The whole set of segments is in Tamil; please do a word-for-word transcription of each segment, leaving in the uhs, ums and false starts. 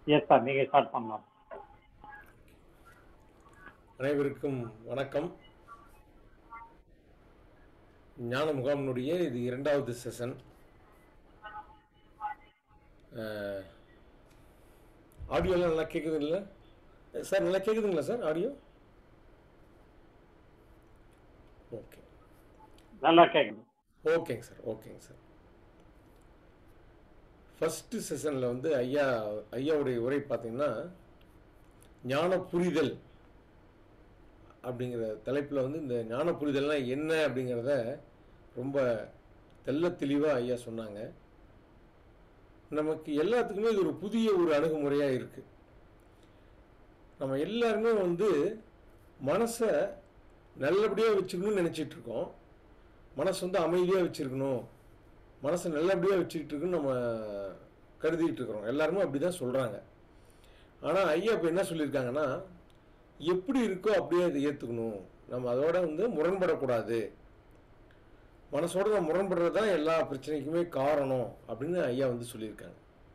எஸ் சார், நீங்க ஸ்டார்ட் பண்ணலாம். அனைவருக்கும் வணக்கம். ஞான முகாமினுடைய இது இரண்டாவது செஷன். ஆடியோலாம் நல்லா கேட்குதுங்களா சார்? நல்லா கேட்குதுங்களா சார் ஆடியோ? ஓகே, நல்லா கேட்குது. ஓகேங்க சார், ஓகேங்க சார். ஃபஸ்ட்டு செஷனில் வந்து ஐயா ஐயாவுடைய உரை பார்த்தீங்கன்னா ஞான புரிதல் அப்படிங்கிற தலைப்பில் வந்து இந்த ஞான புரிதல்னால் என்ன அப்படிங்கிறத ரொம்ப தெள்ள தெளிவாக ஐயா சொன்னாங்க. நமக்கு எல்லாத்துக்குமே இது ஒரு புதிய ஒரு அணுகுமுறையாக இருக்குது. நம்ம எல்லாருமே வந்து மனசை நல்லபடியாக வச்சுக்கணும்னு நினச்சிட்டு இருக்கோம். மனசு வந்து அமைதியாக வச்சுருக்கணும், மனசை நல்லபடியாக வச்சுக்கிட்டு இருக்குன்னு நம்ம கருதிட்டு இருக்கிறோம். எல்லாருமே அப்படி தான் சொல்கிறாங்க. ஆனால் ஐயா இப்போ என்ன சொல்லியிருக்காங்கன்னா, எப்படி இருக்கோ அப்படியே அதை ஏற்றுக்கணும், நம்ம அதோட வந்து முரண்படக்கூடாது, மனசோட நம்ம முரண்படுறது தான் எல்லா பிரச்சனைக்குமே காரணம் அப்படின்னு ஐயா வந்து சொல்லியிருக்காங்க.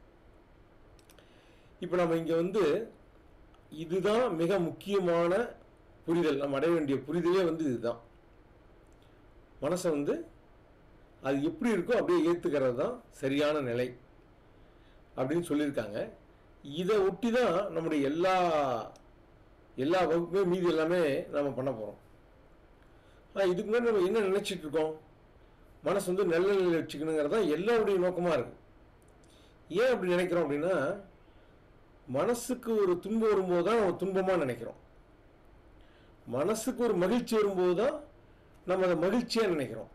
இப்போ நம்ம இங்கே வந்து இதுதான் மிக முக்கியமான புரிதல், நம்ம அடைய வேண்டிய புரிதலே வந்து இதுதான். மனசை வந்து அது எப்படி இருக்கோ அப்படியே ஏற்றுக்கிறது தான் சரியான நிலை அப்படின்னு சொல்லியிருக்காங்க. இதை ஒட்டி தான் நம்முடைய எல்லா எல்லா வகுப்புமே மீதி எல்லாமே நம்ம பண்ண போகிறோம். ஆனால் இதுக்கு முன்னாடி நம்ம என்ன நினச்சிட்டு இருக்கோம், மனசு வந்து நல்ல நிலையில் வச்சுக்கணுங்கிறது தான் எல்லாருடைய நோக்கமாக இருக்குது. ஏன் அப்படி நினைக்கிறோம் அப்படின்னா, மனசுக்கு ஒரு துன்பம் வரும்போது தான் நம்ம துன்பமாக நினைக்கிறோம், மனசுக்கு ஒரு மகிழ்ச்சி வரும்போது தான் நம்ம அதை மகிழ்ச்சியாக நினைக்கிறோம்.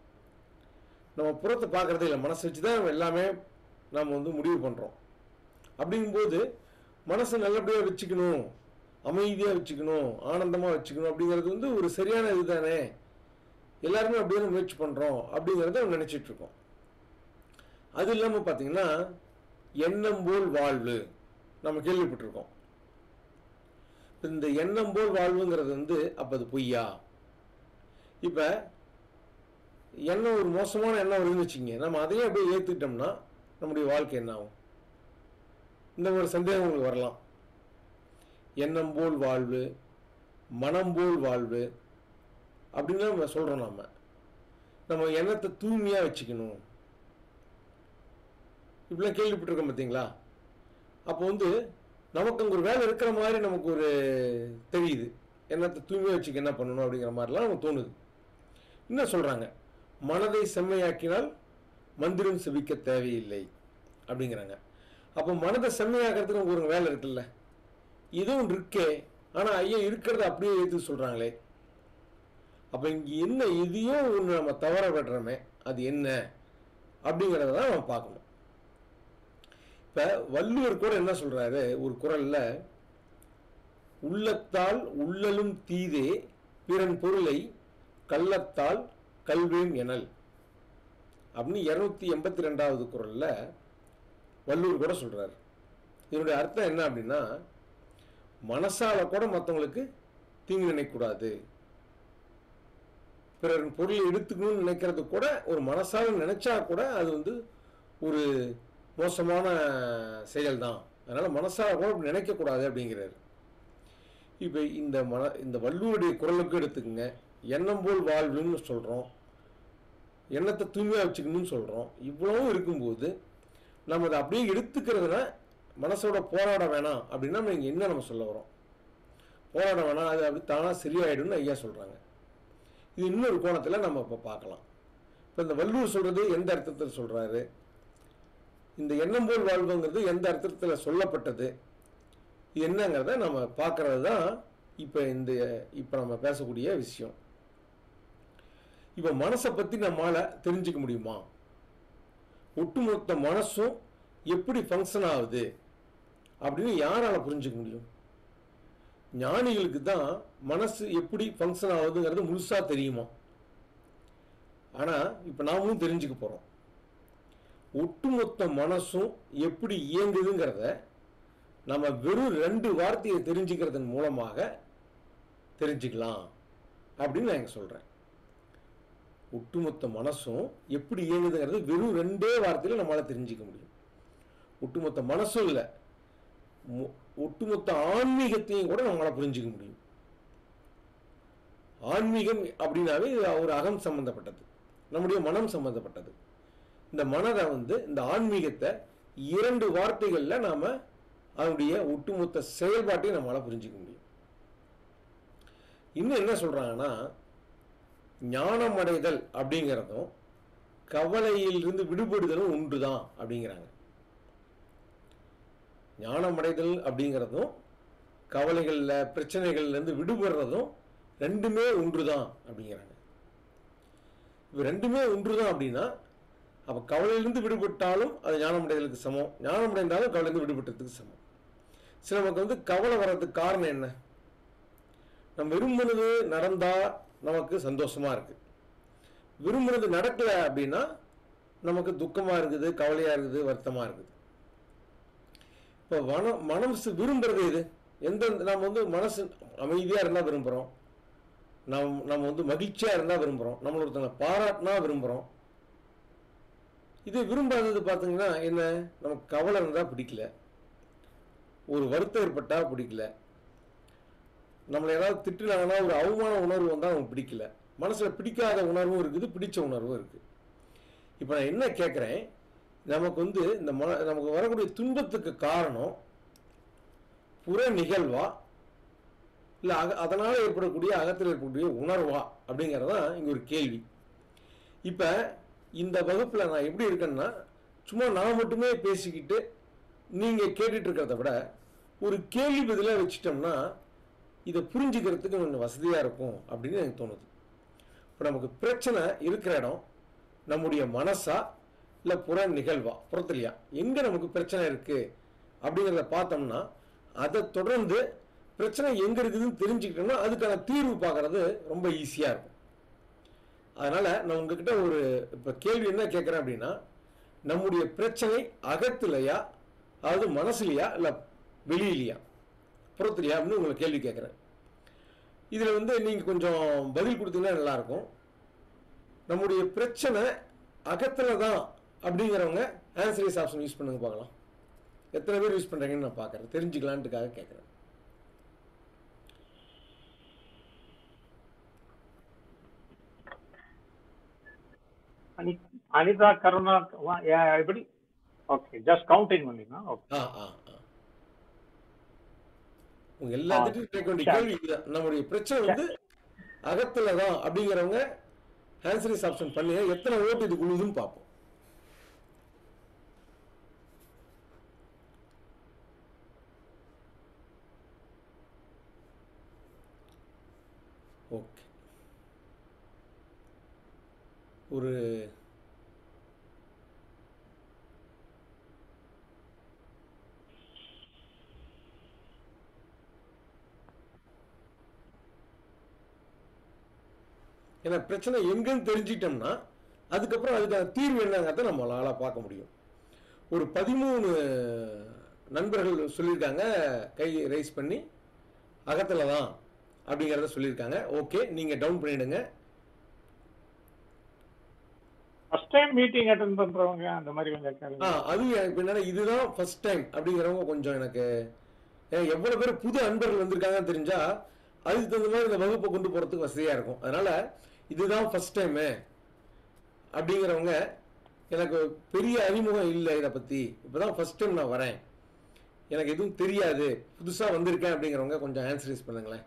நம்ம புறத்தை பார்க்குறதே இல்லை, மனசை வச்சு தான் நம்ம எல்லாமே நாம் வந்து முடிவு பண்ணுறோம். அப்படிங்கும்போது மனசை நல்லபடியாக வச்சுக்கணும், அமைதியாக வச்சுக்கணும், ஆனந்தமாக வச்சுக்கணும் அப்படிங்கிறது வந்து ஒரு சரியான இது தானே, எல்லாருமே அப்படியே முயற்சி பண்ணுறோம் அப்படிங்கிறத நினச்சிட்டு இருக்கோம். அது இல்லாமல் பார்த்தீங்கன்னா எண்ணம் போல் வாழ்வு நம்ம கேள்விப்பட்டிருக்கோம். இந்த எண்ணம் போல் வாழ்வுங்கிறது வந்து அப்போ அது பொய்யா? இப்போ எண்ணம் ஒரு மோசமான எண்ணம் வருதுன்னு வச்சுங்க, நம்ம அதையும் அப்படியே ஏற்றுக்கிட்டோம்னா நம்முடைய வாழ்க்கை என்ன ஆகும்? இந்த ஒரு சந்தேகம் உங்களுக்கு வரலாம். எண்ணம் போல் வாழ்வு, மனம் போல் வாழ்வு அப்படின்னு நம்ம சொல்கிறோம். நாம் நம்ம எண்ணத்தை தூய்மையாக வச்சுக்கணும் இப்படிலாம் கேள்விப்பட்டிருக்கோம் பார்த்தீங்களா? அப்போ வந்து நமக்கு அங்கே ஒரு வேலை இருக்கிற மாதிரி நமக்கு ஒரு தெரியுது, எண்ணத்தை தூய்மையாக வச்சுக்க என்ன பண்ணணும் அப்படிங்கிற மாதிரிலாம் நமக்கு தோணுது. என்ன சொல்கிறாங்க, மனதை செம்மையாக்கினால் மந்திரம் செபிக்க தேவையில்லை அப்படிங்கிறாங்க. அப்போ மனதை செம்மையாக்கிறதுக்கு நமக்கு ஒரு வேலை இருக்குல்ல, இதுவும் இருக்கே. ஆனால் ஐயா இருக்கிறத அப்படியே ஏற்று சொல்கிறாங்களே, அப்போ இங்கே என்ன இதையும் ஒன்று நம்ம தவற விடுறோமே, அது என்ன அப்படிங்கிறத தான் நம்ம பார்க்கணும். இப்போ வள்ளுவர் கூட என்ன சொல்கிறாரு ஒரு குறளில், உள்ளத்தால் உள்ளலும் தீதே பிறன் பொருளை கள்ளத்தால் கல்வேம் எனல் அப்படின்னு இரநூத்தி எண்பத்தி ரெண்டாவது குறளில் வள்ளுவர் கூட சொல்கிறார். இதனுடைய அர்த்தம் என்ன அப்படின்னா, மனசால கூட மற்றவங்களுக்கு தீங்கு நினைக்கக்கூடாது, பிறர் பொருளை எடுத்துக்கணும்னு நினைக்கிறது கூட ஒரு மனசால நினைச்சா கூட அது வந்து ஒரு மோசமான செயல் தான், அதனால் மனசால கூட நினைக்கக்கூடாது அப்படிங்கிறாரு. இப்போ இந்த மன இந்த வள்ளுவருடைய குறளுக்கு எடுத்துக்கங்க, எண்ணம் போல் வாழ்வுன்னு சொல்கிறோம், எண்ணத்தை தூய்மையாக வச்சுக்கணும்னு சொல்கிறோம். இவ்வளவும் இருக்கும்போது நம்ம அதை அப்படியே எடுத்துக்கிறதுனா மனசோட போராட வேணாம் அப்படின்னா நம்ம இங்கே என்ன நம்ம சொல்ல வரோம்? போராட வேணாம், அது அப்படி தானாக சரியாயிடும்னு ஐயா சொல்கிறாங்க. இது இன்னொரு கோணத்தில் நம்ம இப்போ பார்க்கலாம். இப்போ இந்த வள்ளுவர் சொல்கிறது எந்த அர்த்தத்தில் சொல்கிறாரு, இந்த எண்ணம் போல் வாழ்வுங்கிறது எந்த அர்த்தத்தில் சொல்லப்பட்டது, இது என்னங்கிறத நம்ம பார்க்கறது தான் இப்போ இந்த இப்போ நம்ம பேசக்கூடிய விஷயம். இப்போ மனசை பற்றி நம்மளால தெரிஞ்சுக்க முடியுமா? ஒட்டுமொத்த மனசும் எப்படி ஃபங்க்ஷன் ஆகுது அப்படின்னு யாரால புரிஞ்சுக்க முடியும்? ஞானிகளுக்கு தான் மனசு எப்படி ஃபங்க்ஷன் ஆகுதுங்கிறது முழுசாக தெரியுமா. ஆனால் இப்போ நாமும் தெரிஞ்சுக்க போகிறோம். ஒட்டுமொத்த மனசும் எப்படி இயங்குதுங்கிறத நம்ம வெறும் ரெண்டு வார்த்தையை தெரிஞ்சுக்கிறதன் மூலமாக தெரிஞ்சுக்கலாம் அப்படின்னு நான் சொல்கிறேன். ஒட்டுமொத்த மனசும் எப்படி இயங்குதுங்கிறது வெறும் ரெண்டே வார்த்தையில் நம்மளால் தெரிஞ்சிக்க முடியும். ஒட்டுமொத்த மனசும் இல்லை, மு- ஒட்டுமொத்த ஆன்மீகத்தையும் கூட நம்மளால புரிஞ்சுக்க முடியும். ஆன்மீகம் அப்படின்னாவே இது ஒரு அகம் சம்பந்தப்பட்டது, நம்முடைய மனம் சம்பந்தப்பட்டது. இந்த மனதை வந்து இந்த ஆன்மீகத்தை இரண்டு வார்த்தைகள்ல நாம அதனுடைய ஒட்டுமொத்த செயல்பாட்டையும் நம்மளால புரிஞ்சுக்க முடியும். இன்னும் என்ன சொல்றாங்கன்னா, ஞானம் அடைதல் அப்படிங்கிறதும் கவலையிலிருந்து விடுபடுதலும் ஒன்றுதான் அப்படிங்கிறாங்க. ஞானம் அடைதல் அப்படிங்கிறதும் கவலைகள்ல பிரச்சனைகள்ல இருந்து விடுபடுறதும் ரெண்டுமே ஒன்றுதான் அப்படிங்கிறாங்க. இப்போ ரெண்டுமே ஒன்றுதான் அப்படின்னா, அப்போ கவலையிலிருந்து விடுபட்டாலும் அது ஞானம் அடைதலுக்கு சமம், ஞானம் அடைந்தாலும் கவலையிலிருந்து விடுபட்டதுக்கு சமம். சிலருக்கு வந்து கவலை வர்றதுக்கு காரணம் என்ன? நம்ம விரும்பினது நடந்தா நமக்கு சந்தோஷமா இருக்கு, விரும்பினது நடக்கல அப்படின்னா நமக்கு துக்கமா இருக்குது, கவலையா இருக்குது, வருத்தமா இருக்குது. இப்போ மனம் மனசு விரும்புறது எது? எந்த நம்ம வந்து மனசு அமைதியா இருந்தா விரும்புறோம், நம் நம்ம வந்து மகிழ்ச்சியா இருந்தா விரும்புறோம், நம்மள ஒருத்தவங்க பாராட்டினா விரும்புறோம். இது விரும்பாதது பார்த்தீங்கன்னா என்ன? நமக்கு கவலை இருந்தா பிடிக்கல, ஒரு வருத்தம் ஏற்பட்டா பிடிக்கல, நம்மளை ஏதாவது திட்டுனாங்கன்னா ஒரு அவமான உணர்வு வந்தால் நமக்கு பிடிக்கல. மனசில் பிடிக்காத உணர்வும் இருக்குது, பிடிச்ச உணர்வும் இருக்குது. இப்போ நான் என்ன கேட்குறேன், நமக்கு வந்து இந்த மன நமக்கு வரக்கூடிய துன்பத்துக்கு காரணம் புற நிகழ்வா இல்லை அக அதனால் ஏற்படக்கூடிய அகத்தில் ஏற்படக்கூடிய உணர்வா அப்படிங்கிறது தான் இங்கே ஒரு கேள்வி. இப்போ இந்த வகுப்பில் நான் எப்படி இருக்கேன்னா, சும்மா நான் மட்டுமே பேசிக்கிட்டு நீங்கள் கேட்டுட்டு இருக்கிறத விட ஒரு கேள்வி பதிலாக வச்சிட்டோம்னா இதை புரிஞ்சுக்கிறதுக்கு கொஞ்சம் வசதியாக இருக்கும் அப்படின்னு எனக்கு தோணுது. இப்போ நமக்கு பிரச்சனை இருக்கிற இடம் நம்முடைய மனசா இல்லை புற நிகழ்வா, புறத்துலையா, எங்கே நமக்கு பிரச்சனை இருக்குது அப்படிங்கிறத பார்த்தோம்னா அதை தொடர்ந்து பிரச்சனை எங்கே இருக்குதுன்னு தெரிஞ்சுக்கிட்டோம்னா அதுக்கான தீர்வு பார்க்குறது ரொம்ப ஈஸியாக இருக்கும். அதனால் நான் உங்ககிட்ட ஒரு இப்போ கேள்வி என்ன கேட்குறேன் அப்படின்னா, நம்முடைய பிரச்சனை அகத்துலையா, அதாவது மனசுலையா, இல்லை வெளியிலையா, புறத்துலையா அப்படின்னு உங்களை கேள்வி கேட்குறேன். இதில் வந்து நீங்கள் கொஞ்சம் பதில் கொடுத்தீங்கன்னா நல்லாயிருக்கும். நம்முடைய பிரச்சனை அகத்தில் தான் அப்படிங்கிறவங்க ஆன்சரிஸ் ஆப்ஷன் யூஸ் பண்ணுங்க பார்க்கலாம். எத்தனை பேர் யூஸ் பண்ணுறீங்கன்னு நான் பார்க்குறேன், தெரிஞ்சுக்கலான்ட்டுக்காக கேட்குறேன். அனிதா கருணா எப்படி? ஓகே, ஜஸ்ட் கவுண்டிங் பண்ணினா ஓகே. ஆ ஆ ஆ உங்க எல்லாத்துக்கும் கேட்க வேண்டிய கேள்வி இதுதான். நம்முடைய பிரச்சனை வந்து அகத்துல தான் அப்படிங்கிறவங்க ஆன்சரிஸ் ஆப்ஷன் பண்ணி எத்தனை ஓட்டு இது குழுதுன்னு பார்ப்போம். ஓகே, ஒரு ஏன்னா பிரச்சனை எங்கன்னு தெரிஞ்சிட்டோம்னா அதுக்கப்புறம் அதுக்கான தீர்வு என்னங்கிறத நம்மளால பார்க்க முடியும். ஒரு பதிமூணு நண்பர்கள் சொல்லியிருக்காங்க, கை ரைஸ் பண்ணி அகத்துல தான் அப்படிங்கிறத சொல்லியிருக்காங்க. ஓகே, நீங்க டவுன் பண்ணிடுங்க. ஃபர்ஸ்ட் டைம் மீட்டிங் அட்டெண்ட் பண்றவங்க அந்த மாதிரி கொஞ்சம் கேளுங்க. ஆ அது எனக்கு என்னன்னா இதுதான் ஃபர்ஸ்ட் டைம் அப்படிங்கிறவங்க கொஞ்சம் எனக்கு எவ்வளவு பேர் புது அன்பர்கள் வந்திருக்காங்கன்னு தெரிஞ்சா அதுக்கு தகுந்த மாதிரி இந்த வகுப்பை கொண்டு போறதுக்கு வசதியா இருக்கும். அதனால இதுதான் ஃபர்ஸ்ட் டைமு அப்படிங்கிறவங்க, எனக்கு பெரிய அறிமுகம் இல்லை இதை பற்றி, இப்போ தான் ஃபர்ஸ்ட் டைம் நான் வரேன், எனக்கு எதுவும் தெரியாது, புதுசாக வந்திருக்கேன் அப்படிங்கிறவங்க கொஞ்சம் ஆன்சரைஸ் பண்ணுங்களேன்.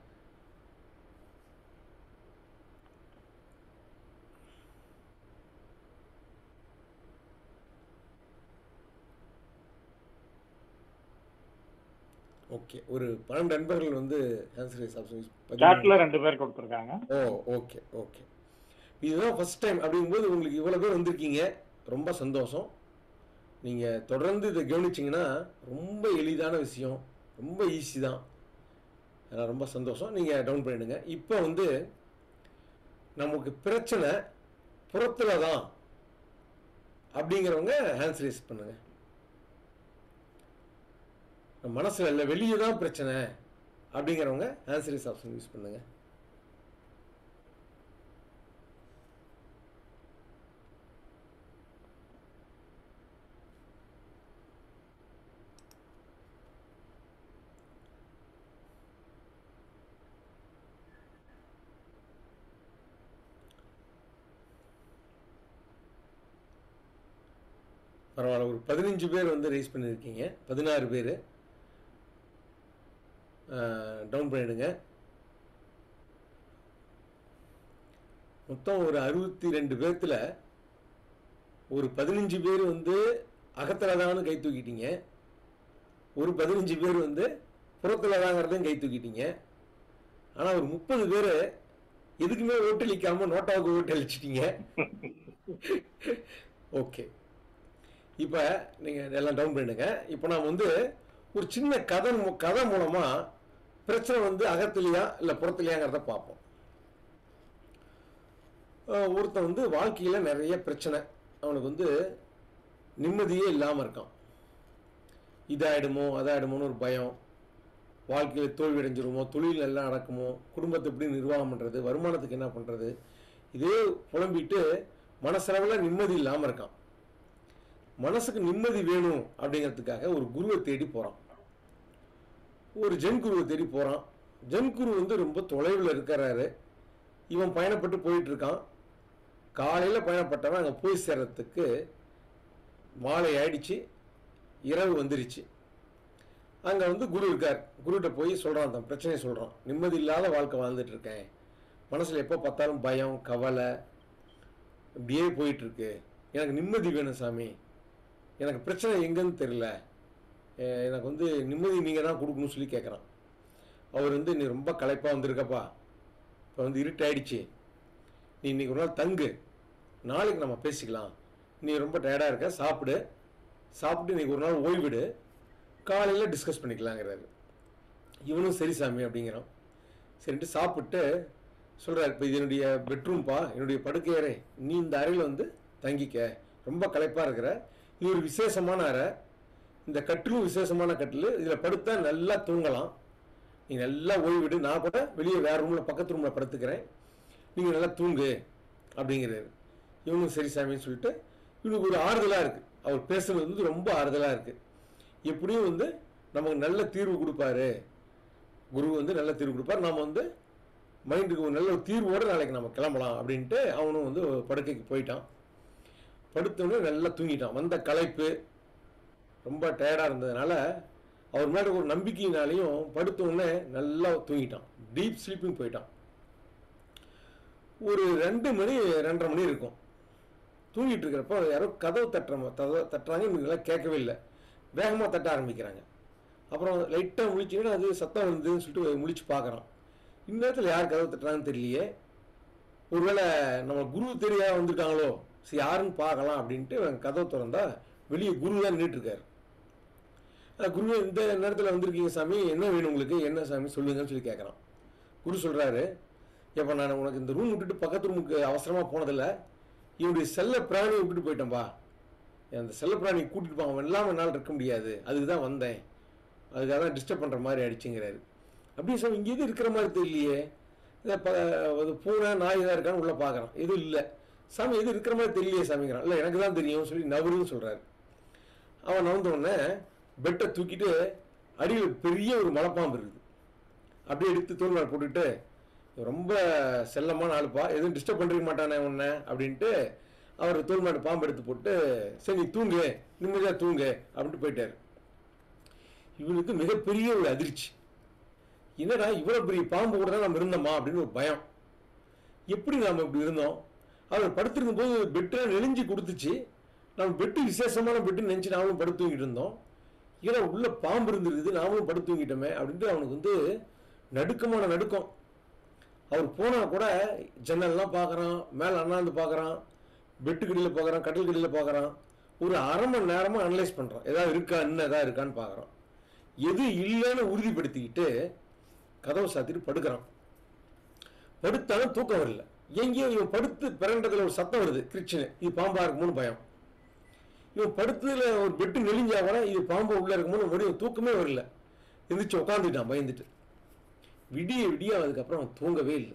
ஓகே, ஒரு பன்னெண்டு நண்பர்கள் வந்து ஆன்சரைஸ் ஆப்ஷன் சாட்ல ரெண்டு பேர் கொடுத்துருக்காங்க. ஓ ஓகே ஓகே, இதுதான் ஃபர்ஸ்ட் டைம் அப்படிங்கும்போது உங்களுக்கு இவ்வளோ பேர் வந்திருக்கீங்க, ரொம்ப சந்தோஷம். நீங்கள் தொடர்ந்து இதை கவனிச்சிங்கன்னா ரொம்ப எளிதான விஷயம், ரொம்ப ஈஸி தான். அதனால் ரொம்ப சந்தோஷம். நீங்கள் டவுன் பண்ணிடுங்க. இப்போ வந்து நமக்கு பிரச்சனை புறத்தில் தான் அப்படிங்கிறவங்க ஆன்சரைஸ் பண்ணுங்க. மனசில் இல்லை வெளியே தான் பிரச்சனை அப்படிங்கிறவங்க ஆன்சரைஸ் ஆப்ஷன் யூஸ் பண்ணுங்க. பரவாயில்ல, ஒரு பதினஞ்சு பேர் வந்து ரைஸ் பண்ணியிருக்கீங்க. பதினாறு பேர் டவுன் பண்ணிடுங்க. மொத்தம் ஒரு அறுபத்தி ரெண்டு பேர்த்தில் ஒரு பதினஞ்சு பேர் வந்து அகத்தில் தான்னு கை தூக்கிட்டீங்க. ஒரு பதினஞ்சு பேர் வந்து புறத்தில் தாங்கிறதையும் கை தூக்கிட்டீங்க. ஆனால் ஒரு முப்பது பேர் எதுக்குமே ஓட்டளிக்காம நோட்டாவுக்கு ஓட்டு அளிச்சிட்டீங்க. ஓகே, இப்போ நீங்கள் எல்லாம் டவுன் பண்ணுங்க. இப்போ நான் வந்து ஒரு சின்ன கதை கதை மூலமாக பிரச்சனை வந்து அகத்திலையா இல்லை புறத்திலையாங்கிறத பார்ப்போம். ஒருத்தன் வந்து வாழ்க்கையில் நிறைய பிரச்சனை, அவனுக்கு வந்து நிம்மதியே இல்லாமல் இருக்கான். இதாகிடுமோ அதாகிடுமோன்னு ஒரு பயம், வாழ்க்கையில் தோல்வி அடைஞ்சிருமோ, தொழில் எல்லாம் நடக்குமோ, குடும்பத்தை எப்படி நிர்வாகம் பண்ணுறது, வருமானத்துக்கு என்ன பண்ணுறது, இதே புலம்பிட்டு மனசளவில் நிம்மதி இல்லாமல் இருக்கான். மனசுக்கு நிம்மதி வேணும் அப்படிங்கிறதுக்காக ஒரு குருவை தேடி போகிறான். ஒரு ஜென் குருவை தேடி போகிறான். ஜென் குரு வந்து ரொம்ப தொலைவில் இருக்கிறாரு. இவன் பயணப்பட்டு போயிட்டுருக்கான். காலையில் பயணப்பட்டவன் அங்கே போய் சேர்றதுக்கு மாலை ஆயிடுச்சு, இரவு வந்துருச்சு. அங்கே வந்து குரு இருக்கார். குருகிட்ட போய் சொல்கிறான், தன் பிரச்சனையை சொல்கிறான். நிம்மதி இல்லாத வாழ்க்கை வாழ்ந்துட்டு இருக்கேன், மனசில் எப்போ பார்த்தாலும் பயம் கவலை இப்படியே போயிட்டுருக்கு, எனக்கு நிம்மதி வேணும் சாமி, எனக்கு பிரச்சனை எங்கேன்னு தெரில, எனக்கு வந்து நிம்மதி நீங்கள் தான் கொடுக்கணும்னு சொல்லி கேட்குறான். அவர் வந்து நீ ரொம்ப களைப்பாக வந்திருக்கப்பா, இப்போ வந்து இருட்டாயிடுச்சு, நீ இன்றைக்கி ஒரு நாள் தங்கு, நாளைக்கு நம்ம பேசிக்கலாம், நீ ரொம்ப டயர்டாக இருக்க, சாப்பிடு, சாப்பிட்டு இன்றைக்கி ஒரு நாள் ஓய்விடு, காலையில் டிஸ்கஸ் பண்ணிக்கலாங்கிறாரு. இவனும் சரி சாமி அப்படிங்கிறான். சரின்ட்டு சாப்பிட்டு சொல்கிறார், இப்போ இது என்னுடைய பெட்ரூம்ப்பா, என்னுடைய படுக்கையறை, நீ இந்த அறையில் வந்து தங்கிக்க, ரொம்ப களைப்பாக இருக்கிற, இது ஒரு விசேஷமான அறை, இந்த கட்டிலும் விசேஷமான கட்டில், இதில் படுத்தா நல்லா தூங்கலாம், நீ நல்லா ஓய்விடு, நான் கூட வெளியே வேறு ரூமில் பக்கத்து ரூமில் படுத்துக்கிறேன், நீங்கள் நல்லா தூங்கு அப்படிங்கிறாரு. இவனும் சரி சாமின்னு சொல்லிட்டு இவனுக்கு ஒரு ஆறுதலாக இருக்குது. அவர் பேசுகிறது வந்து ரொம்ப ஆறுதலாக இருக்குது. எப்படியும் வந்து நமக்கு நல்ல தீர்வு கொடுப்பாரு, குரு வந்து நல்ல தீர்வு கொடுப்பார், நாம் வந்து மைண்டுக்கு ஒரு நல்ல ஒரு தீர்வோடு நாளைக்கு நம்ம கிளம்பலாம் அப்படின்ட்டு அவனும் வந்து படுக்கைக்கு போயிட்டான். படுத்தோடனே நல்லா தூங்கிட்டான். வந்த களைப்பு ரொம்ப டயர்டாக இருந்ததுனால அவர் மேலே ஒரு நம்பிக்கையினாலையும் படுத்தோடனே நல்லா தூங்கிட்டான். டீப் ஸ்லீப்பிங் போயிட்டான். ஒரு ரெண்டு மணி ரெண்டரை மணி இருக்கும். தூங்கிட்டு இருக்கிறப்போ யாரோ கதவு தட்டுற கதவை தட்டுறாங்க, இவங்கெல்லாம் கேட்கவே இல்லை, வேகமாக தட்ட ஆரம்பிக்கிறாங்க. அப்புறம் லைட்டாக முழிச்சிங்கன்னா அது சத்தம் வந்ததுன்னு சொல்லிட்டு முழிச்சு பார்க்குறான். இந்நேரத்தில் யார் கதவு தட்டுறாங்கன்னு தெரியலையே, ஒருவேளை நம்ம குரு தெரியாத வந்துருக்காங்களோ, சரி யாருன்னு பார்க்கலாம் அப்படின்ட்டு கதவை திறந்தா வெளியே குரு தான் நின்றுட்டுருக்காரு. குரு, இந்த நேரத்தில் வந்திருக்கீங்க சாமி, என்ன வேணும் உங்களுக்கு, என்ன சாமி சொல்லுங்கன்னு சொல்லி கேட்குறான். குரு சொல்கிறாரு, எப்போ நான் உனக்கு இந்த ரூம் விட்டுட்டு பக்கத்து ரூமுக்கு அவசரமாக போனதில்லை, என்னுடைய செல்ல பிராணியை விட்டுட்டு போயிட்டேன்ப்பா, அந்த செல்ல பிராணியை கூட்டிகிட்டு போங்க, அவன் இல்லாமல் என்னால் இருக்க முடியாது, அதுக்கு தான் வந்தேன், அதுக்காக தான் டிஸ்டர்ப் பண்ணுற மாதிரி ஆயிடுச்சுங்கிறாரு. அப்படி சாமி இங்கே எதுவும் இருக்கிற மாதிரி தெரியலையே, இதை ப பூனை நாய் தான் இருக்கான்னு உள்ளே பார்க்குறான், எதுவும் இல்லை சாமி, எதுவும் இருக்கிற மாதிரி தெரியலையே சாமிங்கிறான். இல்லை எனக்கு தான் தெரியும் சொல்லி நவருன்னு சொல்கிறாரு. அவன் நவந்தோடனே பெட்டை தூக்கிட்டு அடியில் பெரிய ஒரு மலைப்பாம்பு இருக்குது, அப்படியே எடுத்து தோல் மேலே போட்டுக்கிட்டு, ரொம்ப செல்லமான ஆளுப்பா, எதுவும் டிஸ்டர்ப் பண்ணிருக்க மாட்டானே உன்னை அப்படின்ட்டு அவர் தோல் மேலே பாம்பு எடுத்து போட்டு, சரி நீ தூங்கு, நிம்மதியாக தூங்கு அப்படின்ட்டு போயிட்டார். இவனுக்கு மிகப்பெரிய ஒரு அதிர்ச்சி, என்னடா இவ்வளோ பெரிய பாம்பு கூட தான் நம்ம இருந்தோமா அப்படின்னு ஒரு பயம். எப்படி நாம் இப்படி இருந்தோம், அவர் படுத்திருக்கும் போது பெட்டெலாம் நெளிஞ்சு கொடுத்துச்சு, நம்ம பெட்டு விசேஷமான பெட்டுன்னு நினச்சி நாமளும் படுத்து தூங்கிட்டு இருந்தோம், ஏன்னா உள்ள பாம்பு இருந்துருக்குது, நாமளும் படுத்து தூங்கிட்டோமே அப்படின்ட்டு அவனுக்கு வந்து நடுக்கமான நடுக்கம். அவர் போனால் கூட ஜன்னல்லாம் பார்க்குறான், மேலே அண்ணாந்து பார்க்குறான், பெட்டு கடியில் பார்க்குறான், கட்டில் கடியில் பார்க்குறான், ஒரு அரை மணி நேரமாக அனலைஸ் பண்ணுறான், ஏதாவது இருக்கா, இன்னும் எதாவது இருக்கான்னு பார்க்குறான். எது இல்லைன்னு உறுதிப்படுத்திக்கிட்டு கதவை சாத்திட்டு படுக்கிறான். படுத்தாலும் தூக்கம் வரல. எங்கேயோ இவன் படுத்து பிறண்டதில் ஒரு சத்தம் வருது, கிரிச்சனு, இது பாம்பா இருக்குமோன்னு பயம். இவன் படுத்ததுல ஒரு பெட்டு நெளிஞ்சா கூட இது பாம்பு உள்ள இருக்குமோன்னு மறுபடியும் தூக்கமே வரல. எந்திரிச்சு உட்காந்துட்டான் பயந்துட்டு. விடிய விடிய அதுக்கப்புறம் அவன் தூங்கவே இல்லை.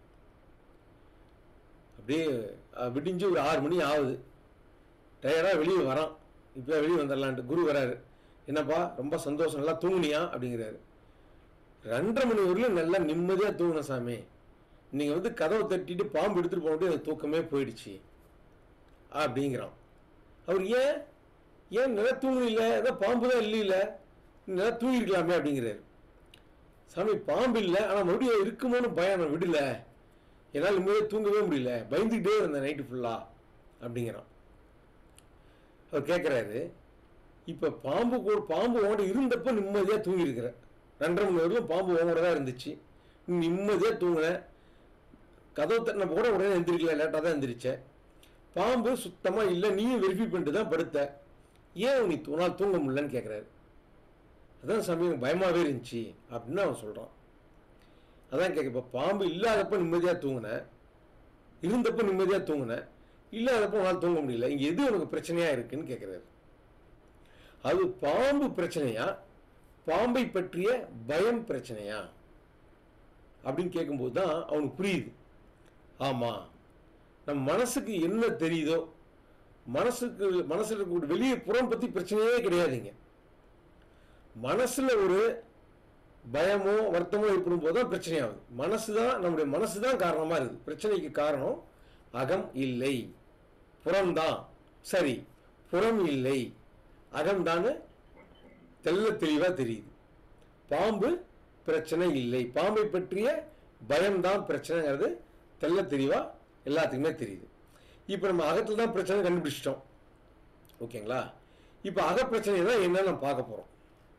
அப்படியே விடிஞ்சு ஒரு ஆறு மணி ஆகுது. டயர்டாக வெளியே வரான். இப்போ வெளியே வந்துடலான்ட்டு குரு வராரு. என்னப்பா ரொம்ப சந்தோஷம், நல்லா தூங்குனியா அப்படிங்கிறாரு. ரெண்டரை மணி வரையிலும் நல்லா நிம்மதியாக தூங்கின சாமி, நீங்கள் வந்து கதவை தட்டிட்டு பாம்பு எடுத்துகிட்டு போனோட்டு எனக்கு தூக்கமே போயிடுச்சு அப்படிங்கிறான். அவர் ஏன் ஏன் நல்லா தூங்கல, ஏதாவது பாம்பு தான் இல்லை இல்லை நல்லா தூங்கிருக்கலாமே அப்படிங்கிறாரு. சாமி பாம்பு இல்லை, ஆனால் மறுபடியும் இருக்குமோன்னு பயம், நான் விடல, என்னால் நிம்மதியாக தூங்கவே முடியல, பயந்துக்கிட்டே இருந்தேன் நைட்டு ஃபுல்லாக அப்படிங்கிறான். அவர் கேட்குறாரு, இப்போ பாம்பு கூட பாம்பு உங்கள்கிட்ட இருந்தப்போ நிம்மதியாக தூங்கியிருக்கிற, ரெண்டரை மணி நேரம் பாம்பு உங்களோட தான் இருந்துச்சு, நிம்மதியாக தூங்கினேன், கதவு தட்டினப்போ கூட உடனே எந்திரிக்கல, லேட்டாக தான் எந்திரிச்சேன், பாம்பு சுத்தமாக இல்லை, நீயும் வெரிஃபை பண்ணிட்டு தான் படுத்த, ஏன் நீ நாள் தூங்க முடியலன்னு கேட்குறாரு. அதான் சாமி எனக்கு பயமாகவே இருந்துச்சு அப்படின்னு அவன் சொல்கிறான். அதான் கேட்க, இப்போ பாம்பு இல்லாதப்போ நிம்மதியாக தூங்கினேன், இருந்தப்போ நிம்மதியாக தூங்கினேன், இல்லாதப்போ உன்னால் தூங்க முடியல, இங்கே எது உனக்கு பிரச்சனையாக இருக்குன்னு கேட்குறாரு. அது பாம்பு பிரச்சனையா, பாம்பை பற்றிய பயம் பிரச்சனையா அப்படின்னு கேட்கும்போது தான் அவனுக்கு புரியுது. ஆமாம், நம்ம மனசுக்கு என்ன தெரியுதோ, மனசுக்கு மனசில் இருக்கக்கூடிய வெளியே புறம் பற்றி பிரச்சனையே கிடையாதுங்க. மனசில் ஒரு பயமோ வருத்தமோ ஏற்படும் போது தான் பிரச்சனையாகுது. மனசு தான், நம்முடைய மனசு தான் காரணமாக இருக்குது. பிரச்சனைக்கு காரணம் அகம் இல்லை, புறம்தான். சரி, புறம் இல்லை, அகம்தான்னு தெல்ல தெளிவாக தெரியுது. பாம்பு பிரச்சனை இல்லை, பாம்பை பற்றிய பயம்தான் பிரச்சனைங்கிறது தெல்ல தெளிவாக எல்லாத்துக்குமே தெரியுது. இப்போ நம்ம அகத்தில் தான் பிரச்சனை கண்டுபிடிச்சிட்டோம், ஓகேங்களா? இப்போ அக பிரச்சனை தான் என்னன்னு நம்ம பார்க்க போகிறோம்.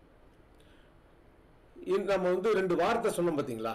நம்ம வந்து ரெண்டு வார்த்தை சொன்னோம் பார்த்தீங்களா,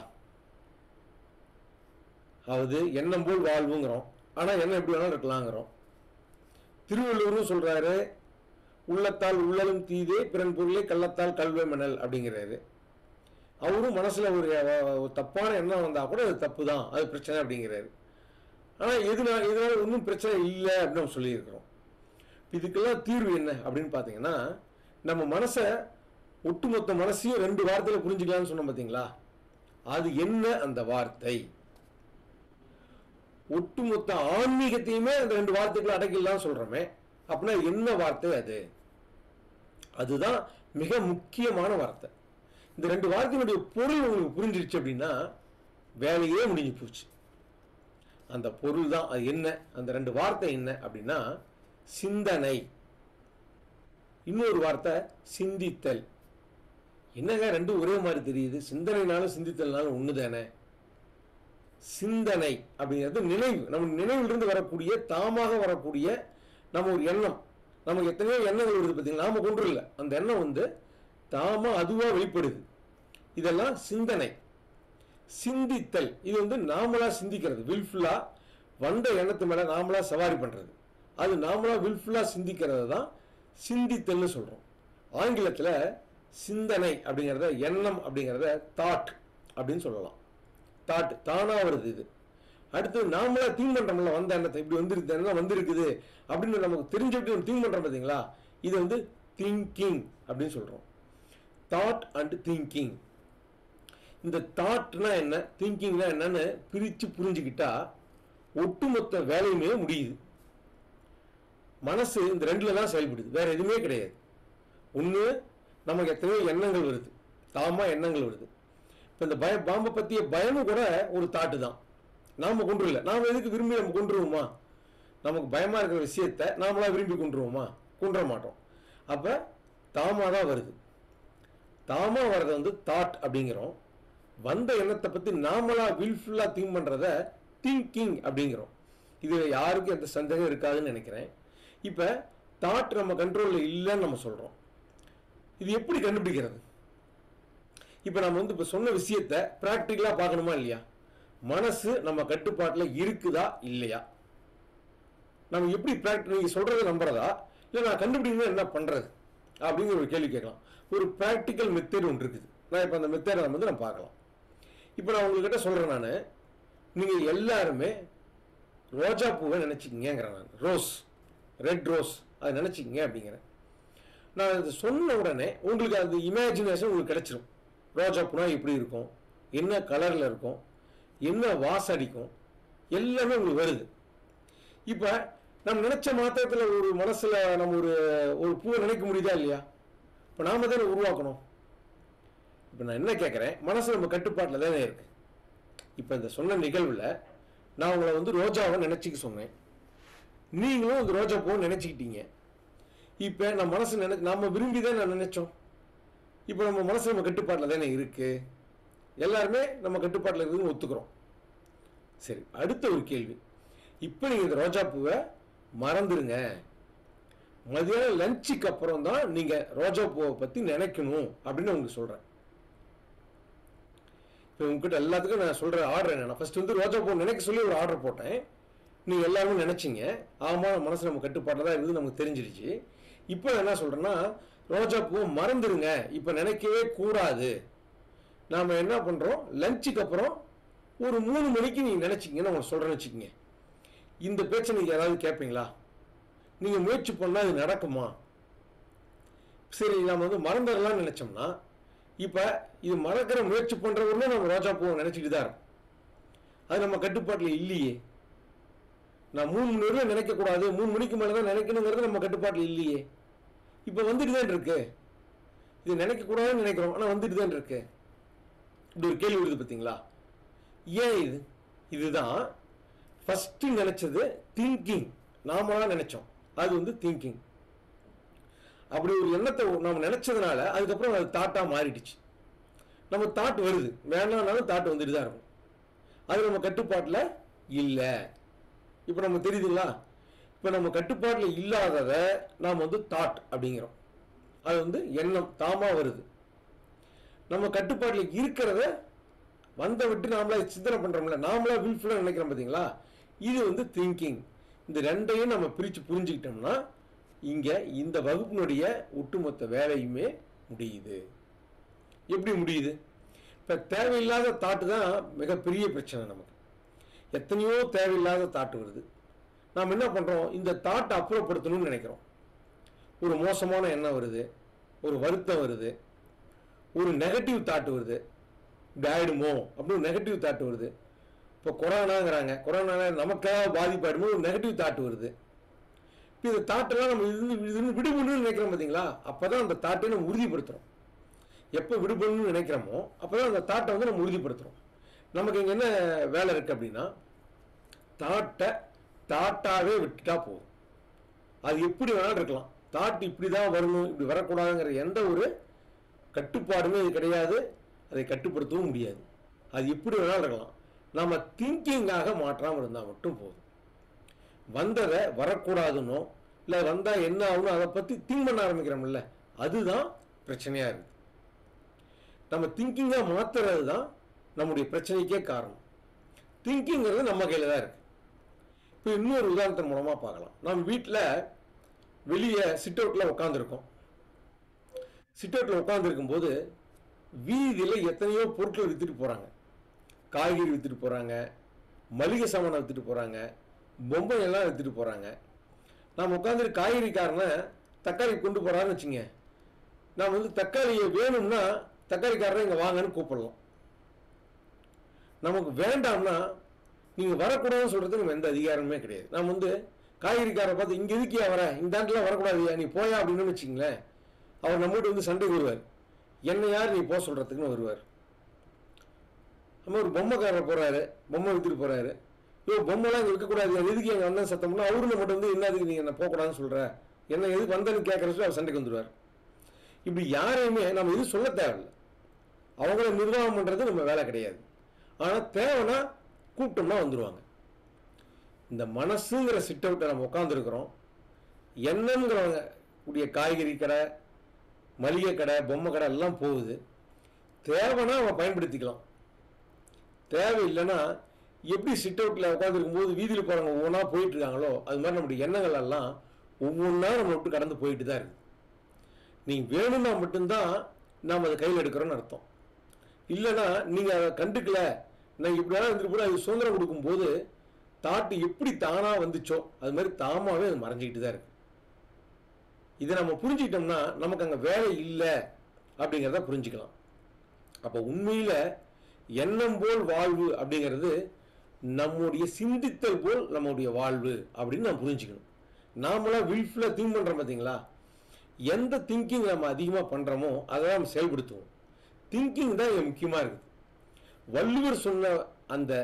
அதாவது எண்ணம் போல் வாழ்வுங்கிறோம், ஆனால் எண்ணம் எப்படி வேணாலும் இருக்கலாங்கிறோம். திருவள்ளுவரும் சொல்றாரு, உள்ளத்தால் உள்ளலும் தீதே பிறன் பொருளை கள்ளத்தால் கல்வே மணல் அப்படிங்கிறாரு. அவரும் மனசுல ஒரு தப்பான எண்ணம் வந்தா கூட அது தப்பு தான், அது பிரச்சனை அப்படிங்கிறாரு. ஆனா எதுனால இதனால ஒன்றும் பிரச்சனை இல்லை அப்படின்னு நம்ம சொல்லியிருக்கிறோம். இதுக்கெல்லாம் தீர்வு என்ன அப்படின்னு பார்த்தீங்கன்னா, நம்ம மனசை ஒட்டுமொத்த மனசையும் ரெண்டு வார்த்தையில புரிஞ்சுக்கலாம்னு சொன்னோம் பார்த்தீங்களா, அது என்ன அந்த வார்த்தை? ஒட்டுமொத்த ஆன்மீகத்தையுமே அந்த ரெண்டு வார்த்தைகளை அடக்கிடலாம் சொல்றோமே, அப்படின்னா என்ன வார்த்தை அது? அதுதான் மிக முக்கியமான வார்த்தை. இந்த ரெண்டு வார்த்தையினுடைய பொருள் உங்களுக்கு புரிஞ்சிருச்சு அப்படின்னா வேலையே முடிஞ்சு போச்சு. அந்த பொருள் தான் அது என்ன, அந்த ரெண்டு வார்த்தை என்ன அப்படின்னா சிந்தனை, இன்னொரு வார்த்தை சிந்தித்தல். என்னங்க ரெண்டும் ஒரே மாதிரி தெரியுது? சிந்தனைனாலும் சிந்தித்தல்னாலும் ஒன்று தானே. சிந்தனை அப்படிங்கிறது நினைவு, நம்ம நினைவிலிருந்து வரக்கூடிய, தாமாக வரக்கூடிய நம்ம ஒரு எண்ணம். நமக்கு எத்தனையோ எண்ணங்கள் வருது பார்த்தீங்களா, நாம கொண்டு இல்லை, அந்த எண்ணம் வந்து தாமா அதுவா வெளிப்படுது, இதெல்லாம் சிந்தனை. சிந்தித்தல் இது வந்து நாமளா சிந்திக்கிறது, வில்ஃபுல்லா வந்த எண்ணத்து மேல நாமளா சவாரி பண்றது, அது நாமளா வில்ஃபுல்லா சிந்திக்கிறது தான் சிந்தித்தல்னு சொல்றோம். ஆங்கிலத்துல சிந்தனை அப்படிங்கிறத, எண்ணம் அப்படிங்கிறத தாட் அப்படின்னு சொல்லலாம். தாட் தானா வருது. இது அடுத்து நாமளா திங்க் பண்றோம்ல, வந்த எண்ணத்தை இப்படி வந்துருக்கு, எண்ணம் வந்திருக்குது அப்படின்னு நமக்கு தெரிஞ்சுக்கிட்டு நம்ம திங்க் பண்றோம் பார்த்தீங்களா, இது வந்து திங்கிங் அப்படின்னு சொல்றோம். Thought and thinking. இந்த தாட்னா என்ன, திங்கிங்னா என்னன்னு பிரித்து புரிஞ்சுக்கிட்டா ஒட்டுமொத்த வேலையுமே முடியுது. மனசு இந்த ரெண்டுல தான் செயல்படுது, வேற எதுவுமே கிடையாது. ஒன்று, நமக்கு எத்தனையோ எண்ணங்கள் வருது, தாமா எண்ணங்கள் வருது. இப்போ இந்த பய பாம்பை பற்றிய பயமும் கூட ஒரு தாட்டு தான், நாம கொண்டு இல்லை. நாம் எதுக்கு விரும்பி நம்ம கொண்டுருவோமா? நமக்கு பயமா இருக்கிற விஷயத்த நாமளா விரும்பி கொண்டுருவோமா? கொண்டுற மாட்டோம். அப்போ தாமா தான் வருது. தாமா வர்றதை வந்து தாட் அப்படிங்கிறோம். வந்த எண்ணத்தை பற்றி நாமளா வில்ஃபுல்லா திங்க் பண்ணுறத திங்கிங் அப்படிங்கிறோம். இது யாருக்கும் எந்த சந்தேகம் இருக்காதுன்னு நினைக்கிறேன். இப்போ தாட் நம்ம கண்ட்ரோலில் இல்லைன்னு நம்ம சொல்கிறோம். இது எப்படி கண்டுபிடிக்கிறது? இப்போ நம்ம வந்து இப்போ சொன்ன விஷயத்தை ப்ராக்டிக்கலாக பார்க்கணுமா இல்லையா? மனசு நம்ம கட்டுப்பாட்டில் இருக்குதா இல்லையா? நம்ம எப்படி ப்ராக்டி நீங்கள் சொல்கிறத நம்புறதா, இல்லை நான் கண்டுபிடிக்கணும் என்ன பண்ணுறது அப்படிங்கிற ஒரு கேள்வி கேட்கலாம். ஒரு ப்ராக்டிக்கல் மெத்தட் ஒன்று இருக்குது. நான் இப்போ அந்த மெத்தடை வந்து நம்ம பார்க்கலாம். இப்போ நான் உங்கள்கிட்ட சொல்கிறேன், நான் நீங்கள் எல்லாருமே ரோஜா பூவை நினச்சிக்கிங்கிறேன். நான் ரோஸ், ரெட் ரோஸ் அதை நினச்சிக்கிங்க அப்படிங்கிறேன். நான் அது சொன்ன உடனே உங்களுக்கு அந்த இமேஜினேஷன் உங்களுக்கு கிடைச்சிடும். ரோஜா பூனா எப்படி இருக்கும், என்ன கலரில் இருக்கும், என்ன வாசம் அடிக்கும், எல்லாமே உங்களுக்கு வருது. இப்போ நம்ம நினச்ச மாத்திரத்தில் ஒரு மனசில் நம்ம ஒரு ஒரு பூவை நினைக்க முடியுதா இல்லையா? இப்போ நாம தானே உருவாக்கணும். இப்போ நான் என்ன கேட்குறேன், மனசு நம்ம கட்டுப்பாட்டில் தானே இருக்கு. இப்போ இந்த சொன்ன நிகழ்வில் நான் உங்களை வந்து ரோஜாவை நினச்சிக்க சொன்னேன், நீங்களும் அந்த ரோஜா பூவை நினச்சிக்கிட்டீங்க. இப்போ நம்ம மனசு நினை நம்ம விரும்பி தான் நான் நினைச்சோம். இப்போ நம்ம மனசு நம்ம கட்டுப்பாட்டில் தானே இருக்கு. எல்லாருமே நம்ம கட்டுப்பாட்டில் இருக்குதுன்னு ஒத்துக்கிறோம். சரி, அடுத்த ஒரு கேள்வி. இப்போ நீங்கள் இந்த ரோஜா பூவை மறந்துடுங்க. மதியானம் லஞ்சுக்கு அப்புறம் தான் நீங்கள் ரோஜா பூவை பற்றி நினைக்கணும் அப்படின்னு உங்களுக்கு சொல்கிறேன். இப்போ உங்ககிட்ட எல்லாத்துக்கும் நான் சொல்கிற ஆர்டர் என்னென்னா, ஃபர்ஸ்ட் வந்து ரோஜா பூ நினைக்க சொல்லி ஒரு ஆர்டர் போட்டேன். நீங்கள் எல்லாருமே நினச்சிங்க. ஆமாம், மனசு நம்ம கட்டுப்பாட்டில் தான் இருக்குது, நமக்கு தெரிஞ்சிருச்சு. இப்போ என்ன சொல்கிறேன்னா, ரோஜா பூவை மறந்துடுங்க, இப்போ நினைக்கவே கூடாது. நாம் என்ன பண்ணுறோம், லஞ்சுக்கு அப்புறம் ஒரு மூணு மணிக்கு நீங்கள் நினச்சிங்கன்னு உங்களுக்கு சொல்கிறேன்னு வச்சுக்கோங்க. இந்த பேச்சை நீங்கள் யாராவது கேட்பீங்களா? நீங்கள் முயற்சி பண்ணால் அது நடக்குமா? சரி, நம்ம வந்து மறந்துடலாம்னு நினச்சோம்னா, இப்போ இது மறக்கிற முயற்சி பண்ணுறவங்களும் நம்ம ரோஜா பூவை நினச்சிட்டு தான் இருக்கும். அது நம்ம கட்டுப்பாட்டில் இல்லையே. நான் மூணு மணி நேரம் நினைக்கக்கூடாது, மூணு மணிக்கு மேலே தான் நினைக்கணுங்கிறது நம்ம கட்டுப்பாட்டில் இல்லையே. இப்போ வந்துட்டு தான் இருக்கு. இது நினைக்கக்கூடாதுன்னு நினைக்கிறோம், ஆனால் வந்துட்டு தான் இருக்கு. இப்படி ஒரு கேள்வி வருது பார்த்தீங்களா? ஏன் இது? இதுதான் ஃபஸ்ட்டு நினச்சது திங்கிங். நாமளாக நினச்சோம், அது வந்து திங்கிங். அப்படி ஒரு எண்ணத்தை நம்ம நினச்சதுனால அதுக்கப்புறம் அது தாட்டாக மாறிடுச்சு. நம்ம தாட் வருது, வேணாம்னாலும் தாட் வந்துட்டு தான் இருக்கும். அது நம்ம கட்டுப்பாட்டில் இல்லை. இப்போ நம்ம தெரியுதுங்களா? இப்போ நம்ம கட்டுப்பாட்டில் இல்லாததை நாம் வந்து தாட் அப்படிங்கிறோம். அது வந்து எண்ணம் தாமாக வருது. நம்ம கட்டுப்பாட்டில் இருக்கிறத வந்த விட்டு நாமளா சிந்தனை பண்ணுறோம்ல, நாமளா வில்ஃபுல்லாக நினைக்கிறோம் பார்த்தீங்களா? இது வந்து திங்கிங். இந்த ரெண்டையும் நம்ம பிரித்து புரிஞ்சுக்கிட்டோம்னா இங்கே இந்த வகுப்பினுடைய ஒட்டுமொத்த வேலையுமே முடியுது. எப்படி முடியுது? இப்போ தேவையில்லாத தாட்டு தான் மிகப்பெரிய பிரச்சனை. நமக்கு எத்தனையோ தேவையில்லாத தாட்டு வருது. நாம் என்ன பண்ணுறோம், இந்த தாட்டை அப்புறப்படுத்தணும்னு நினைக்கிறோம். ஒரு மோசமான எண்ணம் வருது, ஒரு வருத்தம் வருது, ஒரு நெகட்டிவ் தாட்டு வருது, இப்படி ஆயிடுமோ அப்படின்னு நெகட்டிவ் தாட்டு வருது. இப்போ கொரோனாங்கிறாங்க, கொரோனால நமக்காக பாதிப்பாயிடுமோ ஒரு நெகட்டிவ் தாட்டு வருது. இப்போ இந்த தாட்டெல்லாம் நம்ம இது இதுன்னு விடுபடணும்னு நினைக்கிறோம் பார்த்தீங்களா? அப்போ தான் அந்த தாட்டை நம்ம உறுதிப்படுத்துகிறோம். எப்போ விடுபடணும்னு நினைக்கிறோமோ அப்போ தான் அந்த தாட்டை வந்து நம்ம உறுதிப்படுத்துகிறோம். நமக்கு இங்கே என்ன வேலை இருக்குது அப்படின்னா, தாட்டை தாட்டாகவே விட்டுட்டா போதும். அது எப்படி வேணாலும் இருக்கலாம். தாட் இப்படி தான் வரணும், இப்படி வரக்கூடாதுங்கிற எந்த ஒரு கட்டுப்பாடுமே இது கிடையாது. அதை கட்டுப்படுத்தவும் முடியாது. அது எப்படி வேணாலும் இருக்கலாம். நம்ம திங்கிங்காக மாற்றாமல் இருந்தால் மட்டும் போதும். வந்ததை வரக்கூடாதுன்னோ இல்லை வந்தால் என்ன ஆகணும் அதை பற்றி திங்க் பண்ண ஆரம்பிக்கிறோம்ல, அதுதான் பிரச்சனையாக இருக்குது. நம்ம திங்கிங்காக மாற்றுறது தான் நம்முடைய பிரச்சனைக்கே காரணம். திங்கிங்கிறது நம்ம கையில் தான் இருக்குது. இப்போ இன்னொரு உதாரணத்தின் மூலமாக பார்க்கலாம். நம்ம வீட்டில் வெளியே சிட் அவுட்டில் உட்காந்துருக்கோம். சிட் அவுட்டில் உட்காந்துருக்கும்போது வீதியில் எத்தனையோ பொருட்கள் விற்றுட்டு போகிறாங்க. காய்கறி விற்றுட்டு போகிறாங்க, மளிகை சாமானை விற்றுட்டு போகிறாங்க, பொம்மை எல்லாம் விற்றுட்டு போகிறாங்க. நாம் உட்காந்துட்டு காய்கறிக்காரனை தக்காளி கொண்டு போகிறான்னு வச்சுங்க, நாம் வந்து தக்காளியை வேணும்னா தக்காளிக்காரனை இங்கே வாங்கன்னு கூப்பிடலாம். நமக்கு வேண்டாம்னா நீங்கள் வரக்கூடாதுன்னு சொல்கிறதுக்கு நம்ம எந்த அதிகாரமே கிடையாது. நாம் வந்து காய்கறிக்காரை பார்த்து இங்கே எதுக்கியா வர, இந்த தாண்டிலாம் வரக்கூடாதுயா, நீ போயா அப்படின்னு வச்சுங்களேன், அவர் நம்மகிட்ட வந்து சண்டைக்கு வருவார். என்ன யார் நீ போக சொல்கிறதுக்குன்னு வருவார். நம்ம ஒரு பொம்மைக்காரர் போகிறாரு, பொம்மை விற்றுட்டு போகிறாரு, ஐயோ பொம்மைலாம் இங்கே விற்கக்கூடாது, எதுக்கு எங்கள் வந்தேன் சத்தம்னா அவரு நம்மகிட்ட வந்து என்னதுக்கு நீங்கள் என்ன போகக்கூடாதுன்னு சொல்கிற, என்ன எதுக்கு வந்தேன்னு கேட்குறச்சு அவர் சண்டைக்கு வந்துடுவார். இப்படி யாரையுமே நம்ம எதுவும் சொல்ல தேவையில்லை. அவங்கள நிர்வாகம் பண்ணுறது நம்ம வேலை கிடையாது. ஆனால் தேவைன்னா கூப்பிட்டோம்னா வந்துடுவாங்க. இந்த மனசுங்கிற சிட் அவுட்டை நம்ம உட்காந்துருக்குறோம். எண்ணங்கிறவங்க கூடிய காய்கறி கடை, மளிகை கடை, பொம்மை கடை எல்லாம் போகுது. தேவைன்னா அவன் பயன்படுத்திக்கலாம். தேவையில்லைன்னா எப்படி சிட் அவுட்டில் உட்காந்துருக்கும் போது வீதியில் போகிறவங்க ஒவ்வொன்றா போயிட்டு இருக்காங்களோ அது மாதிரி நம்முடைய எண்ணங்கள் எல்லாம் ஒவ்வொன்றா நம்ம விட்டு கடந்து போயிட்டு தான் இருக்குது. நீங்கள் வேணும்னா மட்டும்தான் நாம் அதை கையில் எடுக்கிறோன்னு அர்த்தம். இல்லைன்னா நீங்கள் அதை கண்டுக்கல, நான் இப்படி வேணால் இருந்துட்டு கூட அது சுதந்திரம் கொடுக்கும்போது தாட்டு எப்படி தானாக வந்துச்சோ அது மாதிரி தாமாகவே அது மறைஞ்சிக்கிட்டு தான் இருக்குது. இதை நம்ம புரிஞ்சுக்கிட்டோம்னா நமக்கு அங்கே வேலை இல்லை அப்படிங்கிறத புரிஞ்சுக்கலாம். அப்போ உண்மையில் எண்ணம் போல் வாழ்வு அப்படிங்கிறது நம்முடைய சிந்தித்தல் போல் நம்முடைய வாழ்வு அப்படின்னு நம்ம புரிஞ்சுக்கணும். நாமளாம் வில்ஃபுல்லாக திங்க் பண்ணுறோம் பார்த்தீங்களா? எந்த திங்கிங் நம்ம அதிகமாக பண்ணுறோமோ அதை நம்ம செயல்படுத்துவோம். திங்கிங் தான் இங்கே முக்கியமாக இருக்குது. வள்ளுவர் சொன்ன அந்த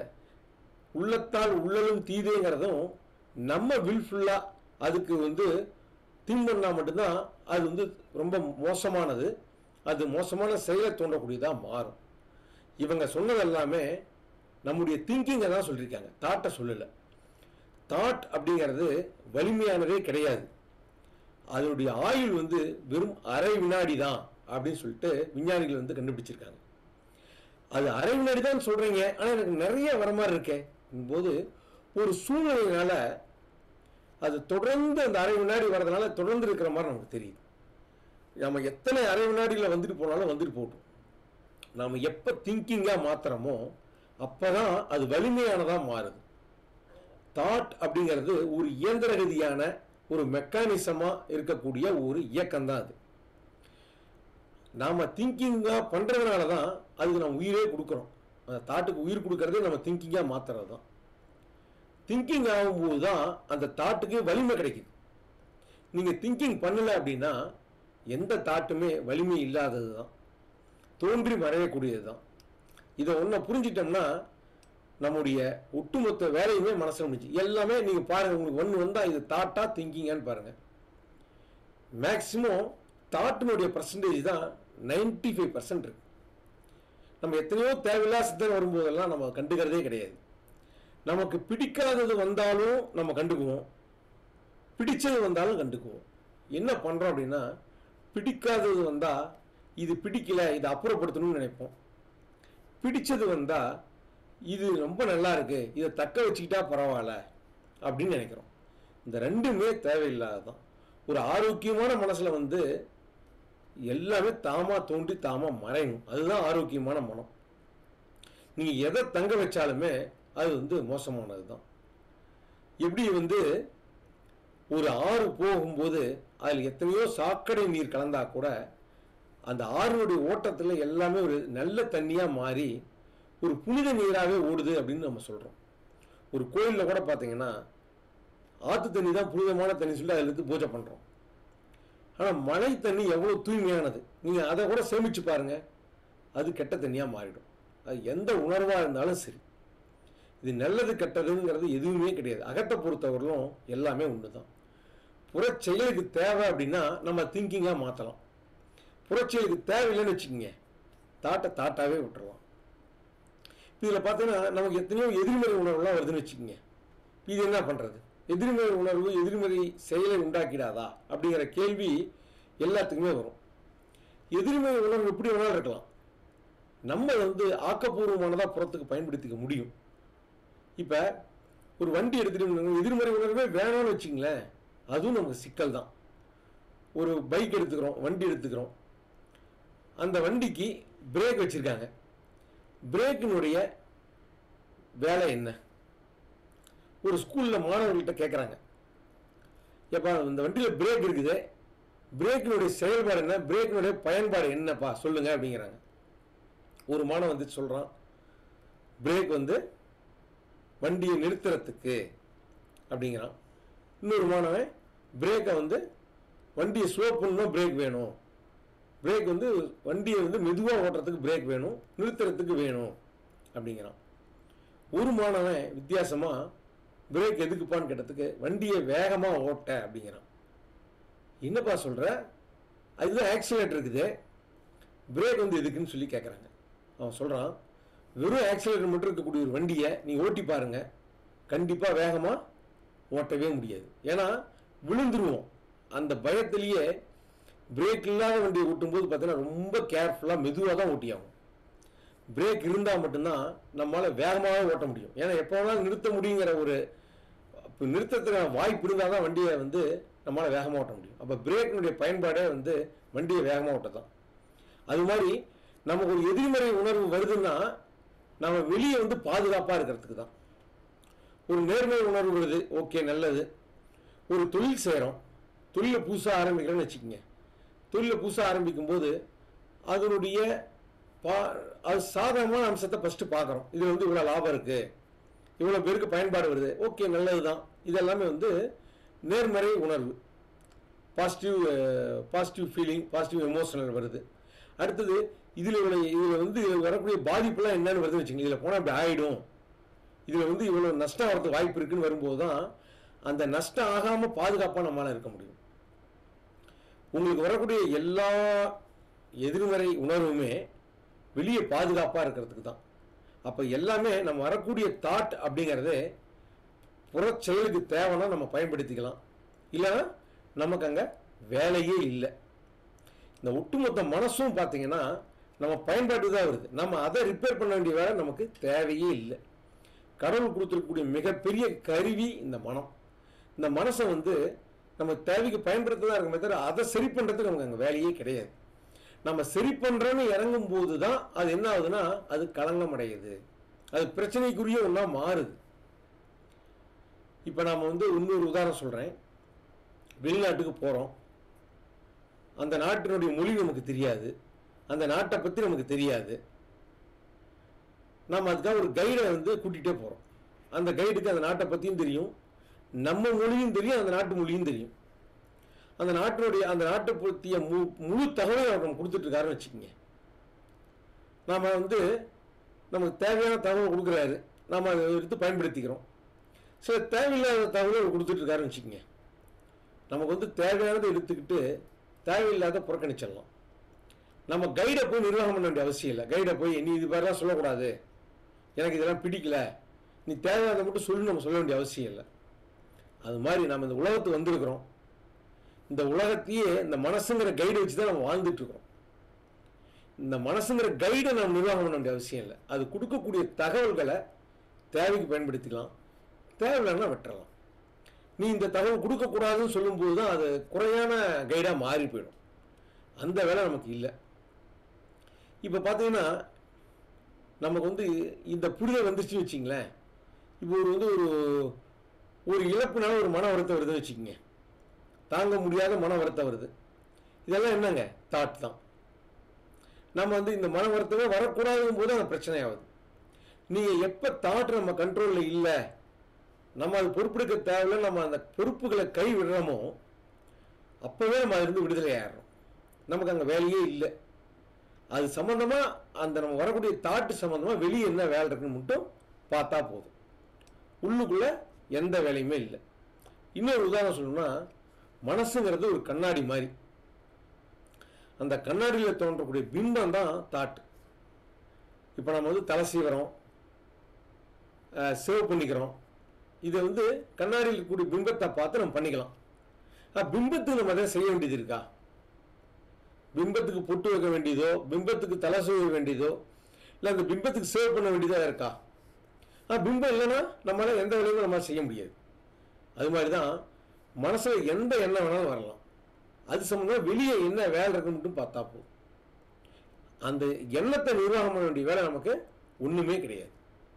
உள்ளத்தால் உள்ளலும் தீதேங்கிறதும் நம்ம வில்ஃபுல்லாக அதுக்கு வந்து திங்க் பண்ணால் மட்டும்தான் அது வந்து ரொம்ப மோசமானது, அது மோசமான செயலை தோன்றக்கூடியதாக மாறும். இவங்க சொன்னது எல்லாமே நம்முடைய திங்கிங்கை தான் சொல்லியிருக்காங்க, தாட்டை சொல்லலை. தாட் அப்படிங்கிறது வலிமையானதே கிடையாது. அதனுடைய ஆயுள் வந்து வெறும் அரை வினாடி தான் அப்படின்னு சொல்லிட்டு விஞ்ஞானிகள் வந்து கண்டுபிடிச்சிருக்காங்க. அது அரை வினாடி தான் சொல்றீங்க, ஆனால் எனக்கு நிறைய வர மாதிரி இருக்கே போது ஒரு சூழ்நிலையினால அது தொடர்ந்து அந்த அரை வினாடி வர்றதுனால தொடர்ந்து இருக்கிற மாதிரி நமக்கு தெரியுது. நம்ம எத்தனை அரை வினாடியில் வந்துட்டு போனாலும் வந்துட்டு போட்டோம். நாம் எப்போ திங்கிங்காக மாற்றுறோமோ அப்போ தான் அது வலிமையானதாக மாறுது. தாட் அப்படிங்கிறது ஒரு இயந்திர ரீதியான ஒரு மெக்கானிசமாக இருக்கக்கூடிய ஒரு இயக்கம் தான் அது. நாம் திங்கிங்காக பண்ணுறதுனால தான் அதுக்கு நம்ம உயிரே கொடுக்குறோம். அந்த தாட்டுக்கு உயிர் கொடுக்கறதே நம்ம திங்கிங்காக மாற்றுறது தான். திங்கிங் ஆகும்போது தான் அந்த தாட்டுக்கு வலிமை கிடைக்குது. நீங்கள் திங்கிங் பண்ணலை அப்படின்னா எந்த தாட்டுமே வலிமை இல்லாதது தான், தோன்றி மறையக்கூடியது தான். இதை ஒன்றை புரிஞ்சிட்டோம்னா நம்முடைய ஒட்டுமொத்த வேலையுமே மனசில் முடிச்சு எல்லாமே நீங்கள் பாருங்கள். உங்களுக்கு ஒன்று வந்தால் இது தாட்டா திங்கிங்கான்னு பாருங்கள். மேக்சிமம் தாட்டினுடைய பர்சன்டேஜ் தான் நைன்டி ஃபைவ் பர்சன்ட் இருக்கு. நம்ம எத்தனையோ தேவையில்லா சிந்தனை வரும்போதெல்லாம் நம்ம கண்டுக்கிறதே கிடையாது. நமக்கு பிடிக்காதது வந்தாலும் நம்ம கண்டுக்குவோம், பிடிச்சது வந்தாலும் கண்டுக்குவோம். என்ன பண்ணுறோம் அப்படின்னா, பிடிக்காதது வந்தால் இது பிடிக்கல, இதை அப்புறப்படுத்தணும்னு நினைப்போம். பிடிச்சது வந்தால் இது ரொம்ப நல்லா இருக்கு, இதை தக்க வச்சுக்கிட்டா பரவாயில்ல அப்படின்னு நினைக்கிறோம். இந்த ரெண்டுமே தேவையில்லாததான். ஒரு ஆரோக்கியமான மனசில் வந்து எல்லாமே தாமா தோன்றி தாமா மறையணும். அதுதான் ஆரோக்கியமான மனம். நீங்கள் எதை தங்க வச்சாலுமே அது வந்து மோசமானது தான். எப்படி வந்து ஒரு ஆறு போகும்போது அதில் எத்தனையோ சாக்கடை நீர் கலந்தா கூட அந்த ஆறுனுடைய ஓட்டத்தில் எல்லாமே ஒரு நல்ல தண்ணியாக மாறி ஒரு புனித நீராகவே ஓடுது அப்படின்னு நம்ம சொல்கிறோம். ஒரு கோயிலில் கூட பார்த்தீங்கன்னா ஆற்று தண்ணி தான் புனிதமான தண்ணி சொல்லி அதில் இருந்து பூஜை பண்ணுறோம். ஆனால் மழை தண்ணி எவ்வளோ தூய்மையானது, நீங்கள் அதை கூட சேமித்து பாருங்கள், அது கெட்ட தண்ணியாக மாறிடும். அது எந்த உணர்வாக இருந்தாலும் சரி, இது நல்லது கெட்டதுங்கிறது எதுவுமே கிடையாது. அகத்தை பொறுத்தவரையிலும் எல்லாமே ஒன்று தான். புறச்செயலுக்கு தேவை அப்படின்னா நம்ம திங்கிங்காக மாற்றலாம். புறச்செயலுக்கு தேவையில்லைன்னு வச்சுக்கோங்க, தாட்டை தாட்டாகவே விட்டுறலாம். இதில் பார்த்தீங்கன்னா நமக்கு எத்தனையோ எதிர்மறை உணர்வுலாம் வருதுன்னு வச்சுக்கோங்க. இது என்ன பண்ணுறது? எதிர்மறை உணர்வு எதிர்மறை செயலை உண்டாக்கிடாதா அப்படிங்கிற கேள்வி எல்லாத்துக்குமே வரும். எதிர்மறை உணர்வு எப்படி வேணாலும் இருக்கலாம். நம்ம வந்து ஆக்கப்பூர்வமானதாக புறத்துக்கு பயன்படுத்திக்க முடியும். இப்போ ஒரு வண்டி எடுத்துகிட்டு எதிர்மறை உணர்வே வேணும்னு வச்சுங்களேன், அதுவும் நமக்கு சிக்கல் தான். ஒரு பைக் எடுத்துக்கிறோம், வண்டி எடுத்துக்கிறோம், அந்த வண்டிக்கு பிரேக் வச்சுருக்காங்க. பிரேக்கினுடைய வேலை என்ன? ஒரு ஸ்கூலில் மாணவர்கள்ட்ட கேட்குறாங்க, எப்பா இந்த வண்டியில் பிரேக் இருக்குது, பிரேக்கினுடைய செயல்பாடு என்ன, பிரேக்கினுடைய பயன்பாடு என்னப்பா சொல்லுங்கள் அப்படிங்கிறாங்க. ஒரு மாணவன் வந்து சொல்கிறான், பிரேக் வந்து வண்டியை நிறுத்துறதுக்கு அப்படிங்கிறான். இன்னொரு மாணவன் பிரேக்கை வந்து வண்டியை ஸ்லோ பண்ணணும், பிரேக் வேணும், பிரேக் வந்து வண்டியை வந்து மெதுவாக ஓட்டுறதுக்கு பிரேக் வேணும், நிறுத்துறதுக்கு வேணும் அப்படிங்கிறான். ஒரு மாணவன் வித்தியாசமாக பிரேக் எதுக்குப்பான்னு கேட்டதுக்கு வண்டியை வேகமாக ஓட்ட அப்படிங்கிறான். என்னப்பா சொல்கிற, அதுதான் ஆக்சிலேட்டர் இருக்குது, பிரேக் வந்து எதுக்குன்னு சொல்லி கேட்குறாங்க. அவன் சொல்கிறான், வெறும் ஆக்சிலேட்டர் மட்டும் இருக்கக்கூடிய ஒரு வண்டியை நீ ஓட்டி பாருங்கள், கண்டிப்பாக வேகமாக ஓட்டவே முடியாது. ஏன்னா விழுந்துருவோம். அந்த பயத்திலேயே பிரேக் இல்லாத வண்டியை ஓட்டும்போது பார்த்தீங்கன்னா ரொம்ப கேர்ஃபுல்லாக மெதுவாக தான் ஓட்டியாகும். பிரேக் இருந்தால் மட்டும்தான் நம்மளால் வேகமாக ஓட்ட முடியும். ஏன்னா எப்போ வேணாலும் நிறுத்த முடியுங்கிற ஒரு இப்போ நிறுத்தத்துக்கான வாய்ப்பு இருந்தால் தான் வண்டியை வந்து நம்மளால் வேகமாக ஓட்ட முடியும். அப்போ பிரேக்கினுடைய பயன்பாடே வந்து வண்டியை வேகமாக ஓட்ட தான். அது மாதிரி நமக்கு ஒரு எதிர்மறை உணர்வு வருதுன்னா நம்ம வெளியே வந்து பாதுகாப்பாக இருக்கிறதுக்கு தான். ஒரு நேர்மறை உணர்வு வருது, ஓகே நல்லது. ஒரு தொழில் செய்கிறோம், தொழிலை புதுசாக ஆரம்பிக்கிறோன்னு வச்சுக்கோங்க. தொழிலை புதுசாக ஆரம்பிக்கும் போது அதனுடைய பா அது சாதகமான அம்சத்தை ஃபஸ்ட்டு பார்க்குறோம். இதில் வந்து இவ்வளோ லாபம் இருக்குது, இவ்வளோ பேருக்கு பயன்பாடு வருது, ஓகே நல்லது தான். இதெல்லாமே வந்து நேர்மறை உணர்வு, positive positive feeling, positive emotional வருது. அடுத்தது இதில் இவ்வளோ இதில் வந்து வரக்கூடிய பாதிப்புலாம் என்னென்னு வருதுன்னு வச்சுக்கோங்க. இதில் போனால் இப்படி ஆகிடும், இதில் வந்து இவ்வளோ நஷ்டம் வரதுக்கு வாய்ப்பு இருக்குன்னு வரும்போது தான் அந்த நஷ்டம் ஆகாமல் பாதுகாப்பாக நம்மளால் இருக்க முடியும். உங்களுக்கு வரக்கூடிய எல்லா எதிர்மறை உணர்வுமே வெளியே பாதுகாப்பாக இருக்கிறதுக்கு தான். அப்போ எல்லாமே நம்ம வரக்கூடிய தாட் அப்படிங்கிறது புறச் செயலுக்கு தேவைன்னா நம்ம பயன்படுத்திக்கலாம், இல்லைன்னா நமக்கு அங்கே வேலையே இல்லை. இந்த ஒட்டுமொத்த மனசும் பார்த்தீங்கன்னா நம்ம பயன்பாட்டு தான் வருது. நம்ம அதை ரிப்பேர் பண்ண வேண்டிய வேலை நமக்கு தேவையே இல்லை. கடவுள் கொடுத்துருக்கக்கூடிய மிகப்பெரிய கருவி இந்த மனம். இந்த மனசை வந்து நம்ம தேவைக்கு பயன்படுத்த தான் இருக்குமே தவிர அதை சரி பண்ணுறதுக்கு நமக்கு அங்கே வேலையே கிடையாது. நம்ம சரி பண்ணுறோன்னு இறங்கும் போது தான் அது என்ன ஆகுதுன்னா அது களங்கம் அடையுது, அது பிரச்சனைக்குரிய ஒன்றா மாறுது. இப்போ நாம் வந்து இன்னொரு உதாரணம் சொல்கிறேன். வெளிநாட்டுக்கு போகிறோம், அந்த நாட்டினுடைய மொழி நமக்கு தெரியாது, அந்த நாட்டை பற்றி நமக்கு தெரியாது. நம்ம அதுக்காக ஒரு கைடை வந்து கூட்டிகிட்டே போகிறோம். அந்த கைடுக்கு அந்த நாட்டை பற்றியும் தெரியும், நம்ம மொழியும் தெரியும், அந்த நாட்டு மொழியும் தெரியும். அந்த நாட்டினுடைய அந்த நாட்டை பற்றிய மு முழு தகவலையும் அவர் நம்ம கொடுத்துட்ருக்காருன்னு வச்சுக்கோங்க. நாம் வந்து நமக்கு தேவையான தகவல் கொடுக்குறாரு, நாம் அதை எடுத்து பயன்படுத்திக்கிறோம். சில தேவையில்லாத தகவலை அவர் கொடுத்துட்ருக்காருன்னு வச்சுக்கோங்க. நமக்கு வந்து தேவையானதை எடுத்துக்கிட்டு தேவையில்லாத புறக்கணிச்சிடலாம். நம்ம கைடை போய் நிர்வாகம் பண்ண வேண்டிய அவசியம் இல்லை. கைடை போய் நீ இது மாதிரிலாம் சொல்லக்கூடாது, எனக்கு இதெல்லாம் பிடிக்கல, நீ தேவையானதை மட்டும் சொல்லி நம்ம சொல்ல வேண்டிய அவசியம் இல்லை. அது மாதிரி நம்ம இந்த உலகத்துக்கு வந்திருக்கிறோம். இந்த உலகத்தையே இந்த மனசுங்கிற கைடை வச்சு தான் நம்ம வாழ்ந்துட்டு இருக்கிறோம். இந்த மனசுங்கிற கைடை நம்ம நிர்வாகம் பண்ண வேண்டிய அவசியம் இல்லை. அது கொடுக்கக்கூடிய தகவல்களை தேவைக்கு பயன்படுத்திக்கலாம், தேவையில்லைன்னா விட்டுறலாம். நீ இந்த தகவல் கொடுக்கக்கூடாதுன்னு சொல்லும்போது தான் அது குறையான கைடாக மாறி போயிடும். அந்த வேலை நமக்கு இல்லை. இப்போ பார்த்தீங்கன்னா நமக்கு வந்து இந்த புரிதல் வந்துருச்சுன்னு வச்சிங்களேன். இப்போ ஒரு வந்து ஒரு ஒரு இழப்புனால ஒரு மன வருத்தம் வருதுன்னு வச்சுக்கோங்க, தாங்க முடியாத மன வருத்தம் வருது. இதெல்லாம் என்னங்க? தாட் தான். நம்ம வந்து இந்த மன வருத்தமே வரக்கூடாதுங்கும் போது அந்த பிரச்சனை ஆகுது. நீங்கள் எப்போ தாட் நம்ம கண்ட்ரோலில் இல்லை, நம்ம அது பொறுப்பெடுக்க தேவையில்லை, நம்ம அந்த பொறுப்புகளை கை விடுறோமோ அப்போவே நம்ம அதிலிருந்து விடுதலை ஆயிடுறோம். நமக்கு அங்கே வேலையே இல்லை. அது சம்மந்தமாக அந்த நம்ம வரக்கூடிய தாட்டு சம்மந்தமாக வெளியே என்ன வேலை இருக்குன்னு மட்டும் பார்த்தா போதும், உள்ளுக்குள்ளே எந்த வேலையுமே இல்லை. இன்னொரு உதாரணம் சொல்லணும்னா, மனசுங்கிறது ஒரு கண்ணாடி மாதிரி. அந்த கண்ணாடியில் தோன்றக்கூடிய பிம்பம் தான் தாட்டு. இப்போ நம்ம வந்து தலை சீவரம், சேவ் பண்ணிக்கிறோம். இதை வந்து கண்ணாடியில் இருக்கக்கூடிய பிம்பத்தை பார்த்து நம்ம பண்ணிக்கலாம். பிம்பத்துக்கு நம்ம எதாவது செய்ய வேண்டியது இருக்கா? பிம்பத்துக்கு பொட்டு வைக்க வேண்டியதோ, பிம்பத்துக்கு தலை செய்ய வேண்டியதோ, இல்லை அந்த பிம்பத்துக்கு சேவ் பண்ண வேண்டியதோ இருக்கா? பிம்பம் இல்லைன்னா நம்மளால் எந்த வேலையும் நம்ம செய்ய முடியாது. அது மாதிரி தான் மனசில் எந்த எண்ணம் வேணாலும் வரலாம். அது சம்பந்தமாக வெளியே என்ன வேலை இருக்குன்னு மட்டும் பார்த்தா போதும். அந்த எண்ணத்தை நிர்வாகம் பண்ண வேண்டிய வேலை நமக்கு ஒன்றுமே கிடையாது.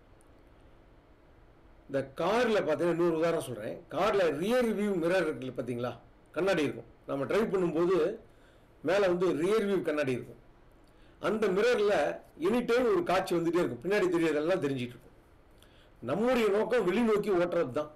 இந்த காரில் பார்த்தீங்கன்னா இன்னொரு உதாரணம் சொல்கிறேன். காரில் ரியர் வியூ மிரர் இருக்குல்ல, பார்த்தீங்களா? கண்ணாடி இருக்கும். நம்ம டிரைவ் பண்ணும்போது மேலே வந்து ரியர் வியூ கண்ணாடி இருக்கும். அந்த மிரரில் எனி டைம் ஒரு காட்சி வந்துகிட்டே இருக்கும், பின்னாடி தெரியறதெல்லாம் தெரிஞ்சிட்டு இருக்கும். நம்முடைய நோக்கம் வெளிநோக்கி ஓட்டுறது தான்.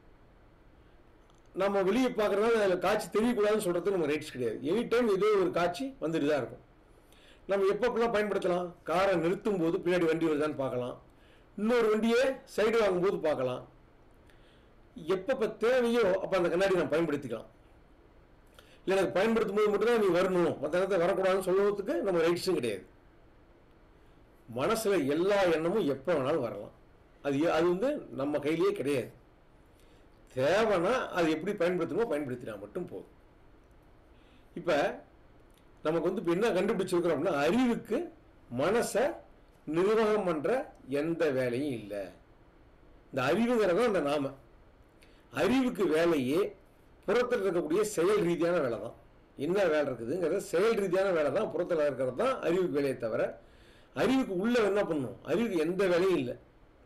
நம்ம வெளியே பார்க்குறதுனால அதில் காட்சி தெரியக்கூடாதுன்னு சொல்கிறது நம்ம ரைட்ஸ் கிடையாது. எனி டைம் இதே ஒரு காட்சி வந்துட்டு தான் இருக்கும். நம்ம எப்பப்பெல்லாம் பயன்படுத்தலாம்? காரை நிறுத்தும் போது பின்னாடி வண்டி வருதான்னு பார்க்கலாம், இன்னொரு வண்டியை சைடு வாங்கும்போது பார்க்கலாம். எப்பப்போ தேவையோ அப்போ அந்த கண்ணாடி நம்ம பயன்படுத்திக்கலாம். இல்லை எனக்கு பயன்படுத்தும் போது மட்டும்தான் நீ வரணும், மற்ற நேரத்தை வரக்கூடாதுன்னு சொல்லுவதுக்கு நம்ம ரைட்ஸும் கிடையாது. மனசில் எல்லா எண்ணமும் எப்போ வேணாலும் வரலாம். அது அது வந்து நம்ம கையிலேயே கிடையாது. தேவைன்னா அது எப்படி பயன்படுத்தணுமோ பயன்படுத்தினா மட்டும் போதும். இப்போ நமக்கு வந்து இப்போ என்ன கண்டுபிடிச்சிருக்கிறோம் அப்படின்னா, அறிவுக்கு மனசை நிர்வாகம் பண்ணுற எந்த வேலையும் இல்லை. இந்த அறிவுங்கிறத அந்த நாம அறிவுக்கு வேலையே புறத்தில் இருக்கக்கூடிய செயல் ரீதியான வேலை தான். என்ன வேலை இருக்குதுங்கிறத செயல் ரீதியான வேலை தான், புறத்தில் இருக்கிறது தான் அறிவுக்கு வேலையை தவிர அறிவுக்கு உள்ள என்ன பண்ணணும்? அறிவுக்கு எந்த வேலையும் இல்லை.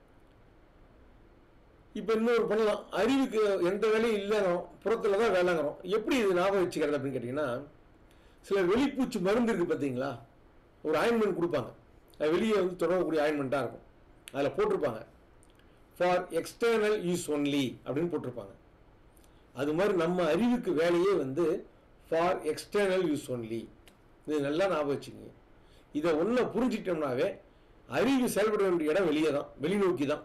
இப்போ இன்னொரு பண்ணலாம், அறிவுக்கு எந்த வேலையும் இல்லைனோ புறத்தில் தான் வேலைங்கிறோம். எப்படி இது ஞாபகம் வச்சுக்கிறது அப்படின்னு கேட்டிங்கன்னா, சில வெளிப்பூச்சி மருந்து இருக்குது பார்த்தீங்களா? ஒரு ஆயின்மெண்ட் கொடுப்பாங்க, அது வெளியே வந்து தொடரக்கூடிய ஆயின்மெண்ட்டாக இருக்கும். அதில் போட்டிருப்பாங்க ஃபார் எக்ஸ்டர்னல் யூஸ் ஒன்லி அப்படின்னு போட்டிருப்பாங்க. அது மாதிரி நம்ம அறிவுக்கு வேலையே வந்து ஃபார் எக்ஸ்டர்னல் யூஸ் ஒன்லி. இது நல்லா ஞாபகம் வச்சுக்கோங்க. இதை ஒன்றை புரிஞ்சிட்டோம்னாவே அறிவு செயல்பட வேண்டிய இடம் வெளியே தான், வெளிநோக்கி தான்.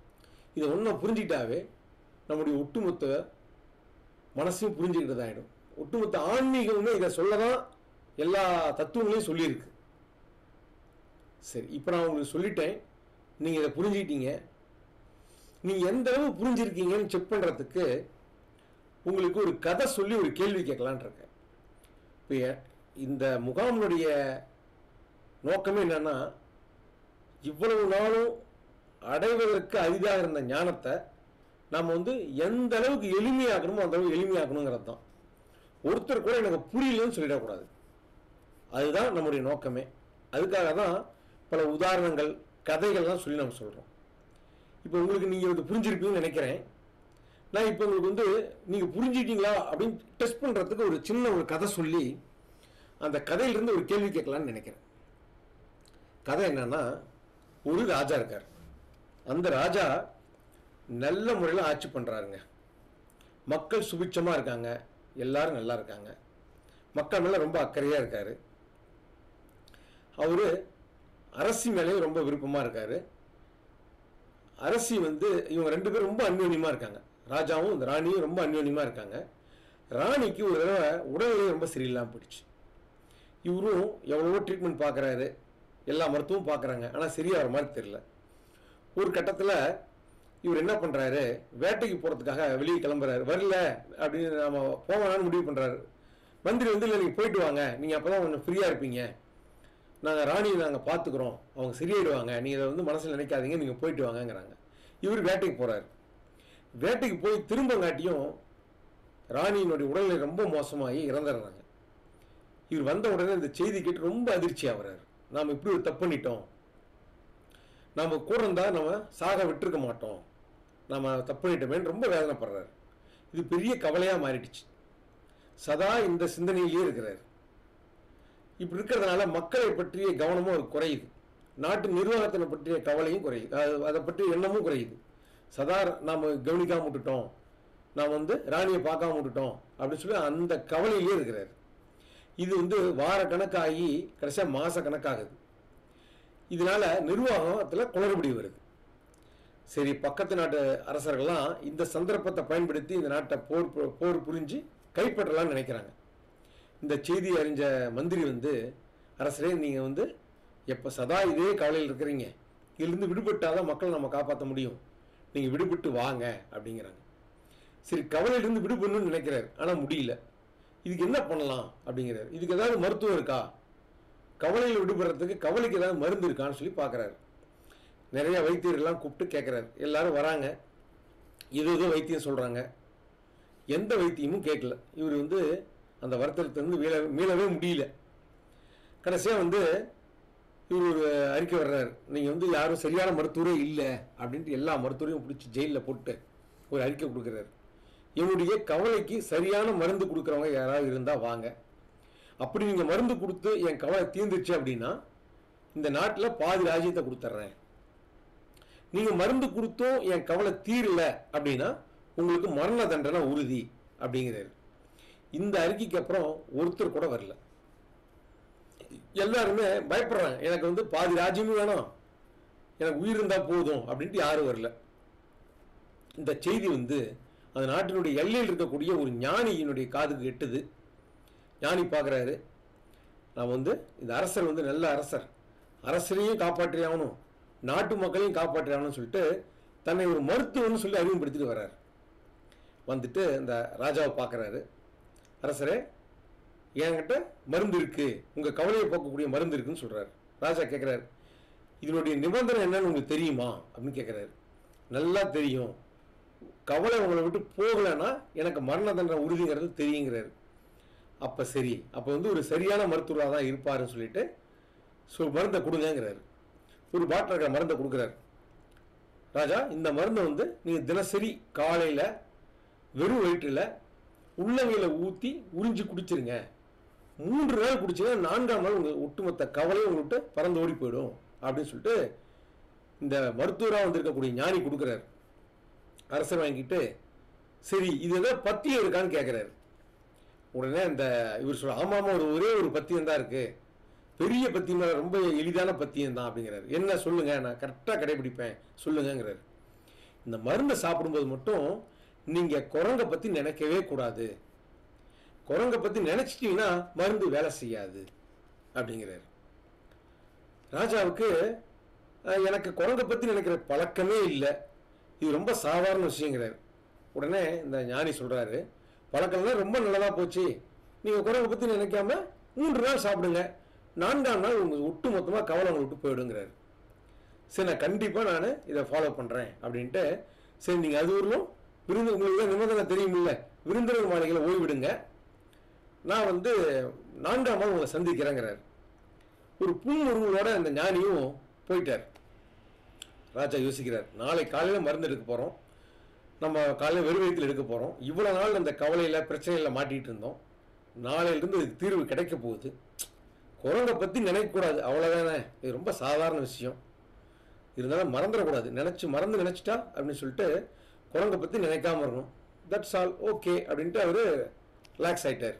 இதை ஒன்றை புரிஞ்சிட்டாவே நம்முடைய ஒட்டுமொத்த மனசையும் புரிஞ்சுக்கிட்டதாகிடும். ஒட்டுமொத்த ஆன்மீகமுமே இதை சொல்லதான் எல்லா தத்துவங்களையும் சொல்லியிருக்கு. சரி, இப்போ நான் உங்களுக்கு சொல்லிட்டேன், நீங்கள் இதை புரிஞ்சுக்கிட்டீங்க. நீங்கள் எந்த அளவு புரிஞ்சிருக்கீங்கன்னு செக் பண்ணுறதுக்கு உங்களுக்கு ஒரு கதை சொல்லி ஒரு கேள்வி கேட்கலான் இருக்கேன். இப்போ இந்த முகாமினுடைய நோக்கமே என்னன்னா, இவ்வளவு நாளும் அடைவதற்கு அரிதாக இருந்த ஞானத்தை நாம் வந்து எந்த அளவுக்கு எளிமையாக்கணுமோ அந்த அளவுக்கு எளிமையாக்கணுங்கிறது தான். ஒருத்தர் கூட எனக்கு புரியலன்னு சொல்லிடக்கூடாது. அதுதான் நம்முடைய நோக்கமே. அதுக்காக தான் பல உதாரணங்கள், கதைகள்லாம் சொல்லி நம்ம சொல்கிறோம். இப்போ உங்களுக்கு நீங்கள் இது புரிஞ்சிருப்பீங்கன்னு நினைக்கிறேன். நான் இப்போ உங்களுக்கு வந்து நீங்கள் புரிஞ்சிட்டீங்களா அப்படின்னு டெஸ்ட் பண்ணுறதுக்கு ஒரு சின்ன ஒரு கதை சொல்லி அந்த கதையிலிருந்து ஒரு கேள்வி கேட்கலான்னு நினைக்கிறேன். கதை என்னன்னா, ஒரு ராஜா இருக்கார். அந்த ராஜா நல்ல முறையில் ஆட்சி பண்ணுறாருங்க. மக்கள் சுபிட்சமாக இருக்காங்க, எல்லாரும் நல்லா இருக்காங்க, மக்கள் மேலே ரொம்ப அக்கறையாக இருக்கார். அவர் அரசி மேலேயும் ரொம்ப விருப்பமாக இருக்கார். அரசி வந்து இவங்க ரெண்டு பேரும் ரொம்ப அந்யோன்யமாக இருக்காங்க. ராஜாவும் இந்த ராணியும் ரொம்ப அந்யோன்யமாக இருக்காங்க. ராணிக்கு ஒரு தடவை உடல்நிலை ரொம்ப சரியில்லாமல் போயிடுச்சு. இவரும் எவ்வளவோ ட்ரீட்மெண்ட் பார்க்குறாரு, எல்லா மருத்துவமும் பார்க்குறாங்க, ஆனால் சரியாகிற மாதிரி தெரியல. ஒரு கட்டத்தில் இவர் என்ன பண்ணுறாரு, வேட்டைக்கு போகிறதுக்காக வெளியே கிளம்புறாரு. வரல அப்படின்னு நம்ம போவானான்னு முடிவு பண்ணுறாரு. மந்திரி வந்து இல்லை, நீங்கள் போயிட்டு வாங்க, நீங்கள் அப்போ தான் கொஞ்சம் ஃப்ரீயாக இருப்பீங்க, நாங்கள் ராணியை நாங்கள் பார்த்துக்குறோம், அவங்க சரியாயிடுவாங்க, நீங்கள் இதை வந்து மனசில் நினைக்காதீங்க, நீங்கள் போயிட்டு வாங்கங்கிறாங்க. இவர் வேட்டைக்கு போகிறார். வேட்டைக்கு போய் திரும்பங்காட்டியும் ராணியினுடைய உடல்நிலை ரொம்ப மோசமாகி இறந்துடுறாங்க. இவர் வந்த உடனே இந்த செய்தி கேட்டு ரொம்ப அதிர்ச்சி ஆகிறார். நாம் இப்படி ஒரு தப்பு பண்ணிட்டோம், நம்ம கூட இருந்தால் நம்ம சாக விட்டுருக்க மாட்டோம், நம்ம தப்பு பண்ணிட்டோமேன்னு ரொம்ப வேதனைப்படுறாரு. இது பெரிய கவலையாக மாறிடுச்சு. சதா இந்த சிந்தனையிலேயே இருக்கிறார். இப்படி இருக்கிறதுனால மக்களை பற்றிய கவனமும் அது குறையுது, நாட்டு நிர்வாகத்தினை பற்றிய கவலையும் குறையுது, அதை பற்றி எண்ணமும் குறையுது. சதா நாம் கவனிக்காம விட்டுட்டோம், நாம் வந்து ராணியை பார்க்காம விட்டுட்டோம் அப்படின்னு சொல்லி அந்த கவலையிலே இருக்கிறார். இது வந்து வார கணக்காகி கடைசியாக மாத கணக்காகுது. இதனால நிர்வாகத்தில் குளறுபடி வருது. சரி, பக்கத்து நாட்டு அரசர்கள்லாம் இந்த சந்தர்ப்பத்தை பயன்படுத்தி இந்த நாட்டை போர் போர் புரிஞ்சு கைப்பற்றலாம்னு நினைக்கிறாங்க. இந்த செய்தி அறிஞ்ச மந்திரி வந்து, அரசரே நீங்கள் வந்து எப்போ சதா இதே கவலையில் இருக்கிறீங்க, இதுலேருந்து விடுபட்டாதான் மக்களை நம்ம காப்பாற்ற முடியும், நீங்கள் விடுபட்டு வாங்க அப்படிங்கிறாங்க. சரி, கவலையிலிருந்து விடுபடணும்னு நினைக்கிறார், ஆனால் முடியல. இதுக்கு என்ன பண்ணலாம் அப்படிங்கிறார். இதுக்கு ஏதாவது மருத்துவம் இருக்கா, கவலையில் விடுபடுறதுக்கு கவலைக்கு ஏதாவது மருந்து இருக்கான்னு சொல்லி பார்க்குறாரு. நிறைய வைத்தியர்கள்லாம் கூப்பிட்டு கேட்குறாரு. எல்லாரும் வராங்க, இது ஏதோ வைத்தியம் சொல்கிறாங்க, எந்த வைத்தியமும் கேட்கல. இவர் வந்து அந்த வருத்தத்திலிருந்து மீள மீளவே முடியல. கடைசியாக வந்து இவர் ஒரு அறிக்கை வர்றாரு, நீங்கள் வந்து யாரும் சரியான மருத்துவரே இல்லை அப்படின்ட்டு எல்லா மருத்துவரையும் பிடிச்சி ஜெயிலில் போட்டு ஒரு அறிக்கை கொடுக்குறாரு. என்னுடைய கவலைக்கு சரியான மருந்து கொடுக்குறவங்க யாராவது இருந்தால் வாங்க, அப்படி நீங்கள் மருந்து கொடுத்து என் கவலை தீர்ந்துச்சு அப்படின்னா இந்த நாட்டில் பாதி ராஜ்யத்தை கொடுத்துட்றேன், நீங்கள் மருந்து கொடுத்தும் என் கவலை தீரல அப்படின்னா உங்களுக்கு மரண தண்டனை உறுதி அப்படிங்கிறாரு. இந்த அறிக்கைக்கு அப்புறம் ஒருத்தர் கூட வரல. எல்லாருமே பயப்படுறாங்க, எனக்கு வந்து பாதி ராஜ்யமும் வேணும், எனக்கு உயிர் இருந்தால் போதும் அப்படின்ட்டு யாரும் வரல. இந்த செய்தி வந்து அந்த நாட்டினுடைய எல்லையில் இருக்கக்கூடிய ஒரு ஞானியினுடைய காதுக்கு எட்டுது. ஞானி பார்க்குறாரு, நான் வந்து இந்த அரசர் வந்து நல்ல அரசர், அரசரையும் காப்பாற்றி ஆகணும், நாட்டு மக்களையும் காப்பாற்றி ஆகணும்னு சொல்லிட்டு தன்னை ஒரு மருத்துவம்னு சொல்லி அறிமுகப்படுத்திட்டு வர்றார். வந்துட்டு இந்த ராஜாவை பார்க்குறாரு. அரசரே, என்கிட்ட மருந்து இருக்குது, உங்கள் கவலையை போக்கக்கூடிய மருந்து இருக்குன்னு சொல்கிறார். ராஜா கேட்குறாரு, இதனுடைய நிபந்தனை என்னன்னு உங்களுக்கு தெரியுமா அப்படின்னு கேட்குறாரு. நல்லா தெரியும், கவலை உங்களை விட்டு போகலைன்னா எனக்கு மரண தண்டனை உறுதிங்கிறது தெரியுங்கிறாரு. அப்போ சரி, அப்போ வந்து ஒரு சரியான மருத்துவராக தான் இருப்பாருன்னு சொல்லிட்டு சொல் மருந்தை கொடுங்கிறாரு. ஒரு பாட்டில் இருக்கிற மருந்தை கொடுக்குறாரு. ராஜா, இந்த மருந்தை வந்து நீங்கள் தினசரி காலையில் வெறும் வயிற்றில் உள்ளங்கையில் ஊற்றி உறிஞ்சி குடிச்சிருங்க. மூன்று நாள் குடிச்சிங்கன்னா நான்காம் நாள் உங்கள் ஒட்டுமொத்த கவலையும் உங்கள்கிட்ட பறந்து ஓடி போயிடும் அப்படின்னு சொல்லிட்டு இந்த மருத்துவராக வந்திருக்கக்கூடிய ஞானி கொடுக்குறாரு. அரசர் வாங்கிட்டு, சரி இது ஏதோ பத்தியம் இருக்கான்னு கேட்குறாரு. உடனே இந்த இவர் சொல்ல, ஆமாம் ஒரு ஒரே ஒரு பத்தியம் தான் இருக்குது, பெரிய பத்தியம், ரொம்ப எளிதான பத்தியம் தான் அப்படிங்கிறாரு. என்ன சொல்லுங்க, நான் கரெக்டாக கடைபிடிப்பேன் சொல்லுங்கிறாரு. இந்த மருந்தை சாப்பிடும்போது மட்டும் நீங்கள் குரங்கை பற்றி நினைக்கவே கூடாது, குரங்கை பற்றி நினச்சிட்டிங்கன்னா மருந்து வேலை செய்யாது அப்படிங்கிறார். ராஜாவுக்கு எனக்கு குரங்கை பற்றி நினைக்கிற பழக்கமே இல்லை, இது ரொம்ப சாதாரண விஷயங்கிறார். உடனே இந்த ஞானி சொல்கிறாரு, பழக்கம்லாம் ரொம்ப நல்லதாக போச்சு, நீங்கள் குரங்கை பற்றி நினைக்காம மூன்று நாள் சாப்பிடுங்க, நான்காம் நாள் உங்களுக்கு ஒட்டு மொத்தமாக கவலை உங்களை விட்டு போயிடுங்கிறார். சரி, நான் கண்டிப்பாக நான் இதை ஃபாலோ பண்ணுறேன் அப்படின்ட்டு, சரி நீங்கள் அது ஊரிலும் விருந்து உங்களுக்கு தான் நிபந்தனை தெரியுமில்ல, விருந்தினர் மாளிகையில் ஓய்விடுங்க, நான் வந்து நான்காம் நாள் உங்களை சந்திக்கிறேங்கிறார். ஒரு பூமுருங்களோட அந்த ஞானியும் போயிட்டார். ராஜா யோசிக்கிறார், நாளை காலையில் மருந்து எடுக்க போகிறோம், நம்ம காலையில் வெறும் வயிற்றில் எடுக்க போகிறோம், இவ்வளோ நாள் அந்த கவலையில் பிரச்சனையில் மாட்டிகிட்டு இருந்தோம், நாளையிலிருந்து இதுக்கு தீர்வு கிடைக்க போகுது, குரங்கை பற்றி நினைக்கக்கூடாது, அவ்வளோதானே, இது ரொம்ப சாதாரண விஷயம், இருந்தாலும் மறந்துடக்கூடாது, நினச்சி மறந்து நினச்சிட்டா அப்படின்னு சொல்லிட்டு குரங்கை பற்றி நினைக்காம இருக்கணும், தட்ஸ் ஆல், ஓகே அப்படின்ட்டு அவர் ரிலாக்ஸ் ஆகிட்டார்.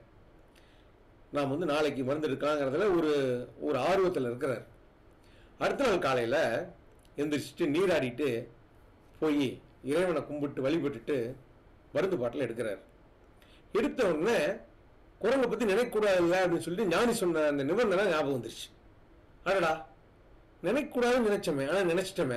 நாம் வந்து நாளைக்கு மருந்து எடுக்கலாங்கிறதுல ஒரு ஒரு ஆர்வத்தில் இருக்கிறார். அடுத்த நாள் காலையில் எந்திரிச்சிட்டு நீராடிட்டு போய் இறைவனை கும்பிட்டு வழிபட்டுட்டு மருந்து பாட்டில் எடுக்கிறார். எடுத்த உடனே குரங்கை பற்றி நினைக்கக்கூடாது அப்படின்னு சொல்லிட்டு ஞானி சொன்ன அந்த நிபந்தனை ஞாபகம் வந்துருச்சு. அடடா, நினைக்கக்கூடாதுன்னு நினைச்சோமே, ஆனால் நினைச்சிட்டோமே,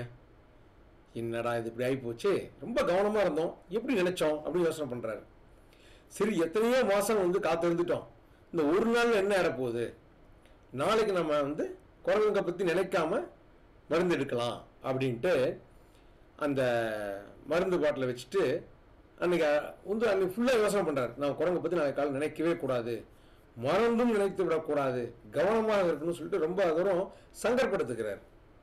என்னடா இது இப்படி ஆகி போச்சு, ரொம்ப கவனமாக இருந்தோம், எப்படி நினைச்சோம் அப்படின்னு யோசனை பண்ணுறாரு. சரி, எத்தனையோ மாதம் வந்து காத்து இருந்துட்டோம், இந்த ஒரு நாள் என்ன ஆடப்போகுது, நாளைக்கு நம்ம வந்து குரங்கை பற்றி நினைக்காம மருந்து எடுக்கலாம் அப்படின்ட்டு அந்த மருந்து பாட்டில் வச்சுட்டு அன்றைக்கி வந்து அன்றைக்கி ஃபுல்லாக யோசனை பண்ணுறாரு. நான் குரங்கை பற்றி நாளைக்கு காலம் நினைக்கவே கூடாது, மறந்தும் நினைத்து விடக்கூடாது, கவனமாக இருக்கணும்னு சொல்லிட்டு ரொம்ப தூரம் சங்கற்படுத்துக்கிறார்.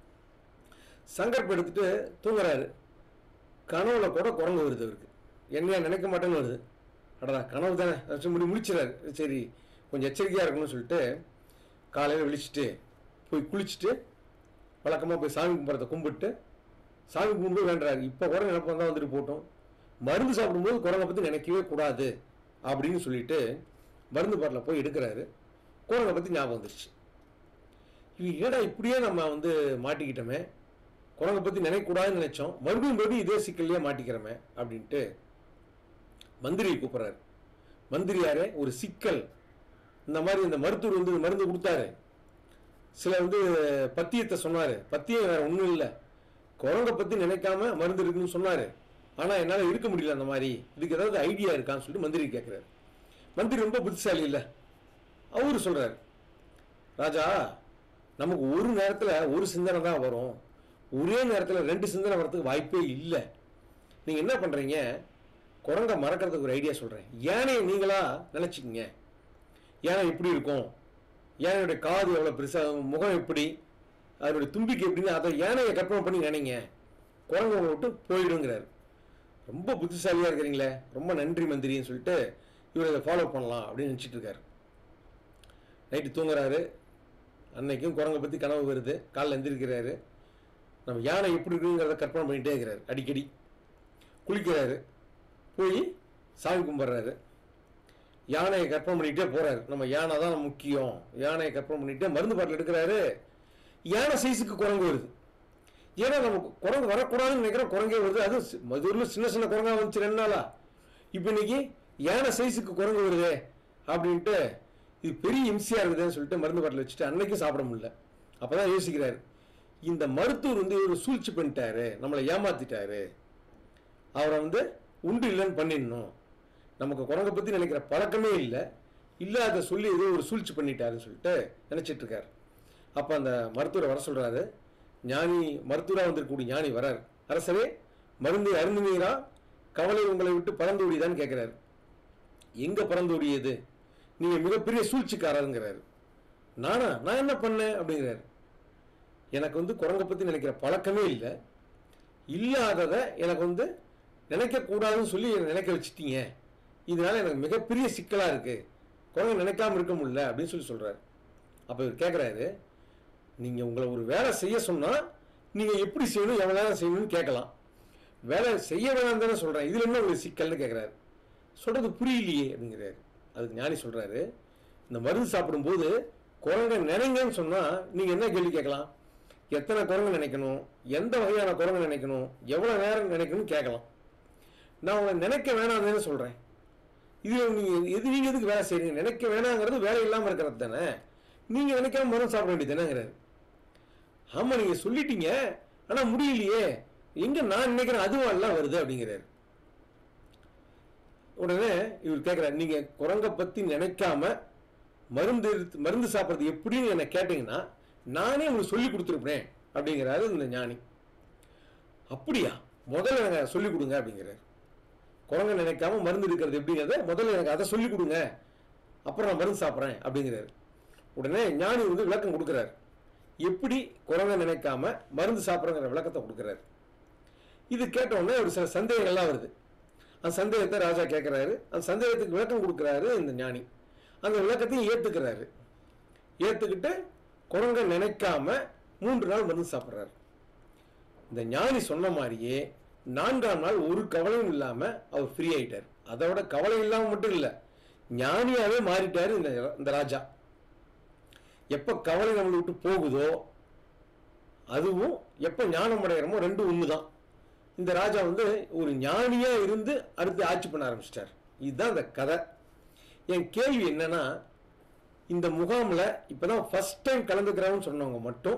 சங்கற்படுத்திட்டு தூங்குறாரு. கனவுல கூட குரங்கு வருது அவருக்கு, என்னையா நினைக்க மாட்டேன்னு வருது, அடடா கனவு தானே முடி முடிச்சிடாரு. சரி, கொஞ்சம் எச்சரிக்கையாக இருக்கணும்னு சொல்லிட்டு காலையில் விழிச்சிட்டு போய் குளிச்சுட்டு வழக்கமாக போய் சாமி கும்பிட்றத கும்பிட்டு சாமி கும்பிட்டு வேண்டுறாரு, இப்போ குரங்கு நினைப்பா தான் வந்துட்டு போட்டோம், மருந்து சாப்பிடும்போது குரங்கை பற்றி நினைக்கவே கூடாது அப்படின்னு சொல்லிட்டு மருந்து பாட்டில் போய் எடுக்கிறாரு. குரங்கை பற்றி ஞாபகம் வந்துருச்சு. இது ஏடா இப்படியே நம்ம வந்து மாட்டிக்கிட்டோமே, குரங்கை பற்றி நினைக்கக்கூடாதுன்னு நினைச்சோம், மறுபடியும் மறுபடியும் இதே சிக்கல்லையே மாட்டிக்கிறோமே அப்படின்ட்டு மந்திரியை கூப்பிட்றாரு. மந்திரியாரே, ஒரு சிக்கல், இந்த மாதிரி இந்த மருத்துவர் வந்து மருந்து கொடுத்தாரு, சில வந்து பத்தியத்தை சொன்னார், பத்தியம் வேறு ஒன்றும் இல்லை, குரங்கை பற்றி நினைக்காம மருந்து இருக்குன்னு சொன்னார், ஆனால் என்னால் இருக்க முடியல, அந்த மாதிரி இதுக்கு ஏதாவது ஐடியா இருக்கான்னு சொல்லிட்டு மந்திரி கேட்குறாரு. மந்திரி ரொம்ப புத்திசாலி இல்லை, அவரு சொல்கிறார், ராஜா நமக்கு ஒரு நேரத்தில் ஒரு சிந்தனை தான் வரும், ஒரே நேரத்தில் ரெண்டு சிந்தனை வரதுக்கு வாய்ப்பே இல்லை, நீங்கள் என்ன பண்ணுறீங்க, குரங்கை மறக்கிறதுக்கு ஒரு ஐடியா சொல்கிறேன், யானையை நீங்களா நினச்சிக்கிங்க, யானை எப்படி இருக்கும், யானையுடைய காது எவ்வளோ பெருசாக, முகம் எப்படி, அதனுடைய தும்பிக்கை எப்படின்னு அதை யானையை கற்பனை பண்ணி நினைங்க, குரங்கை விட்டு போயிடுங்கிறார். ரொம்ப புத்திசாலியாக இருக்கிறீங்களே, ரொம்ப நன்றி மந்திரின்னு சொல்லிட்டு இவர் இதை ஃபாலோ பண்ணலாம் அப்படின்னு நினச்சிட்டு இருக்காரு. நைட்டு தூங்குறாரு. அன்னைக்கும் குரங்கை பற்றி கனவு வருது. காலைல எந்திரிக்கிறாரு. நம்ம யானை எப்படி இருக்குங்கிறத கற்பனை பண்ணிகிட்டே இருக்கிறாரு. அடிக்கடி குளிக்கிறாரு, போய் சாமி கும்பிட்றாரு, யானையை கற்பனை பண்ணிகிட்டே போகிறாரு. நம்ம யானை தான் முக்கியம், யானையை கற்பனை பண்ணிகிட்டே மருந்து பாட்டில் எடுக்கிறாரு. யானை சைஸுக்கு குரங்கு வருது. ஏன்னா நமக்கு குரங்கு வரக்கூடாதுன்னு நினைக்கிறோம், குரங்கே வருது. அது மதுரில் சின்ன சின்ன குரங்கா வந்துச்சு ரெண்டு நாளா, இப்போ இன்னைக்கு யானை சைஸுக்கு குரங்கு வருது அப்படின்ட்டு இது பெரிய இம்சையாக இருக்குதுன்னு சொல்லிட்டு மருந்து பாட்டில் வச்சுட்டு அன்னைக்கும் சாப்பிட முடியல. அப்போ தான் யோசிக்கிறாரு, இந்த மருத்துவர் வந்து ஒரு சூழ்ச்சி பண்ணிட்டாரு, நம்மளை ஏமாத்திட்டாரு, அவரை வந்து உண்டு இல்லைன்னு பண்ணிடணும், நமக்கு குரங்கை பற்றி நினைக்கிற பழக்கமே இல்லை, இல்லாத சொல்லி ஏதோ ஒரு சூழ்ச்சி பண்ணிட்டாருன்னு சொல்லிட்டு நினச்சிட்டு இருக்காரு. அப்போ அந்த மருத்துவரை வர சொல்கிறாரு. ஞானி மருத்துவராக வந்திருக்கக்கூடிய ஞானி வரார். அரசரே, மருந்தை அருந்துனீரா, கவலை உங்களை விட்டு பறந்து ஓடிதான்னு கேட்குறாரு. எங்கே பறந்து ஓடியது, நீங்கள் மிகப்பெரிய சூழ்ச்சிக்காரருங்கிறாரு. நானா, நான் என்ன பண்ணேன் அப்படிங்கிறாரு. எனக்கு வந்து குரங்கை பற்றி நினைக்கிற பழக்கமே இல்லை, இல்லாததை எனக்கு வந்து நினைக்கக்கூடாதுன்னு சொல்லி என்னை நினைக்க வச்சுட்டீங்க, இதனால எனக்கு மிகப்பெரிய சிக்கலாக இருக்குது, குரங்கை நினைக்காமல் இருக்க முடியல அப்படின்னு சொல்லி சொல்கிறாரு. அப்போ இவர் கேட்குறாரு, நீங்கள் உங்களை ஒரு வேலை செய்ய சொன்னால் நீங்கள் எப்படி செய்யணும், எவ்வளோ நேரம் செய்யணும்னு கேட்கலாம், வேலை செய்ய வேணாம் தானே சொல்கிறேன், இதில் என்ன ஒரு சிக்கல்னு கேட்குறாரு. சொல்கிறது புரியலையே அப்படிங்கிறாரு. அதுக்கு ஞானி சொல்கிறாரு, இந்த மருந்து சாப்பிடும்போது குரங்கை நினைங்கன்னு சொன்னால் நீங்கள் என்ன கேள்வி கேட்கலாம், எத்தனை குரங்கு நினைக்கணும், எந்த வகையான குரங்கு நினைக்கணும், எவ்வளோ நேரம் நினைக்கணும்னு கேட்கலாம். நான் உங்களை நினைக்க வேணாம்னு சொல்கிறேன், இது நீங்க எது நீங்க எதுக்கு வேலை செய்றீங்க? நினைக்க வேணாங்கிறது வேலை இல்லாம இருக்கிறது தானே. நீங்க நினைக்காம மருந்து சாப்பிட வேண்டியது தானேங்கிறாரு. ஆமா நீங்க சொல்லிட்டீங்க, ஆனா முடியலையே, எங்க நான் நினைக்கிறேன் அதுவும் எல்லாம் வருது அப்படிங்கிறாரு. உடனே இவர் கேட்கிறார், நீங்க குரங்க பத்தி நினைக்காம மருந்து மருந்து சாப்பிட்றது எப்படின்னு என்ன கேட்டீங்கன்னா நானே உங்களுக்கு சொல்லி கொடுத்துருப்பேன் அப்படிங்கிறாரு இந்த ஞானி. அப்படியா, முதல்ல எனக்கு சொல்லிக் கொடுங்க அப்படிங்கிறாரு. குரங்க நினைக்காம மருந்து இருக்கிறது எப்படிங்கிறத முதல்ல எனக்கு அதை சொல்லிக் கொடுங்க, அப்புறம் நான் மருந்து சாப்பிட்றேன் அப்படிங்கிறாரு. உடனே ஞானி வந்து விளக்கம் கொடுக்குறாரு, எப்படி குரங்க நினைக்காம மருந்து சாப்பிட்றங்கிற விளக்கத்தை கொடுக்குறாரு. இது கேட்ட உடனே ஒரு சில சந்தேகங்கள்லாம் வருது. அந்த சந்தேகத்தை ராஜா கேட்குறாரு. அந்த சந்தேகத்துக்கு விளக்கம் கொடுக்குறாரு இந்த ஞானி. அந்த விளக்கத்தையும் ஏற்றுக்கிறாரு. ஏற்றுக்கிட்டு குரங்க நினைக்காம மூன்று நாள் மருந்து சாப்பிட்றாரு. இந்த ஞானி சொன்ன மாதிரியே நான்காம் நாள் ஒரு கவலையும் இல்லாம அவர் ஃப்ரீ ஆயிட்டார். அதோட கவலை இல்லாம மட்டும் இல்ல, ஞானியாவே மாறிட்டாரு இந்த இந்த ராஜா. எப்ப கவலை நம்மளை விட்டு போகுதோ அதுவும் எப்ப ஞானம் அடைகிறோமோ ரெண்டும் ஒண்ணுதான். இந்த ராஜா வந்து ஒரு ஞானியா இருந்து அடுத்து ஆட்சி பண்ண ஆரம்பிச்சிட்டார். இதுதான் இந்த கதை. என் கேள்வி என்னன்னா, இந்த முகாமில் இப்பதான் ஃபர்ஸ்ட் டைம் கலந்துக்கிறான்னு சொன்னவங்க மட்டும்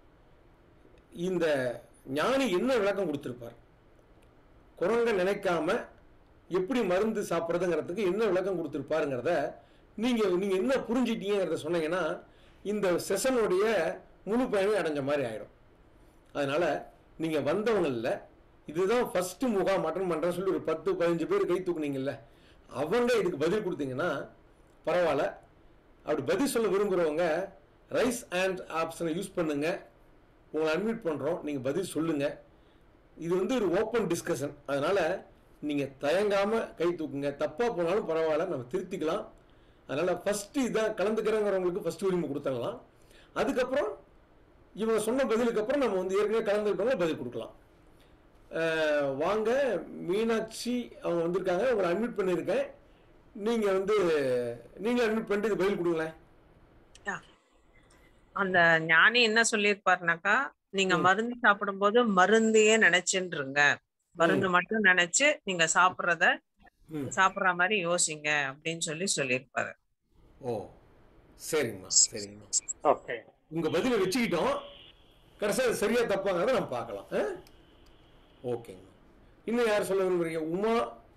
இந்த ஞானி என்ன விளக்கம் கொடுத்திருப்பார், குரங்க நினைக்காம எப்படி மருந்து சாப்பிட்றதுங்கிறதுக்கு என்ன விளக்கம் கொடுத்திருப்பாருங்கிறத நீங்க நீங்க என்ன புரிஞ்சிட்டீங்கிறத சொன்னீங்கன்னா இந்த செஷனுடைய முழு பயனை அடைஞ்ச மாதிரி ஆயிடும். அதனால நீங்க வந்தவங்கல்ல இதுதான் ஃபர்ஸ்ட் முகாம் அட்டன் பண்றேன்னு சொல்லி ஒரு பத்து பதினஞ்சு பேர் கை தூக்குனீங்கல்ல, அவங்க இதுக்கு பதில் கொடுத்தீங்கன்னா பரவாயில்ல. அப்படி பதில் சொல்ல விரும்புகிறவங்க ரைஸ் ஹேண்ட் ஆப்ஷனை யூஸ் பண்ணுங்க, உங்களை அட்மிட் பண்ணுறோம், நீங்கள் பதில் சொல்லுங்க. இது வந்து ஒரு ஓப்பன் டிஸ்கஷன், அதனால நீங்கள் தயங்காமல் கை தூக்குங்க. தப்பாக போனாலும் பரவாயில்ல, நம்ம திருத்திக்கலாம். அதனால ஃபர்ஸ்ட் இதான் கலந்துக்கிறவங்களுக்கு ஃபர்ஸ்ட் உரிமை கொடுத்துடலாம். அதுக்கப்புறம் இவங்க சொன்ன பதிலுக்கு அப்புறம் நம்ம வந்து ஏற்கனவே கலந்துக்கிட்டவங்க பதில் கொடுக்கலாம். வாங்க மீனாட்சி அவங்க வந்திருக்காங்க, உங்களை அட்மிட் பண்ணியிருக்கேன். நீங்க வந்து நீங்க அட்மிட் பண்ணிட்டு பதில் கொடுங்களேன். அந்த ஞானி என்ன சொல்லியிருப்பாருனாக்கா, நீங்க மருந்து சாப்பிடும் போது மருந்தையே நினைச்சுருங்க, மருந்து மட்டும் நினைச்சு நீங்க சாப்பிட்றத சாப்பிட்ற மாதிரி யோசிங்க அப்படின்னு சொல்லி சொல்லியிருப்பாரு. ஓ சரிங்கம்மா சரிங்கம்மா. ஓகே, உங்க பதிலை வச்சுக்கிட்டோம். கடைசியாக சரியா தப்பாங்கிறத நம்ம பார்க்கலாம். ஓகேங்க. இன்னும் யார் சொல்ல விரும்புறீங்க? உமா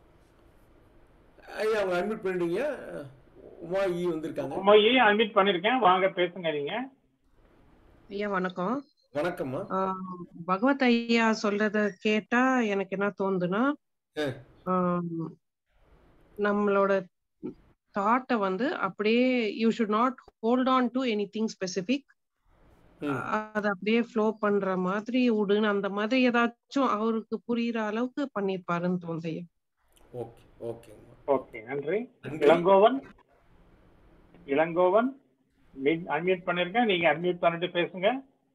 ஐயா அவங்க அட்மிட் பண்ணிட்டீங்க. உமா ஈ வந்திருக்காங்க. உமா ஈ அட்மிட் பண்ணிருக்கேன், வாங்க பேசுங்க நீங்க. ஐயா வணக்கம். வணக்கம்மா. பகவத் ஐயா சொல்றத கேட்டா எனக்கு என்ன தோணுதுன்னா, நம்மளோட தாட்டை வந்து அப்படியே you should not hold on to anything specific, அது அப்படியே ஃப்ளோ பண்ற மாதிரி விடுன்னு அந்த மாதிரி ஏதாச்சும் அவருக்கு புரியுற அளவுக்கு பண்ணிருப்பாருன்னு தோணுது. ஓகே ஓகே ஓகே, நன்றி. இளங்கோவன் இளங்கோவன் அன்மியூட் பண்ணிருக்கேன், நீங்க அன்மியூட் பண்ணிட்டு பேசுங்க.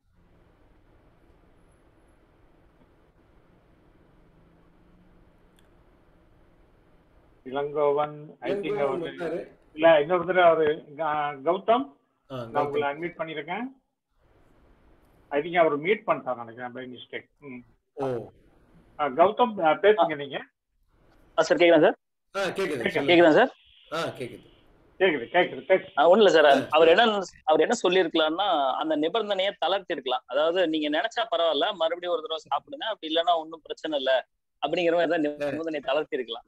இளங்கோவன் ஐ திங்க் அவர் இல்ல, இன்னொருத்தர் அவரு கௌதம், நான் உங்களை அன்மியூட் பண்ணிருக்கேன். ஐ திங்க் அவர் மீட் பண்ணிட்டார் நினைக்கிறேன் பை மிஸ்டேக். கௌதம் பேசுங்க நீங்க. சார் கேக்குதா சார்? கேக்குது கேக்குதா சார்? கேக்குது கேக்குது கேக்குது. ஒண்ணு இல்ல சார், அவர் என்ன அவர் என்ன சொல்லியிருக்கலாம்னா, அந்த நிபந்தனையை தளர்த்தி இருக்கலாம். அதாவது நீங்க நினைச்சா பரவாயில்ல, மறுபடியும் ஒரு தடவை சாப்பிடுங்க, அப்படி இல்லைன்னா ஒன்னும் பிரச்சனை இல்லை அப்படிங்கிற மாதிரி தான் நிபந்தனையை தளர்த்தி இருக்கலாம்.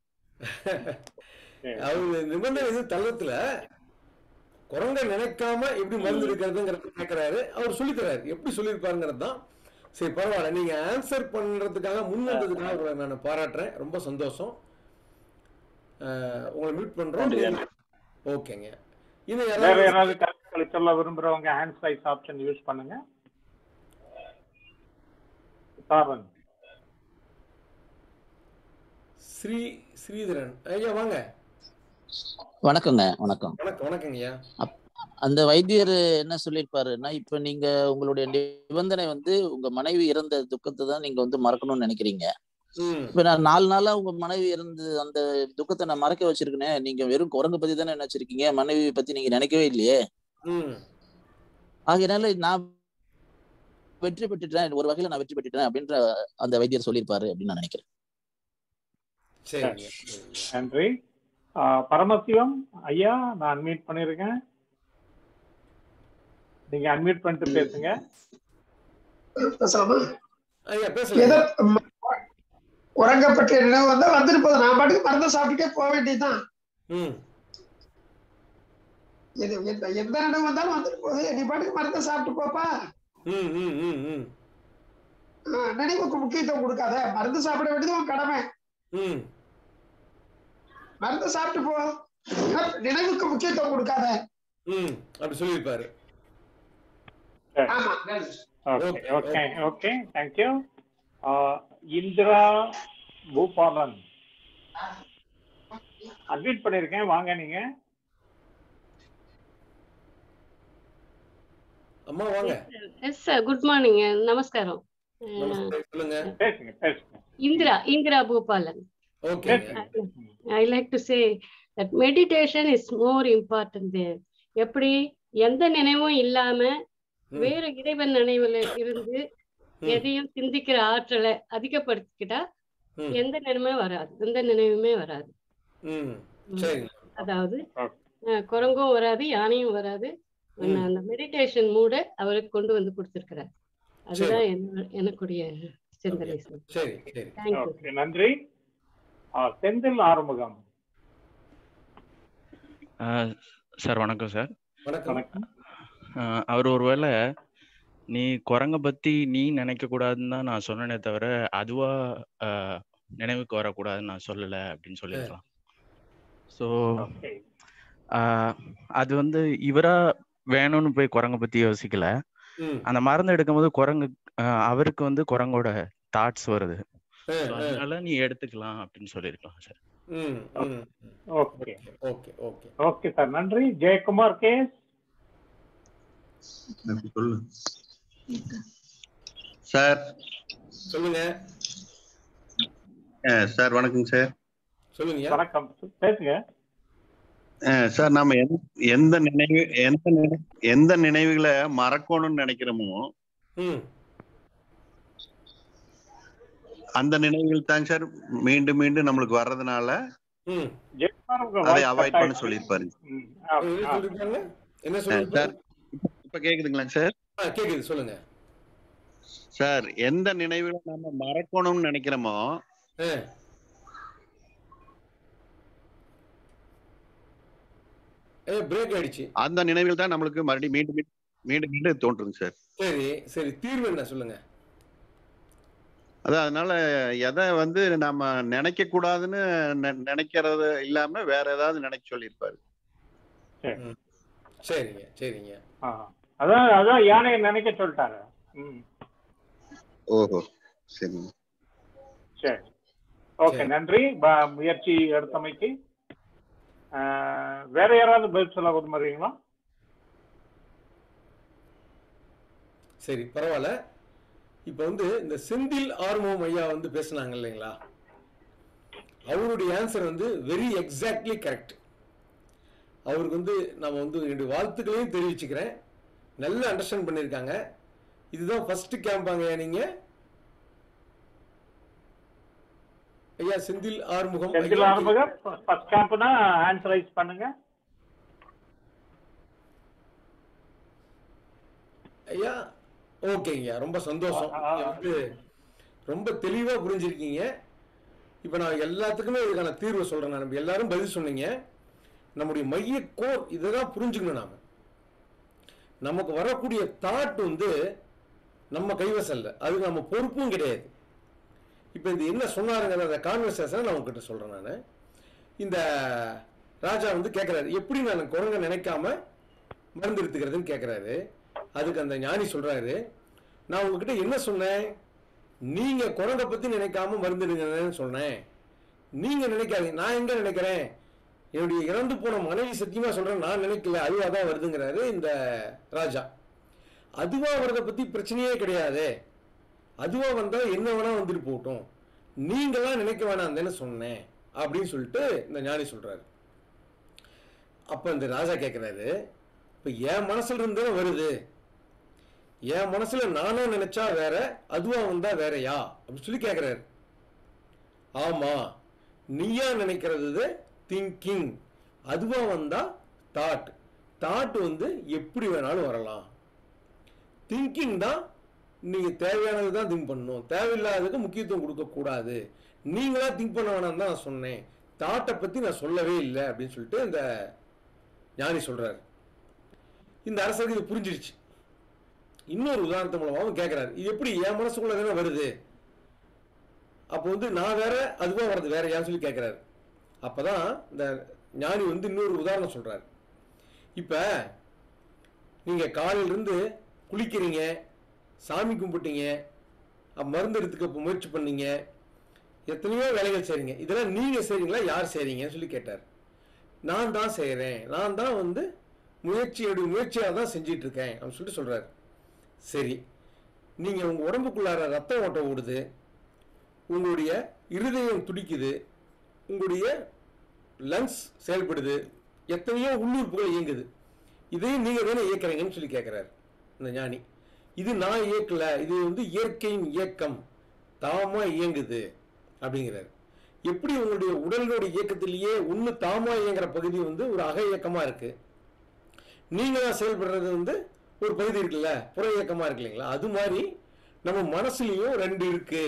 அவரு நிபந்தனை இது தளர்த்துல குரங்க நினைக்காம எப்படி மருந்து இருக்கிறதுங்கிறது கேட்கிறாரு. அவர் சொல்லித்தராரு, எப்படி சொல்லியிருப்பாருங்கிறது தான். சரி பரவாயில்ல, நீங்க ஆன்சர் பண்றதுக்காக முன்னதுக்காக நான் பாராட்டுறேன், ரொம்ப சந்தோஷம். உங்களை மீட் பண்றோம். ஓகேங்க. இன்னும் யாராவது கருத்துக்களை சொல்ல விரும்புறவங்க ஹேண்ட் ரைஸ் ஆப்ஷன் யூஸ் பண்ணுங்க. சாரன் ஸ்ரீ ஸ்ரீதரன் ஐயா வாங்க. வணக்கங்க. வணக்கம் வணக்கங்கய்யா. அந்த வைத்தியர் என்ன சொல்லியிருப்பாருன்னா, இப்ப நீங்க உங்களுடைய நிபந்தனை வந்து உங்க மனைவி இறந்த துக்கத்தை தான் நீங்க வந்து மறக்கணும்னு நினைக்கிறீங்க. இப்ப நான் நாலு நாளா உங்க மனைவி இறந்து அந்த துக்கத்தை நான் மறக்க வச்சிருக்கேன், நீங்க வெறும் குரங்கு பத்தி தானே நினைச்சிருக்கீங்க, மனைவி பத்தி நீங்க நினைக்கவே இல்லையே. ஆகையினால நான் வெற்றி பெற்றுட்டேன், ஒரு வகையில நான் வெற்றி பெற்றுட்டேன் அப்படின்ற அந்த வைத்தியர் சொல்லியிருப்பாரு அப்படின்னு நான் நினைக்கிறேன். நன்றி. பரமசிவம் ஐயா, நான் அன்மியூட் பண்ணிருக்கேன், நீங்க அன்மியூட் பண்ணிட்டு பேசுங்க. உறங்கப்பட்ட நினைவு வந்தா வந்துட்டு போதும், நான் பாட்டுக்கு மருந்து சாப்பிட்டுட்டே போக வேண்டியதுதான். எந்த நினைவு வந்தாலும் வந்துட்டு போகுது, நீ பாட்டுக்கு மருந்தை சாப்பிட்டு போப்பா. நினைவுக்கு முக்கியத்துவம் கொடுக்காத, மருந்து சாப்பிட வேண்டியது உன் கடமை. மருந்து சாப்பிட்டு போ, நினைவுக்கு முக்கியத்துவம் கொடுக்காத அப்படி சொல்லியிருப்பாரு. ஆமா. Okay okay okay thank you. Indira Bhupalan admit பண்ணிருக்கேன், வாங்க நீங்க. அம்மா வாங்க. எஸ் சார், குட் மார்னிங், நமஸ்காரம். சொல்லுங்க. பேசுங்க பேசுங்க. Indira Indira Boopalan. Okay. I like to say that meditation is more important there. எப்படி எந்த நினைவும் இல்லாம வேற இறைவன் நினைவுல இருந்து எதையும் சிந்திக்கிற ஆற்றலை அதிகப்படுத்திக்கிட்டா எந்த நினைவுமே வராது, எந்த நினைவுமே வராது. அதாவது குரங்கும் வராது, யானையும் வராது. அந்த மெடிடேஷன் மூட அவருக்கு கொண்டு வந்து கொடுத்திருக்கிறார். அதுதான் எனக்குடைய சிந்தனை. நன்றி. செந்தில் ஆறுமுகம் சார். வணக்கம் சார். வணக்கம். அவர் ஒருவேளை நீ குரங்க பத்தி நீ நினைக்க கூடாதுன்னு தான் நான் சொன்னனே தவிர அதுவா நினைவுக்கு வரக்கூடாதுன்னு நான் சொல்லலை அப்படின்னு சொல்லியிருக்கலாம். ஸோ அது வந்து இவரா வேணும்னு போய் குரங்க பத்தி யோசிக்கல. அந்த மருந்து எடுக்கும்போது குரங்கு அவருக்கு வந்து குரங்கோட தாட்ஸ் வருது, அதனால நீ எடுத்துக்கலாம் அப்படின்னு சொல்லியிருக்கலாம் sir. Okay okay okay okay sir, நன்றி. ஜெயக்குமார் கேஸ் சார். சொல்லுங்க சார். வணக்கம் சார். சொல்லுங்க. வணக்கம், பேசுங்க சார். நாம எந்த நினைவு எந்த எந்த நினைவுகளை மறக்கணும்னு நினைக்கிறோமோ அந்த நினைவுகள் தாங்க சார் மீண்டும் மீண்டும் நம்மளுக்கு வர்றதுனால அதை அவாய்ட் பண்ண சொல்லியிருப்பாரு சார். இப்ப கேக்குதுங்களாங்க சார்? கேக்குது, சொல்லுங்க சார். எந்த நினைவுகளை நம்ம மறக்கணும்னு நினைக்கிறோமோ பிரேக் ஆயிடுச்சு, அந்த நினைவுகள் தான் நம்மளுக்கு மறுபடியும் மீண்டும் மீண்டும் மீண்டும் தோன்றுங்க சார். சரி சரி, தீர்வு என்ன சொல்லுங்க? அதான், அதனால எதை வந்து நம்ம நினைக்க கூடாதுன்னு நினைக்கிறது இல்லாம வேற ஏதாவது நினைக்க சொல்லியிருப்பாரு. சரிங்க சரிங்க. அதான் அதான் யானையை நினைக்க சொல்லிட்டாரு. ஓஹோ, சரிங்க. சரி, ஓகே, நன்றி முயற்சி எடுத்தமைக்கு. வேற யாராவது பதில் சொல்ல விரும்புறீங்களா? சரி, பரவாயில்ல. இப்ப வந்து இந்த செந்தில் ஆறுமுகம் ஐயா வந்து பேசினாங்க இல்லைங்களா, அவருடைய ஆன்சர் வந்து வெரி எக்ஸாக்ட்லி கரெக்ட். அவருக்கு வந்து நம்ம வந்து என்னுடைய வாழ்த்துக்களையும் தெரிவிச்சுக்கிறேன். நல்லா அண்டர்ஸ்டாண்ட் பண்ணியிருக்காங்க. இதுதான் ஃபர்ஸ்ட் கேம்பாங்க நீங்க ஐயா செந்தில் ஆறுமுகம். செந்தில் ஆறுமுகம் ஃபர்ஸ்ட் கேம்ப்னா ஆன்சரைஸ் பண்ணுங்க ஐயா. ஓகேங்க, ரொம்ப சந்தோஷம். வந்து ரொம்ப தெளிவா புரிஞ்சிருக்கீங்க. இப்ப நான் எல்லாத்துக்குமே இதுக்கான தீர்வு சொல்றேன். நான் எல்லாரும் பதில் சொன்னீங்க. நம்முடைய மைய கோர் இதைதான் புரிஞ்சுக்கணும். நாம நமக்கு வரக்கூடிய தாட் வந்து நம்ம கைவசம் இல்லை, அது நம்ம பொறுப்பும் கிடையாது. இப்ப இந்த என்ன சொன்னாருங்கிற அந்த கான்வர்சேஷனை நான் உங்ககிட்ட சொல்றேன். நான் இந்த ராஜா வந்து கேட்கிறாரு, எப்படி நான் குரங்க நினைக்காம மருந்து எடுத்துக்கிறதுன்னு கேட்கிறாரு. அதுக்கு அந்த ஞானி சொல்றாரு, நான் உங்ககிட்ட என்ன சொன்னேன், நீங்க குரங்கை பத்தி நினைக்காம மருந்து எடுங்கன்னு சொன்னேன். நீங்க நினைக்காதீங்க. நான் எங்க நினைக்கிறேன், என்னுடைய இறந்து போன மனைவி சத்தியமா சொல்றேன், நான் நினைக்கல, அதுவா தான் வருதுங்கிறாரு இந்த ராஜா. அதுவா வரதை பத்தி பிரச்சனையே கிடையாது, அதுவா வந்தா என்ன வேணா வந்துட்டு போகட்டும், நீங்களாம் நினைக்க வேணாம் தானே சொன்னேன் அப்படின்னு சொல்லிட்டு இந்த ஞானி சொல்றாரு. அப்ப இந்த ராஜா கேட்கிறாரு, இப்ப என் மனசுல இருந்து வருது, என் மனசுல நானே நினைச்சா வேற, அதுவா வந்தா வேறயா அப்படின்னு சொல்லி கேட்கிறாரு. ஆமா, நீயா நினைக்கிறது திங்கிங். அதுவா வந்தா தாட். தாட் வந்து எப்படி வேணாலும் வரலாம். திங்கிங் தான் நீங்க தேவையானது தான் திங்க் பண்ணணும், தேவையில்லாததுக்கு முக்கியத்துவம் கொடுக்க கூடாது. நீங்களா திங்க் பண்ண வேணாம் தான் நான் சொன்னேன், தாட்டை பத்தி நான் சொல்லவே இல்லை அப்படின்னு சொல்லிட்டு இந்த ஞானி சொல்றாரு. இந்த அரசருக்கு இது புரிஞ்சிருச்சு. இன்னொரு உதாரணத்து மூலமாகவும் கேட்கிறாரு, இது எப்படி என் மனசுக்குள்ள தானே வருது, அப்போ வந்து நான் வேற அதுவா வர்றது வேற யான்னு சொல்லி கேட்கிறாரு. அப்பதான் இந்த ஞானி வந்து இன்னொரு உதாரணம் சொல்றாரு. இப்ப நீங்க காலையிலிருந்து குளிக்கிறீங்க, சாமி கும்பிட்டீங்க, மருந்து எடுத்துக்க முயற்சி பண்ணீங்க, எத்தனையோ வேலைகள் செய்றீங்க. இதெல்லாம் நீங்க செய்றீங்களா யார் செய்றீங்கன்னு சொல்லி கேட்டார். நான் தான் செய்கிறேன், நான் தான் வந்து முயற்சியோட முயற்சியாக தான் செஞ்சிட்டு இருக்கேன் அப்படின்னு சொல்லிட்டு சொல்றாரு. சரி, நீங்க உங்க உடம்புக்குள்ளார ரத்தம் ஓட்டம் ஓடுது, உங்களுடைய இருதயம் துடிக்குது, உங்களுடைய லங்ஸ் செயல்படுது, எத்தனையோ உள்ளுறுப்புகள் இயங்குது, இதையும் நீங்க தானே இயக்குறீங்கன்னு சொல்லி கேட்கிறாரு இந்த ஞானி. இது நான் இயக்கல, இது வந்து இயற்கையின் இயக்கம், தாமா இயங்குது அப்படிங்கிறாரு. எப்படி உங்களுடைய உடலுடைய இயக்கத்திலேயே ஒன்று தாமா இயங்குற பகுதி வந்து ஒரு அக இயக்கமா இருக்கு, நீங்க தான் செயல்படுறது வந்து ஒரு பகுதி இருக்குல்ல புற இயக்கமா இருக்கு இல்லைங்களா, அது மாதிரி நம்ம மனசுலயும் ரெண்டு இருக்கு.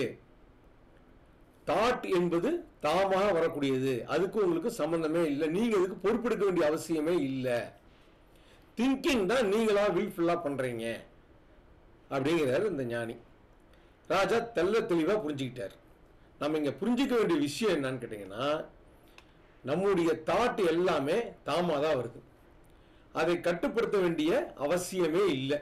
தாட் என்பது தாமாக வரக்கூடியது, அதுக்கு உங்களுக்கு சம்பந்தமே இல்லை, நீங்க அதுக்கு பொறுப்பெடுக்க வேண்டிய அவசியமே இல்லை. திங்கிங் தான் நீங்களா வில்ஃபுல்லா பண்றீங்க அப்படிங்கிறாரு இந்த ஞானி. ராஜா தெல்ல தெளிவா புரிஞ்சுக்கிட்டார். நம்ம இங்க புரிஞ்சிக்க வேண்டிய விஷயம் என்னன்னு கேட்டீங்கன்னா, நம்முடைய தாட் எல்லாமே தாமா தான் வருது, அதை கட்டுப்படுத்த வேண்டிய அவசியமே இல்லை.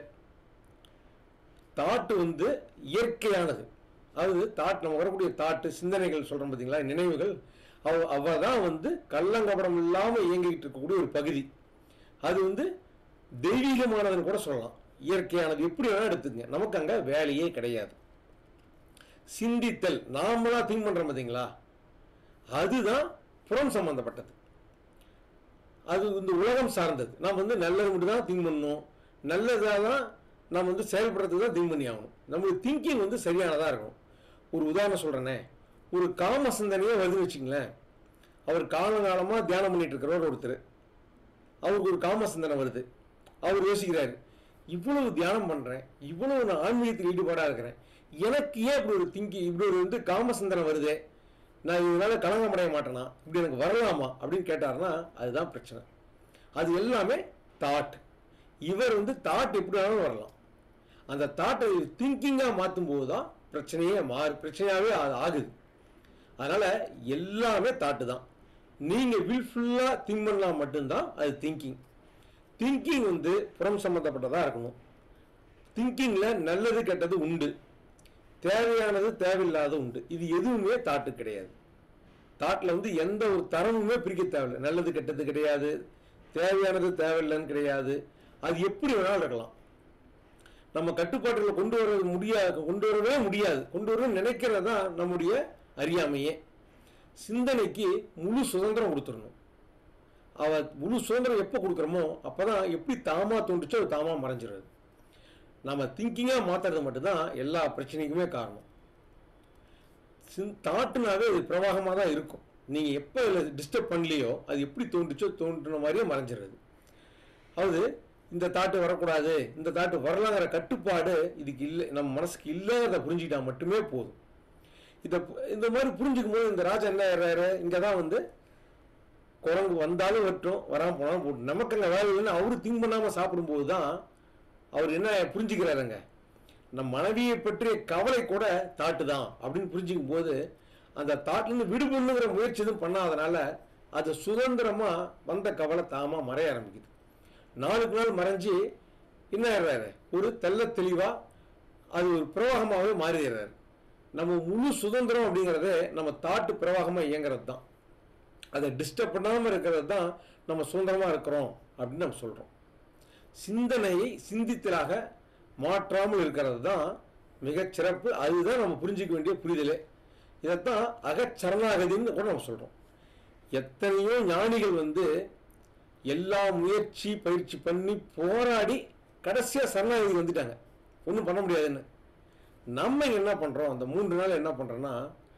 தாட் வந்து இயற்கையானது. அதாவது தாட், நம்ம வரக்கூடிய தாட்டு சிந்தனைகள் சொல்றோம் பார்த்தீங்களா, நினைவுகள், அவ அவதான் வந்து கள்ளங்கபடம் இல்லாமல் இயங்கிட்டு இருக்கக்கூடிய ஒரு பகுதி. அது வந்து தெய்வீகமானதுன்னு கூட சொல்லலாம், இயற்கையானது, எப்படி வேணா எடுத்துங்க. நமக்கு அங்க வேலையே கிடையாது. சிந்தித்தல், நாமளா திங்க் பண்றோம் பார்த்தீங்களா, அதுதான் புறம் சம்பந்தப்பட்டது, அது இந்த உலகம் சார்ந்தது. நாம் வந்து நல்லது மட்டும் தான் திங்க் பண்ணணும், நல்லதாக தான் நம்ம வந்து செயல்படுறதுக்கு தான் திங்க் பண்ணி ஆகணும். நம்மளுக்கு திங்கிங் வந்து சரியானதாக இருக்கணும். ஒரு உதாரணம் சொல்றேனே, ஒரு காம சிந்தனையே வருதுன்னு வச்சுங்களேன். அவர் காலங்காலமாக தியானம் பண்ணிட்டு இருக்கிறவர் ஒருத்தர், அவருக்கு ஒரு காம சிந்தனை வருது. அவர் யோசிக்கிறாரு, இவ்வளவு தியானம் பண்றேன், இவ்வளவு நான் ஆன்மீகத்தில் ஈடுபாடாக இருக்கிறேன், எனக்கு ஏன் இப்படி ஒரு திங்கிங், இப்படி ஒரு வந்து காம சிந்தனை வருதே, நான் இதனால கலங்கம் அடைய மாட்டேனா, இப்படி எனக்கு வரலாமா அப்படின்னு கேட்டாருன்னா அதுதான் பிரச்சனை. அது எல்லாமே தாட். இவர் வந்து தாட் எப்படி வேணாலும் வரலாம், அந்த தாட்டை திங்கிங்காக மாற்றும் போது தான் பிரச்சனையே மாறு பிரச்சனையாகவே ஆகுது. அதனால எல்லாமே தாட்டு தான். நீங்க வில்ஃபுல்லாக திங்க் பண்ணலாம் மட்டும்தான் அது திங்கிங். திங்கிங் வந்து புறம் சம்பந்தப்பட்டதாக இருக்கணும். திங்கிங்ல நல்லது கெட்டது உண்டு, தேவையானது தேவையில்லாத உண்டு. இது எதுவுமே தாட்டு கிடையாது. தாட்டில் வந்து எந்த ஒரு தரமுமே பிரிக்க தேவையில்லை. நல்லது கெட்டது கிடையாது, தேவையானது தேவையில்லைன்னு கிடையாது. அது எப்படி வேணாலும் இருக்கலாம். நம்ம கட்டுப்பாட்டில் கொண்டு வர முடியாது, கொண்டு வரவே முடியாது. கொண்டு வரவே நினைக்கிறது தான் நம்முடைய அறியாமையே. சிந்தனைக்கு முழு சுதந்திரம் கொடுத்துடணும். அவ முழு சுதந்திரம் எப்போ கொடுக்குறோமோ அப்போதான் எப்படி தாமா தோன்றுச்சோ அது தாமா மறைஞ்சிடுறது. நம்ம திங்கிங்காக மாற்றுறது மட்டும்தான் எல்லா பிரச்சனைக்குமே காரணம். தாட்டுனாவே அது பிரவாகமாக தான் இருக்கும். நீங்கள் எப்போ அதில் டிஸ்டர்ப் பண்ணலையோ அது எப்படி தோன்றுச்சோ தோன்றுன மாதிரியே மறைஞ்சிடுறது. அதாவது இந்த தாட்டு வரக்கூடாது, இந்த தாட்டு வரலாங்கிற கட்டுப்பாடு இதுக்கு இல்லை, நம்ம மனசுக்கு இல்லைங்கிறத புரிஞ்சுக்கிட்டா மட்டுமே போதும். இதை இந்த மாதிரி புரிஞ்சுக்கும் போது இந்த ராஜா என்ன ஆயிடுறாரு, இங்கே தான் வந்து குரங்கு வந்தாலும் வரட்டும், வராமல் போனாலும் போட்டு, நமக்கு அங்கே வேலை இல்லைன்னு அவரு திங்க் பண்ணாமல் சாப்பிடும்போது தான் அவர் என்ன புரிஞ்சுக்கிறாருங்க, நம் மனைவியை பற்றிய கவலை கூட தாட்டு தான் அப்படின்னு புரிஞ்சுக்கும் போது அந்த தாட்டிலேருந்து விடுபண்ணுங்கிற முயற்சி எதுவும் பண்ணாதனால அது சுதந்திரமா வந்த கவலை தாமா மறைய ஆரம்பிக்குது. நாளுக்கு நாள் மறைஞ்சு என்ன ஆயிடுறாரு, ஒரு தெல்ல தெளிவா அது ஒரு பிரவாகமாகவே மாறிடுறாரு. நம்ம முழு சுதந்திரம் அப்படிங்கிறதே நம்ம தாட்டு பிரவாகமா இயங்குறது தான். அதை டிஸ்டர்ப் பண்ணாமல் இருக்கிறது தான் நம்ம சுதந்திரமா இருக்கிறோம் அப்படின்னு நம்ம சொல்றோம். சிந்தனையை சிந்தித்தலாக மாற்றாமல் இருக்கிறது தான் மிகச் சிறப்பு. அதுதான் நம்ம புரிஞ்சிக்க வேண்டிய புரிதலே. இதைத்தான் அகச்சரணாகதின்னு கூட நம்ம சொல்றோம். எத்தனையோ ஞானிகள் வந்து எல்லா முயற்சி பயிற்சி பண்ணி போராடி கடைசியா சரணாகதி வந்துட்டாங்க, ஒன்றும் பண்ண முடியாதுன்னு. நம்ம என்ன பண்றோம், அந்த மூன்று நாள் என்ன பண்றோம்னா,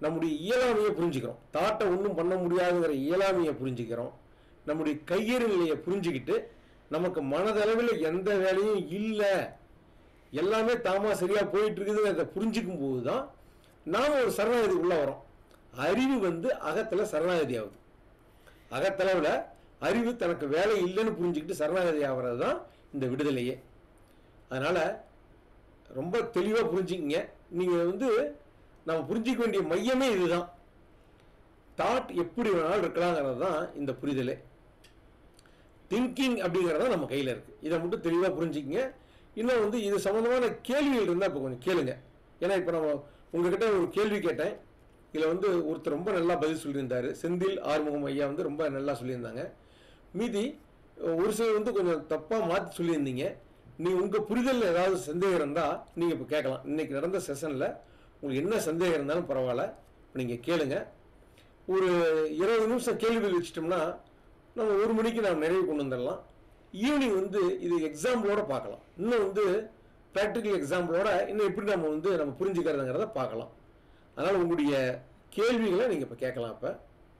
நம்முடைய இயலாமையை புரிஞ்சுக்கிறோம். தாட்டை ஒன்றும் பண்ண முடியாதுங்கிற இயலாமையை புரிஞ்சுக்கிறோம். நம்முடைய கையறு நிலையை புரிஞ்சுக்கிட்டு நமக்கு மனதளவில் எந்த வேலையும் இல்லை, எல்லாமே தாமா சரியாக போயிட்டு இருக்குதுங்கிறத புரிஞ்சுக்கும் போது தான் நாம் ஒரு சரணாகதி உள்ள வரோம். அறிவு வந்து அகத்தில் சரணாகதி ஆகுது. அகத்தளவில் அறிவு தனக்கு வேலை இல்லைன்னு புரிஞ்சுக்கிட்டு சரணாகதி ஆகிறது தான் இந்த விடுதலையே. அதனால் ரொம்ப தெளிவாக புரிஞ்சுக்கிங்க. நீங்கள் வந்து நம்ம புரிஞ்சிக்க வேண்டிய மையமே இதுதான். தாட் எப்படி வேணாலும் இருக்கலாங்கிறது தான் இந்த புரிதலே. திங்கிங் அப்படிங்கிறத நம்ம கையில் இருக்குது. இதை மட்டும் தெளிவாக புரிஞ்சுக்கிங்க. இன்னும் வந்து இது சம்மந்தமான கேள்விகள் இருந்தால் இப்போ கொஞ்சம் கேளுங்க. ஏன்னா இப்போ நம்ம உங்ககிட்ட ஒரு கேள்வி கேட்டேன். இதில் வந்து ஒருத்தர் ரொம்ப நல்லா பதில் சொல்லியிருந்தார். செந்தில் ஆறுமுகம் ஐயா வந்து ரொம்ப நல்லா சொல்லியிருந்தாங்க. மீதி ஒரு சிலர் வந்து கொஞ்சம் தப்பாக மாற்றி சொல்லியிருந்தீங்க. நீங்கள் உங்கள் புரிதலில் ஏதாவது சந்தேகம் இருந்தால் நீங்கள் இப்போ கேட்கலாம். இன்றைக்கி நடந்த செஷனில் உங்களுக்கு என்ன சந்தேகம் இருந்தாலும் பரவாயில்ல, நீங்கள் கேளுங்க. ஒரு இருபது நிமிஷம் கேள்விகள் வச்சிட்டோம்னா நம்ம ஒரு மணிக்கு நாம் நிறைவு கொண்டு வந்துடலாம். ஈவினிங் வந்து இது எக்ஸாம்பிளோட பார்க்கலாம். இன்னும் வந்து ப்ராக்டிக்கல் எக்ஸாம்பிளோட இன்னும் எப்படி நம்ம வந்து நம்ம புரிஞ்சுக்கிறதுங்கிறத பார்க்கலாம். அதனால் உங்களுடைய கேள்விகளை நீங்கள் இப்போ கேட்கலாம். இப்போ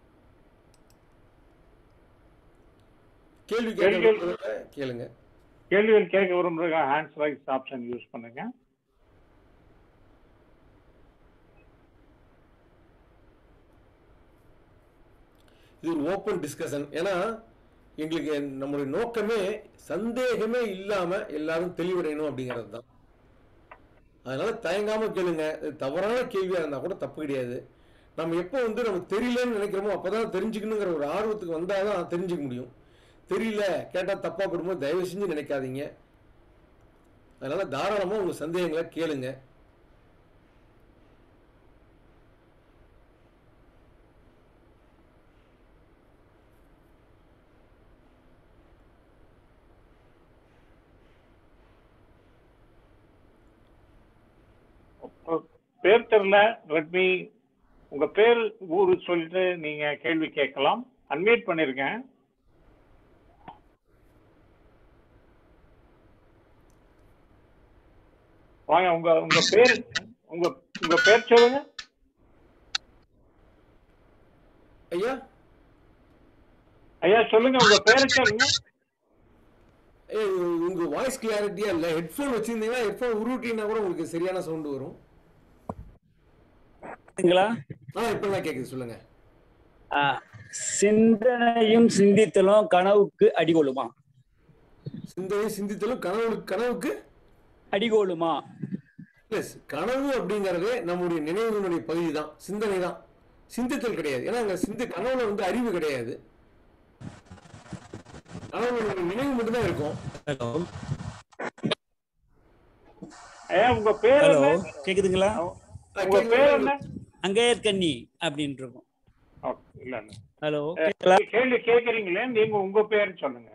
கேள்வி கேட்க கேளுங்க. கேள்விகள் கேட்க விரும்புறதுக்கு ஹேண்ட்ஸ் ரைஸ் ஆப்ஷன் யூஸ் பண்ணுங்க. இது ஒரு ஓப்பன் டிஸ்கஷன். ஏன்னா எங்களுக்கு நம்மளுடைய நோக்கமே சந்தேகமே இல்லாம எல்லாரும் தெளிவடையணும் அப்படிங்கிறது தான். அதனால தயங்காம கேளுங்க. தவறான கேள்வியா இருந்தா கூட தப்பு கிடையாது. நம்ம எப்போ வந்து நம்ம தெரியலன்னு நினைக்கிறோமோ அப்பதான் தெரிஞ்சுக்கணுங்கிற ஒரு ஆர்வத்துக்கு வந்தாதான் தெரிஞ்சுக்க முடியும். தெரியல கேட்டா தப்பா போடும்போது தயவு செஞ்சு நினைக்காதீங்க. அதனால தாராளமா உங்க சந்தேகங்களை கேளுங்க. பேர் தெரியல, ரெட்மி உங்க பேர் ஊரு சொல்லிட்டு நீங்க கேள்வி கேட்கலாம். அன்மியூட் பண்ணிருக்கேன். வாங்க, உங்க உங்க பேர் உங்க உங்க பேர் சொல்லுங்க ஐயா. ஐயா சொல்லுங்க, உங்க பேரை சொல்லுங்க. உங்க வாய்ஸ் கிளாரிட்டியா இல்ல. ஹெட்போன் வச்சிருந்தீங்கன்னா ஹெட்போன் உருட்டினா கூட உங்களுக்கு சரியான சவுண்ட் வரும். இப்பெல்லாம் கேக்குது, சொல்லுங்க. சிந்தனையும் சிந்தித்தலும் கனவுக்கு அடிகொள்ளுமா? சிந்தனையும் சிந்தித்தலும் கனவுக்கு கனவுக்கு அடிகொள்ளுமா? கனவு அப்படிங்கறது நம்முடைய நினைவுகளுடைய பகுதி தான், சிந்தனை தான், சிந்தித்தல் கிடையாது. ஏன்னா அங்க சிந்த கனவுல வந்து அறிவு கிடையாது. கனவுல நினைவு மட்டும்தான் இருக்கும். ஹலோ ஐயா, உங்க பேர் ஹலோ கேக்குதுங்களா? உங்க பேர் என்ன? அங்கேயர்கண்ணி அப்படின்னு இருக்கும். இல்ல ஹலோ கேள்வி கேக்குறீங்களே, நீங்க உங்க பேர் சொல்லுங்க.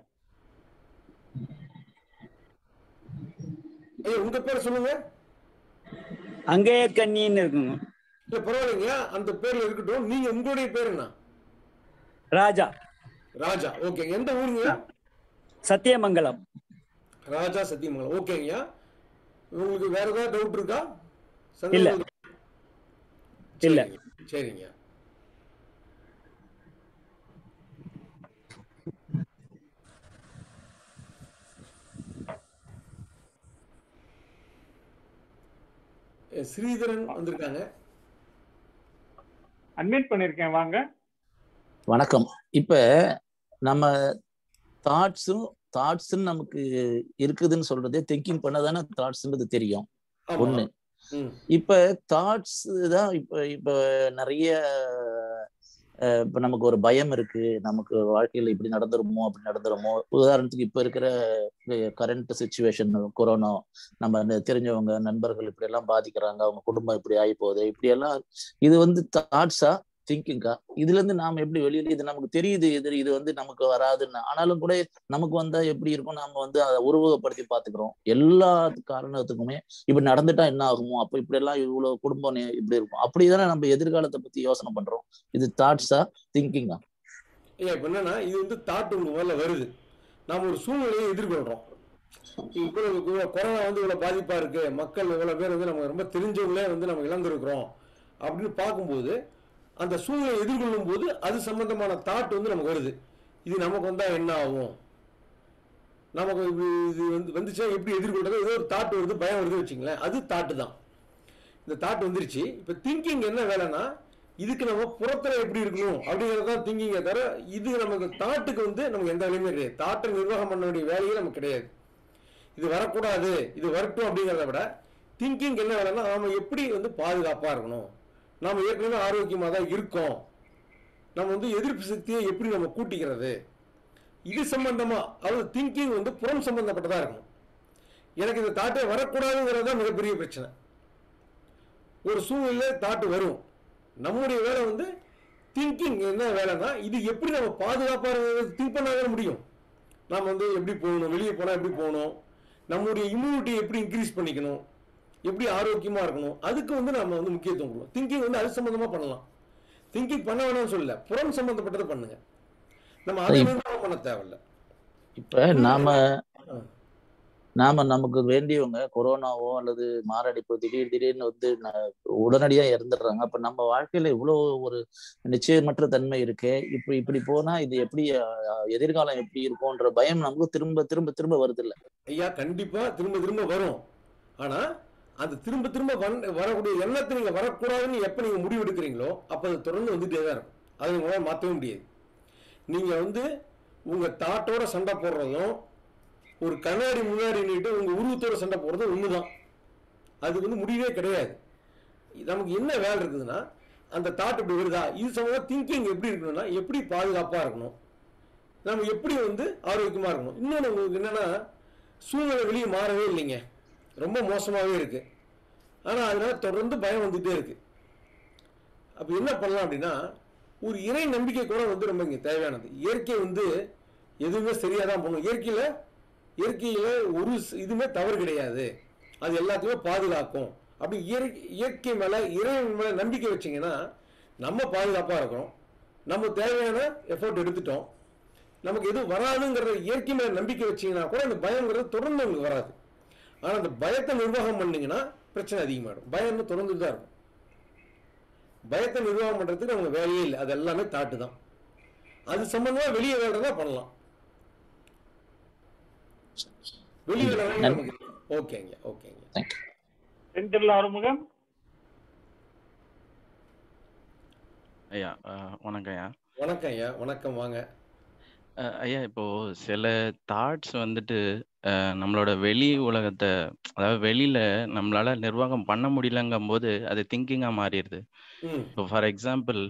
உங்க பேர் சொல்லுங்க. அங்கேயர்கண்ணின்னு இருக்குங்க. இல்ல பரவாயில்லைங்க, அந்த பேர்ல இருக்கட்டும். நீங்க உங்களுடைய பேர் என்ன? ராஜா. ராஜா, ஓகே. எந்த ஊருங்க? சத்தியமங்கலம். ராஜா சத்தியமங்கலம், ஓகேங்க. உங்களுக்கு வேற ஏதாவது டவுட் இருக்கா? இல்ல இல்ல. சரிங்க. ஸ்ரீதரன் வந்திருக்காங்க. அன்மியூட் பண்ணிருக்கேன், வாங்க. வணக்கம். இப்ப நம்ம தாட்ஸும் தாட்ஸ்ன்னு நமக்கு இருக்குதுன்னு சொல்றதே திங்கிங் பண்ணதானே தாட்ஸ்ன்றது தெரியும். ஒண்ணு. இப்ப தாட்ஸ் தான் இப்ப இப்ப நிறைய இப்ப நமக்கு ஒரு பயம் இருக்கு, நமக்கு வாழ்க்கையில இப்படி நடந்துருமோ அப்படி நடந்துருமோ. உதாரணத்துக்கு இப்ப இருக்கிற கரண்ட் சிச்சுவேஷன், கொரோனா, நம்ம தெரிஞ்சவங்க நண்பர்கள் இப்படி எல்லாம் பாதிக்கிறாங்க, அவங்க குடும்பம் இப்படி ஆகி போகுது, இப்படி எல்லாம். இது வந்து தாட்ஸா திங்கிங்கா? இதுல இருந்து நாம எப்படி வெளியில, இது நமக்கு தெரியுது இது இது வந்து நமக்கு வராதுன்னு, ஆனாலும் கூட நமக்கு வந்தா எப்படி இருக்கும், நாம வந்து அதை உருவகப்படுத்தி பாத்துக்கிறோம். எல்லா காரணத்துக்குமே இப்படி நடந்துட்டா என்ன ஆகுமோ, அப்ப இப்படி எல்லாம் இவ்வளவு குடும்பம் இப்படி இருக்கும், அப்படிதானே நம்ம எதிர்காலத்தை பத்தி யோசனை பண்றோம். இது தாட்ஸா திங்கிங்கா? ஏன் இப்ப என்னன்னா, இது வந்து தாட் உங்க முதல்ல வருது. நாம ஒரு சூழ்நிலையை எதிர்கொள்றோம். கொரோனா வந்து இவ்வளவு பாதிப்பா இருக்கு, மக்கள் இவ்வளவு பேர் வந்து நம்ம ரொம்ப தெரிஞ்சவங்களே வந்து நம்ம இழந்திருக்கிறோம் அப்படின்னு பார்க்கும்போது அந்த சூழ்நிலை எதிர்கொள்ளும் போது அது சம்பந்தமான தாட் வந்து நமக்கு வருது. இது நமக்கு வந்தால் என்ன ஆகும், நமக்கு இது வந்து வந்துச்சா எப்படி எதிர்கொள்றது, ஏதோ ஒரு தாட் வருது, பயம் வருது வச்சுங்களேன், அது தாட்டு தான். இந்த தாட் வந்துருச்சு. இப்போ திங்கிங் என்ன வேலைன்னா இதுக்கு நம்ம புறத்தில் எப்படி இருக்கணும் அப்படிங்கிறது தான் திங்கிங்கை தவிர இது நமக்கு தாட்டுக்கு வந்து நமக்கு எந்த வேலையுமே கிடையாது. தாட்டை நிர்வாகம் பண்ண வேண்டிய வேலையே நமக்கு கிடையாது. இது வரக்கூடாது இது வரட்டும் அப்படிங்கிறத விட திங்கிங் என்ன வேலைன்னா நம்ம எப்படி வந்து பாதுகாப்பாக இருக்கணும், நம்ம ஏற்கனவே ஆரோக்கியமாக தான் இருக்கோம், நம்ம வந்து எதிர்ப்பு சக்தியை எப்படி நம்ம கூட்டிக்கிறது, இது சம்பந்தமா அதாவது திங்கிங் வந்து புறம் சம்பந்தப்பட்டதாக இருக்கணும். எனக்கு இந்த தாட்டை வரக்கூடாதுங்கிறது தான் மிகப்பெரிய பிரச்சனை. ஒரு சூழ்நிலை தாட்டு வரும், நம்முடைய வேலை வந்து திங்கிங் என்ன வேலைன்னா இது எப்படி நம்ம பாதுகாப்பாக திங்க் பண்ணாத முடியும். நாம் வந்து எப்படி போகணும், வெளியே போனால் எப்படி போகணும், நம்முடைய இம்யூனிட்டி எப்படி இன்க்ரீஸ் பண்ணிக்கணும், எப்படி ஆரோக்கியமாக இருக்கணும், அதுக்கு வந்து நம்ம வந்து முக்கியத்துவம் கொடுக்கணும். திங்கிங் வந்து அது சம்மந்தமாக பண்ணலாம். திங்கிங் பண்ண வேணாம்னு சொல்லல, புறம் சம்மந்தப்பட்டதை பண்ணுங்க, நம்ம அதை நிர்வாகம் பண்ண தேவையில்லை. இப்போ நாம நாம நமக்கு வேண்டியவங்க கொரோனாவோ அல்லது மாரடைப்போ திடீர் திடீர்னு வந்து உடனடியா இறந்துடுறாங்க. அப்ப நம்ம வாழ்க்கையில இவ்வளவு ஒரு நிச்சயமற்ற தன்மை இருக்கு. இப்படி இப்படி போனா இது எப்படி எதிர்காலம் எப்படி இருக்கும்ன்ற பயம் நமக்கு திரும்ப திரும்ப திரும்ப வருது இல்ல ஐயா? கண்டிப்பா திரும்ப திரும்ப வரும். ஆனா அந்த திரும்ப திரும்ப வரக்கூடிய எண்ணத்தை நீங்க வரக்கூடாதுன்னு எப்ப நீங்க முடிவு எடுக்கிறீங்களோ அப்ப அது தொடர்ந்து வந்துட்டே தான் இருக்கும். அதை உங்களால் மாற்றவே முடியாது. நீங்க வந்து உங்க தாட்டோட சண்டை போடுறதும் ஒரு கண்ணாடி முன்னாடி நின்று உங்க உருவத்தோட சண்டை போடுறது ஒண்ணுதான். அது வந்து முடிவே கிடையாது. நமக்கு என்ன வேலை இருக்குதுன்னா அந்த தாட் இப்படி வருதா, இது சம்பந்தமா திங்கிங் எப்படி இருக்கணும்னா எப்படி பாதுகாப்பா இருக்கணும், நம்ம எப்படி வந்து ஆரோக்கியமா இருக்கணும். இன்னொன்று உங்களுக்கு என்னன்னா சூழ்நிலை வெளியே மாறவே இல்லைங்க, ரொம்ப மோசமாகவே இருக்கு. ஆனால் அதனால தொடர்ந்து பயம் வந்துகிட்டே இருக்கு. அப்போ என்ன பண்ணலாம் அப்படின்னா ஒரு இறை நம்பிக்கை கூட வந்து ரொம்ப இங்கே தேவையானது. இயற்கை வந்து எதுவுமே சரியாக தான் பண்ணும். இயற்கையில் இயற்கையில் ஒரு இதுவுமே தவறு கிடையாது, அது எல்லாத்தையுமே பாதுகாக்கும். அப்படி இயற்கை இயற்கை மேலே இறைவன் மேலே நம்பிக்கை வச்சிங்கன்னா நம்ம பாதுகாப்பாக இருக்கிறோம், நம்ம தேவையான எஃபோர்ட் எடுத்துட்டோம், நமக்கு எதுவும் வராதுங்கிறத இயற்கை மேலே நம்பிக்கை வச்சிங்கன்னா கூட அந்த பயங்கிறது தொடர்ந்து உங்களுக்கு வராது. ஆனால் அந்த பயத்தை நிர்வாகம் பண்ணிங்கன்னா பிரச்சனை அதிகமாகிடும். பயம் தொடர்ந்து தான் இருக்கும். பயத்தை நிர்வாகம் பண்ணுறதுக்கு அவங்க வேலையே இல்லை, அது எல்லாமே தாட்டு தான். அது சம்பந்தமாக வெளியே வேலை தான் பண்ணலாம். வெளியே வேலை ஓகேங்க ஓகேங்க. செந்தில் ஆறுமுகம் ஐயா வணக்கம் ஐயா. வணக்கம் ஐயா. வணக்கம் வாங்க ஐயா. இப்போ சில தாட்ஸ் வந்துட்டு நம்மளோட வெளி உலகத்தை அதாவது வெளியில நம்மளால நிர்வாகம் பண்ண முடியலங்கும் போது அது திங்கிங்கா மாறிடுது. இப்போ ஃபார் எக்ஸாம்பிள்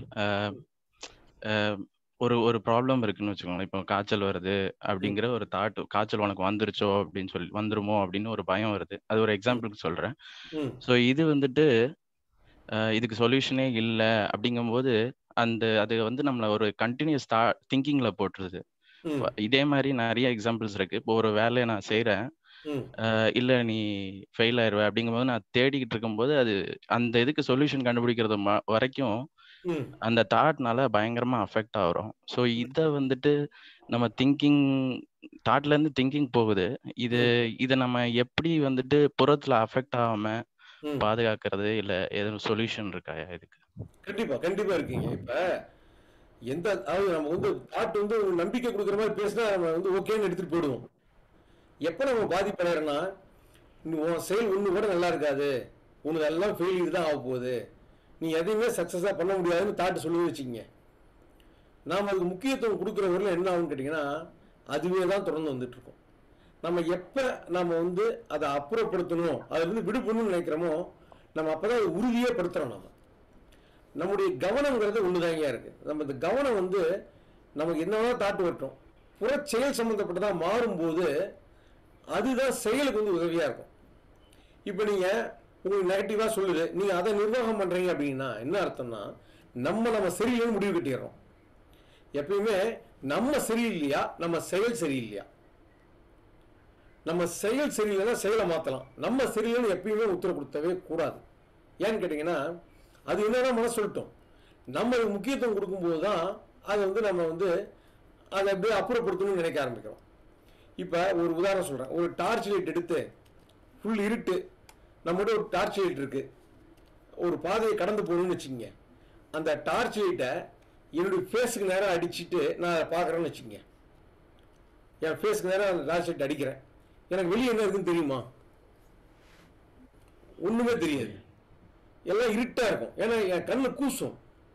ஒரு ஒரு ப்ராப்ளம் இருக்குன்னு வச்சுக்கோங்களேன். இப்போ காய்ச்சல் வருது அப்படிங்கிற ஒரு தாட், காய்ச்சல் உனக்கு வந்துருச்சோ அப்படின்னு சொல்லி வந்துருமோ அப்படின்னு ஒரு பயம் வருது. அது ஒரு எக்ஸாம்பிளுக்கு சொல்றேன். ஸோ இது வந்துட்டு இதுக்கு சொல்யூஷனே இல்லை அப்படிங்கும்போது அந்த அது வந்து நம்மளை ஒரு கண்டினியூஸ் தா திங்கிங்ல போட்டுருது. இதே மாதிரி நிறைய எக்ஸாம்பிள்ஸ் இருக்கு. இப்போ ஒரு வேலையை நான் செய்யறேன், இல்ல நீ ஃபெயில் ஆயிடுவ அப்படிங்கும்போது நான் தேடிக்கிட்டு இருக்கும்போது அது அந்த இதுக்கு சொல்யூஷன் கண்டுபிடிக்கிறது வரைக்கும் அந்த தாட்னால பயங்கரமா அஃபெக்ட் ஆகுறோம். ஸோ இதை வந்துட்டு நம்ம திங்கிங் தாட்ல இருந்து திங்கிங் போகுது. இது இதை நம்ம எப்படி வந்துட்டு புறத்துல அஃபெக்ட் ஆகாம பாதுகாக்கிறது, இல்ல எதுவும் சொல்யூஷன் இருக்கா இதுக்கு? கண்டிப்பா கண்டிப்பா இருக்கீங்க. இப்ப எந்த அதாவது நம்ம வந்து தாட் வந்து ஒரு நம்பிக்கை கொடுக்குற மாதிரி பேசினா நம்ம வந்து ஓகேன்னு எடுத்துட்டு போயிடுவோம். எப்போ நம்ம பாதிப்படைகிறோன்னா உன் செயல் ஒன்று கூட நல்லா இருக்காது, உனக்கு எல்லாம் ஃபெயிலியர் தான் ஆக போகுது, நீ எதையுமே சக்ஸஸாக பண்ண முடியாதுன்னு தாட்டு சொல்லி வச்சுக்கிங்க. நாம் அதுக்கு முக்கியத்துவம் கொடுக்குற வரையில் என்ன ஆகுன்னு கேட்டிங்கன்னா அதுவே தான் தொடர்ந்து வந்துட்டுருக்கோம். நம்ம எப்போ நம்ம வந்து அதை அப்புறப்படுத்தணும், அதை வந்து விடுபடணும்னு நினைக்கிறோமோ நம்ம அப்போ தான் உறுதியே படுத்துகிறோம். நம்ம நம்முடைய கவனங்கிறது ஒன்று தாங்க இருக்குது. நம்ம இந்த கவனம் வந்து நமக்கு என்னவா தாட்டு வரட்டும் புற செயல் சம்மந்தப்பட்டதாக மாறும்போது அதுதான் செயலுக்கு வந்து உதவியாக இருக்கும். இப்போ நீங்கள் உங்களுக்கு நெகட்டிவாக சொல்லுது, நீங்கள் அதை நிர்வாகம் பண்ணுறீங்க அப்படின்னா என்ன அர்த்தம்னா நம்ம நம்ம சரியில்லைன்னு முடிவு கட்டிடுறோம். எப்பயுமே நம்ம சரியில்லையா நம்ம செயல் சரியில்லையா, நம்ம செயல் சரியில்லைன்னா செயலை மாற்றலாம், நம்ம சரியில்லைன்னு எப்பயுமே உத்தரவு கொடுத்தவே கூடாது. ஏன்னு கேட்டிங்கன்னா அது என்னன்னா மனசு சொல்லட்டும், நம்ம முக்கியத்துவம் கொடுக்கும்போது தான் அதை வந்து நம்ம வந்து அதை அப்படியே அப்புறப்படுத்தணும்னு நினைக்க ஆரம்பிக்கிறோம். இப்போ ஒரு உதாரணம் சொல்கிறேன். ஒரு டார்ச் லைட் எடுத்து ஃபுல் இருட்டு, நம்மகிட்ட ஒரு டார்ச் லைட் இருக்குது, ஒரு பாதையை கடந்து போகணும்னு வச்சுக்கோங்க, அந்த டார்ச் லைட்டை என்னுடைய ஃபேஸுக்கு நேரம் அடிச்சுட்டு நான் அதை பார்க்குறேன்னு வச்சுக்கோங்க. என் ஃபேஸுக்கு நேரம் அந்த டார்ச் லைட் அடிக்கிறேன், எனக்கு வெளியே என்ன இருக்குன்னு தெரியுமா? ஒன்றுமே தெரியாது, எல்லாம் இருட்டாக இருக்கும். ஏன்னா என் கண்ணு கூசும்,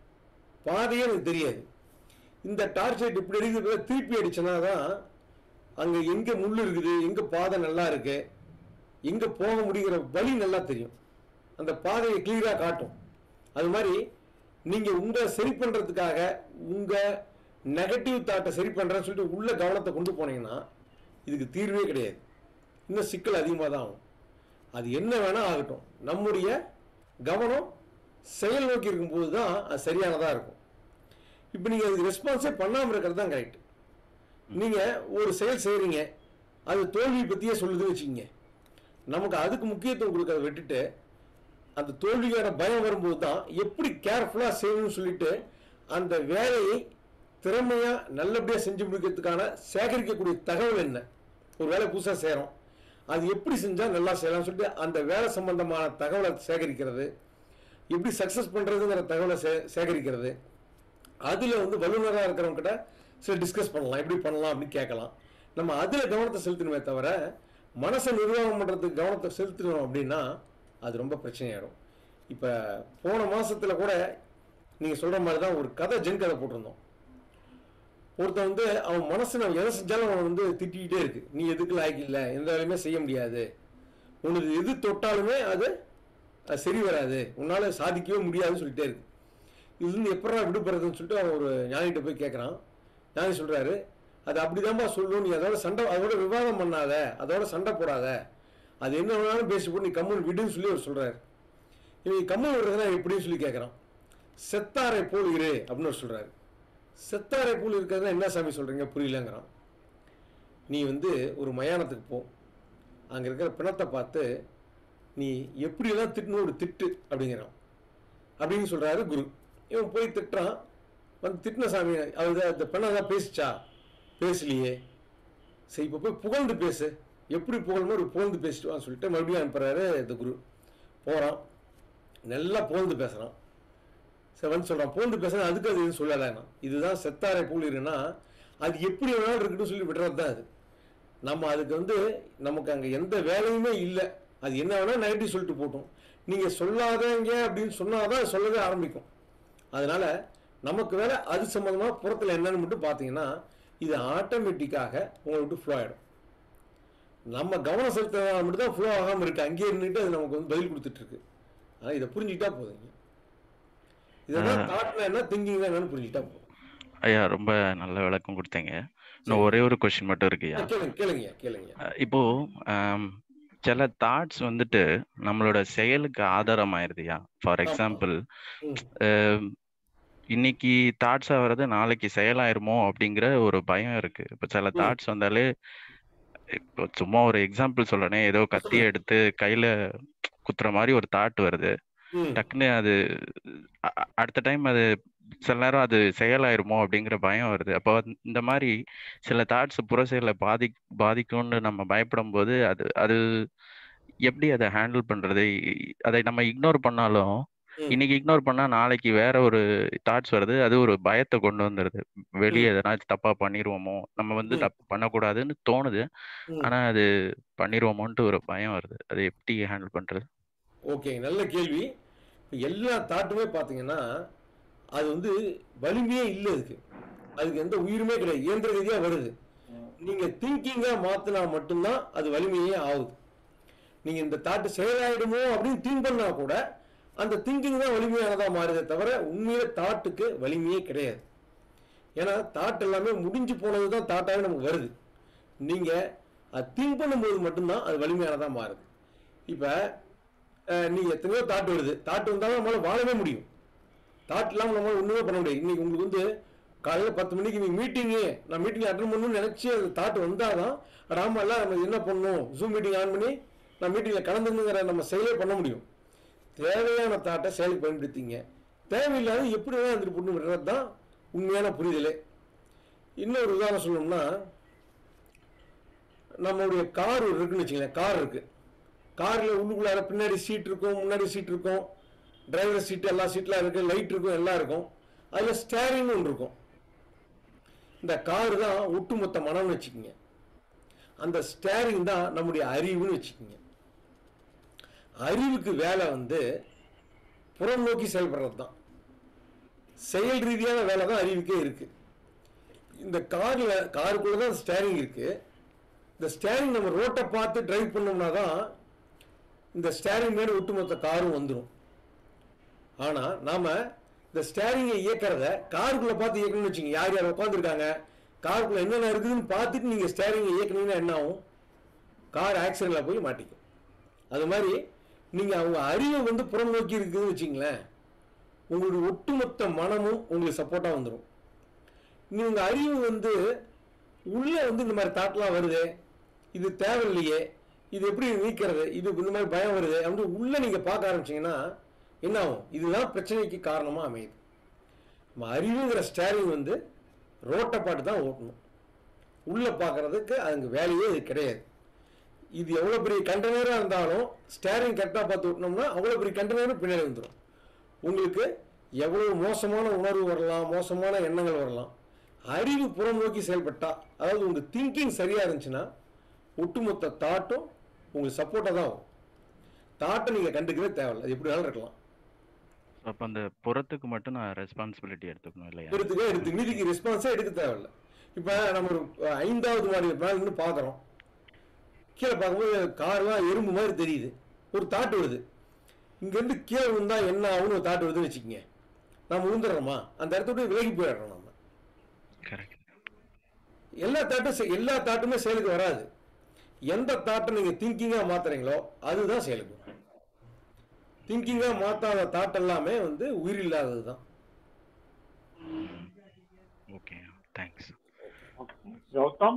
பாதையே எனக்கு தெரியாது. இந்த டார்ச் லைட் இப்படி அடிக்கிறது திருப்பி அடிச்சனா தான் அங்கே எங்கே முள் இருக்குது, எங்கே பாதை நல்லா இருக்கு, எங்கே போக முடிகிற வழி நல்லா தெரியும், அந்த பாதையை கிளியராக காட்டும். அது மாதிரி நீங்கள் உங்களை சரி பண்ணுறதுக்காக உங்கள் நெகட்டிவ் தாட்டை சரி பண்ணுறேன்னு சொல்லிட்டு உள்ள கவனத்தை கொண்டு போனீங்கன்னா இதுக்கு தீர்வே கிடையாது, இன்னும் சிக்கல் அதிகமாக தான் ஆகும். அது என்ன வேணால் ஆகட்டும், நம்முடைய கவனம் செயல் நோக்கி இருக்கும்போது தான் அது சரியானதாக இருக்கும். இப்போ நீங்கள் அதுக்கு ரெஸ்பான்ஸே பண்ணாமல் இருக்கிறது தான் கரெக்ட். நீங்கள் ஒரு செயல் செய்கிறீங்க, அது தோல்வி பற்றியே சொல்லுதுன்னு வச்சுக்கிங்க, நமக்கு அதுக்கு முக்கியத்துவம் கொடுக்கறத விட்டுட்டு அந்த தோல்வியான பயம் வரும்போது தான் எப்படி கேர்ஃபுல்லாக செய்யணும்னு சொல்லிட்டு அந்த வேலையை திறமையாக நல்லபடியாக செஞ்சு முடிக்கிறதுக்கான சேகரிக்கக்கூடிய தகவல் என்ன, ஒரு வேலை புதுசாக செய்கிறோம், அது எப்படி செஞ்சால் நல்லா செய்யலாம்னு சொல்லிட்டு அந்த வேலை சம்பந்தமான தகவலை சேகரிக்கிறது, எப்படி சக்ஸஸ் பண்ணுறதுங்கிற தகவலை சே சேகரிக்கிறது அதில் வந்து வல்லுநராக இருக்கிறவங்க கிட்ட சில டிஸ்கஸ் பண்ணலாம், எப்படி பண்ணலாம் அப்படின்னு கேட்கலாம். நம்ம அதில் கவனத்தை செலுத்தணுமே தவிர மனசை நிர்வாகம் பண்ணுறதுக்கு கவனத்தை செலுத்தணும் அப்படின்னா அது ரொம்ப பிரச்சனையாயிடும். இப்போ போன மாதத்தில் கூட நீங்கள் சொல்கிற மாதிரி தான் ஒரு கதை ஜென் கதை போட்டிருந்தோம். ஒருத்தன் வந்து அவன் மனசு நான் எதை செஞ்சாலும் அவன் வந்து திட்டிக்கிட்டே இருக்கு, நீ எதுக்கு லாய்க்கு இல்லை, எந்த வேலையுமே செய்ய முடியாது, உனக்கு எது தொட்டாலுமே அது சரி வராது, உன்னால் சாதிக்கவே முடியாதுன்னு சொல்லிட்டே இருக்கு. இதுலேருந்து எப்படா விடுபடுறதுன்னு சொல்லிட்டு அவன் ஒரு ஞானிகிட்ட போய் கேட்குறான். ஞானி சொல்கிறாரு, அது அப்படிதான்ப்பா சொல்லணும், நீ அதோட சண்டை அதோட விவாதம் பண்ணாத, அதோட சண்டை போடாத, அது என்ன வேணாலும் பேசி போட்டு நீ கம்முன்னு விடுன்னு சொல்லி அவர் சொல்கிறார். இவன் கம்முன்னு விடுறதுனா எப்படின்னு சொல்லி கேட்குறான். செத்தாரை போல் இரு அப்படின்னு அவர் சொல்கிறாரு. செத்தாரை போல் இருக்கிறதுனா என்ன சாமி சொல்கிறீங்க புரியலங்கிறான். நீ வந்து ஒரு மயானத்துக்கு போ, அங்கே இருக்கிற பிணத்தை பார்த்து நீ எப்படியெல்லாம் திட்டணும் ஒரு திட்டு அப்படிங்கிறான் அப்படின்னு சொல்கிறாரு குரு. இவன் போய் திட்டுறான், வந்து திட்டின சாமி அது அந்த பெண்ணை தான் பேசிச்சா, பேசலையே, சரி இப்போ போய் புகழ்ந்து பேசு, எப்படி புகழ்மோ ஒரு புகழ்ந்து பேசிட்டு வான்னு சொல்லிட்டு மறுபடியும் அனுப்புறாரு இந்த குரு. போகிறான், நல்லா புகழ்ந்து பேசுகிறான். சரி வந்து சொல்கிறான், புகழ்ந்து பேசுகிறேன், அதுக்கு அது எதுவும் சொல்லலைன்னா, இதுதான் செத்தாரை போல் இருக்குன்னா அது எப்படி வேணாலும் இருக்குன்னு சொல்லி விடுறது தான் அது. நம்ம அதுக்கு வந்து நமக்கு அங்கே எந்த வேலையுமே இல்லை, அது என்ன வேணால் நெகட்டிவ் சொல்லிட்டு போட்டோம், நீங்கள் சொல்லாதங்க அப்படின்னு சொன்னாதான் சொல்லவே ஆரம்பிக்கும். அதனால நமக்கு வேலை அது சம்பந்தமாக புறத்தில் என்னன்னு மட்டும் பார்த்தீங்கன்னா இது ஆட்டோமேட்டிக்காக உங்களை விட்டு ஃப்ளோ ஆகிடும். நம்ம கவனம் செலுத்துறதுனால மட்டும் தான் ஃப்ளோ ஆகாமல் இருக்கு, அங்கேயே இருந்துட்டு அது நமக்கு வந்து பதில் கொடுத்துட்டு இருக்கு. ஆனால் இதை புரிஞ்சுக்கிட்டா போதுங்க, இதெல்லாம் தாட்னா என்ன திங்கிங்னா என்னன்னு புரிஞ்சுக்கிட்டா போதும். ஐயா ரொம்ப நல்ல விளக்கம் கொடுத்தீங்க. இன்னும் ஒரே ஒரு கொஸ்டின் மட்டும் இருக்குயா. கேளுங்க கேளுங்க கேளுங்க. இப்போ சில தாட்ஸ் வந்துட்டு நம்மளோட செயலுக்கு ஆதாரம் ஆயிருதுயா. ஃபார் எக்ஸாம்பிள் இன்னைக்கு தாட்ஸா வர்றது நாளைக்கு செயலாயிருமோ அப்படிங்கிற ஒரு பயம் இருக்கு. இப்போ சில தாட்ஸ் வந்தாலே, இப்போ சும்மா ஒரு எக்ஸாம்பிள் சொல்றேனே, ஏதோ கத்தியை எடுத்து கையில குத்துற மாதிரி ஒரு தாட் வருது, டக்குன்னு அது அடுத்த டைம் அது சில நேரம் அது செயலாயிருமோ அப்படிங்கிற பயம் வருது. அப்போ இந்த மாதிரி சில தாட்ஸ் புற செயலை பாதி பாதிக்கும்னு நம்ம பயப்படும் போது அது அது எப்படி அதை ஹேண்டில் பண்றது? அதை நம்ம இக்னோர் பண்ணாலும் இன்னைக்கு இக்னோர் பண்ணா நாளைக்கு வேற ஒரு தாட்ஸ் வருது, அது ஒரு பயத்தை கொண்டு வந்துருது, வெளியே எதனாச்சும் தப்பா பண்ணிடுவோமோ, நம்ம வந்து தப்பு பண்ணக்கூடாதுன்னு தோணுது, ஆனா அது பண்ணிடுவோமோன்ட்டு ஒரு பயம் வருது. அதை எப்படி ஹேண்டில் பண்றது? ஓகே, நல்ல கேள்வி. எல்லா தாட்டுமே பார்த்தீங்கன்னா அது வந்து வலிமையே இல்லை, அதுக்கு அதுக்கு எந்த உயிருமே கிடையாது, இயந்திர ரீதியாக வருது. நீங்கள் திங்கிங்காக மாற்றினா மட்டும்தான் அது வலிமையே ஆகுது. நீங்கள் இந்த தாட்டு செயலாயிடுமோ அப்படின்னு திங்க் பண்ணா கூட அந்த திங்கிங் தான் வலிமையானதாக மாறுதே தவிர உண்மையில தாட்டுக்கு வலிமையே கிடையாது. ஏன்னா தாட் எல்லாமே முடிஞ்சு போனது தான் தாட்டாகவே நமக்கு வருது. நீங்கள் அது திங்க் பண்ணும்போது மட்டும்தான் அது வலிமையானதாக மாறுது. இப்போ நீங்கள் எத்தனையோ தாட் வருது, தாட் வந்தாலும் நம்மளால் வாழவே முடியும், தாட் இல்லாமல் நம்மளால் ஒன்றுமே பண்ண முடியாது. இன்னைக்கு உங்களுக்கு வந்து காலையில் பத்து மணிக்கு நீங்கள் மீட்டிங்கு நான் மீட்டிங் அட்டன் பண்ணணும்னு நினச்சி அந்த தாட் வந்தால் தான் ராமெல்லாம் நம்ம என்ன பண்ணணும், ஜூம் மீட்டிங் ஆன் பண்ணி நான் மீட்டிங்கில் கலந்துங்கிற நம்ம செயலே பண்ண முடியும். தேவையான தாட்டை செயலுக்கு பயன்படுத்திங்க, தேவையில்லாத எப்படி வேணால் வந்துட்டு போட்டு விடுறது தான் உண்மையான புரிதலே. இன்னொரு உதாரணம் சொல்லணும்னா, நம்மளுடைய கார் இருக்குன்னு வச்சுங்களேன், கார் இருக்குது, காரில் உள்ளுக்குள்ளார பின்னாடி சீட் இருக்கும், முன்னாடி சீட் இருக்கும், டிரைவர் சீட்டு எல்லா சீட்லாம் இருக்குது, லைட் இருக்கும், எல்லாம் இருக்கும். அதில் ஸ்டேரிங்னு ஒன்று இருக்கும். இந்த காரு தான் ஒட்டுமொத்த மனம்னு வச்சுக்கோங்க. அந்த ஸ்டேரிங் தான் நம்முடைய அறிவுன்னு வச்சுக்கோங்க. அறிவுக்கு வேலை வந்து புறம் நோக்கி செயல்படுறது தான். செயல் ரீதியான வேலை தான் அறிவுக்கே இருக்கு. இந்த கார்ல காருக்குள்ள தான் ஸ்டேரிங் இருக்கு. இந்த ஸ்டேரிங் நம்ம ரோட்டை பார்த்து டிரைவ் பண்ணோம்னா தான் இந்த ஸ்டேரிங் மேலே ஒட்டுமொத்த காரும் வந்துடும். ஆனா நாம இந்த ஸ்டேரிங்கை இயக்கிறத காருக்குள்ள பார்த்து இயக்கணும்னு வச்சுங்க. யார் யார் உட்காந்துருக்காங்க, காருக்குள்ள என்னென்ன இருக்குதுன்னு பார்த்துட்டு நீங்க ஸ்டேரிங்கை இயக்கணும்னா என்ன ஆகும்? கார் ஆக்சிடென்ட்ல போய் மாட்டிக்கும். அது மாதிரி நீங்க அவங்க அறிவை வந்து புறம் நோக்கி இருக்குதுன்னு வச்சுங்களேன், உங்களுடைய ஒட்டுமொத்த மனமும் உங்களுக்கு சப்போர்ட்டா வந்துடும். நீங்க அறிவு வந்து உள்ள வந்து இந்த மாதிரி தாட்லாம் வருது, இது தேவையில்லையே, இது எப்படி நீக்கிறது, இது இந்த மாதிரி பயம் வருது அப்படின்னு உள்ள நீங்க பார்க்க ஆரம்பிச்சீங்கன்னா என்ன ஆகும்? இதுதான் பிரச்சனைக்கு காரணமா அமையுது. நம்ம அறிவுங்கிற ஸ்டேரிங் வந்து ரோட்டை பாட்டு தான் ஓட்டணும். உள்ள பார்க்கறதுக்கு அதுக்கு வேலையே இது கிடையாது. இது எவ்வளோ பெரிய கண்டெய்னராக இருந்தாலும் ஸ்டேரிங் கரெக்டாக பார்த்து ஓட்டினோம்னா அவ்வளோ பெரிய கண்டெய்னரும் பின்னாடி வந்துடும். உங்களுக்கு எவ்வளோ மோசமான உணர்வு வரலாம், மோசமான எண்ணங்கள் வரலாம். அறிவு புறம் நோக்கி செயல்பட்டா, அதாவது உங்கள் திங்கிங் சரியாக இருந்துச்சுன்னா ஒட்டுமொத்த தாட்டும் உங்களுக்கு சப்போர்ட்டாக தான் ஆகும். தாட்டை நீங்கள் கண்டுக்கவே தேவையில்லை, அது எப்படி வேணாலும் இருக்கலாம். அப்போ அந்த புறத்துக்கு மட்டும் நான் ரெஸ்பான்சிபிலிட்டி எடுத்துக்கணும் இல்லையா? எடுத்துக்க எடுத்து மீதிக்கு ரெஸ்பான்ஸே எடுக்க தேவையில்லை. இப்போ நம்ம ஒரு ஐந்தாவது மாடி மேலே நின்று பார்க்குறோம், கீழே பார்க்கும்போது கார்லாம் எறும்பு மாதிரி தெரியுது, ஒரு தாட்டு வருது. இங்கேருந்து கீழே விழுந்தா என்ன ஆகுன்னு ஒரு தாட்டு வருதுன்னு வச்சுக்கோங்க. நம்ம விழுந்துடுறோமா? அந்த இடத்த விட்டு விலகி போயிடுறோம். நம்ம எல்லா தாட்டும் எல்லா தாட்டுமே செயலுக்கு வராது. எந்த தாட்டை நீங்கள் திங்கிங்காக மாத்துறீங்களோ அதுதான் செயலுக்கு வரும். திங்கிங்காக மாற்றாத தாட் எல்லாமே வந்து உயிர் இல்லாதது தான். Okay, thanks. கௌதம்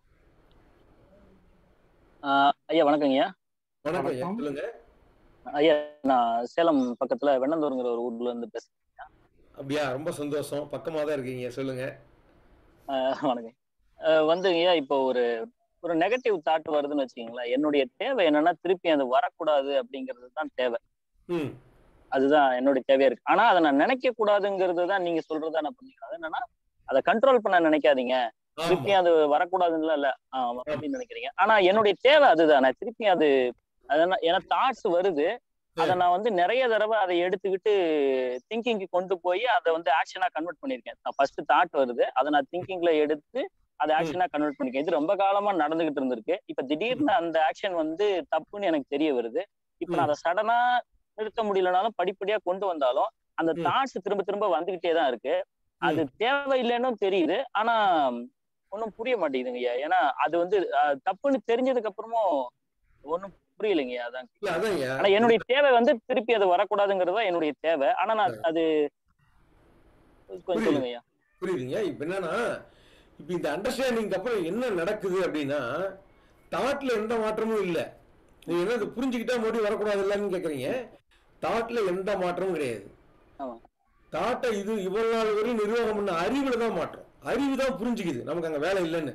ஐயா வணக்கங்க. வணக்கம் ஐயா, சொல்லுங்க. ஐயா நான் சேலம் பக்கத்துல வெண்ணந்தூருங்கிற ஒரு ஊர்ல இருந்து பேசுறேன். அப்படியா? ரொம்ப சந்தோஷம், பக்கமா தான் இருக்கீங்க, சொல்லுங்க. வணக்கம். வந்து ஐயா இப்போ ஒரு ஒரு நெகட்டிவ் தாட் வருதுன்னு வச்சுக்கீங்களேன், என்னுடைய தேவை என்னன்னா திருப்பி அது வரக்கூடாது அப்படிங்கிறது தான் தேவை. அதுதான் என்னுடைய தேவையா இருக்கு. ஆனா அதை நான் நினைக்க கூடாதுங்கிறது தான் நீங்க சொல்றதா நான் பண்ணிக்கிறேன். அது என்னன்னா அதை கண்ட்ரோல் பண்ண நினைக்காதீங்க, திருப்பி அது வரக்கூடாதுன்னு இல்ல ஆஹ் அப்படின்னு நினைக்கிறீங்க. ஆனா என்னுடைய தேவை அதுதானே, திருப்பி அது அதெல்லாம் ஏன்னா தாட்ஸ் வருது, அதை நான் வந்து நிறைய தடவை அதை எடுத்துக்கிட்டு திங்கிங்க்கு கொண்டு போய் அதை வந்து ஆக்ஷனா கன்வெர்ட் பண்ணிருக்கேன். ஃபர்ஸ்ட் தாட் வருது, அதை நான் திங்கிங்ல எடுத்து அதை ஆக்ஷனா கன்வெர்ட் பண்ணிருக்கேன். இது ரொம்ப காலமா நடந்துகிட்டு இருந்திருக்கு. இப்ப திடீர்னு அந்த ஆக்ஷன் வந்து தப்புன்னு எனக்கு தெரிய வருது. இப்ப நான் அதை சடனா நிறுத்த முடியலனாலும் படிப்படியா கொண்டு வந்தாலும் அந்த தாட்ஸ் திரும்ப திரும்ப வந்துகிட்டே தான் இருக்கு. அது தேவையில்லைன்னு தெரியுது, ஆனா ஒன்னும் புரிய மாட்டேங்குதுங்கய்யா. ஏன்னா அது வந்து தப்புன்னு தெரிஞ்சதுக்கு அப்புறமும் ஒன்னும் புரியலைங்கய்யா. அதான் ஆனா என்னுடைய தேவை வந்து திருப்பி அது வரக்கூடாதுங்கிறதா என்னுடைய தேவை. ஆனா நான் அது கொஞ்சம் சொல்லுங்கய்யா. புரியுதுங்க. இப்ப என்னன்னா, இப்ப இந்த அண்டர்ஸ்டாண்டிங் அப்புறம் என்ன நடக்குது அப்படின்னா, தாட்ல எந்த மாற்றமும் இல்லை. நீங்க என்ன புரிஞ்சுக்கிட்டா மறுபடியும் வரக்கூடாது இல்லன்னு கேக்குறீங்க. தாட்ல எந்த மாற்றமும் கிடையாது. தாட்டை இது இவ்வளவு நாள் வரையும் நிர்வாகம் பண்ண அறிவுல தான் மாற்றம். அறிவு தான் புரிஞ்சுக்குது நமக்கு அங்க வேலை இல்லைன்னு.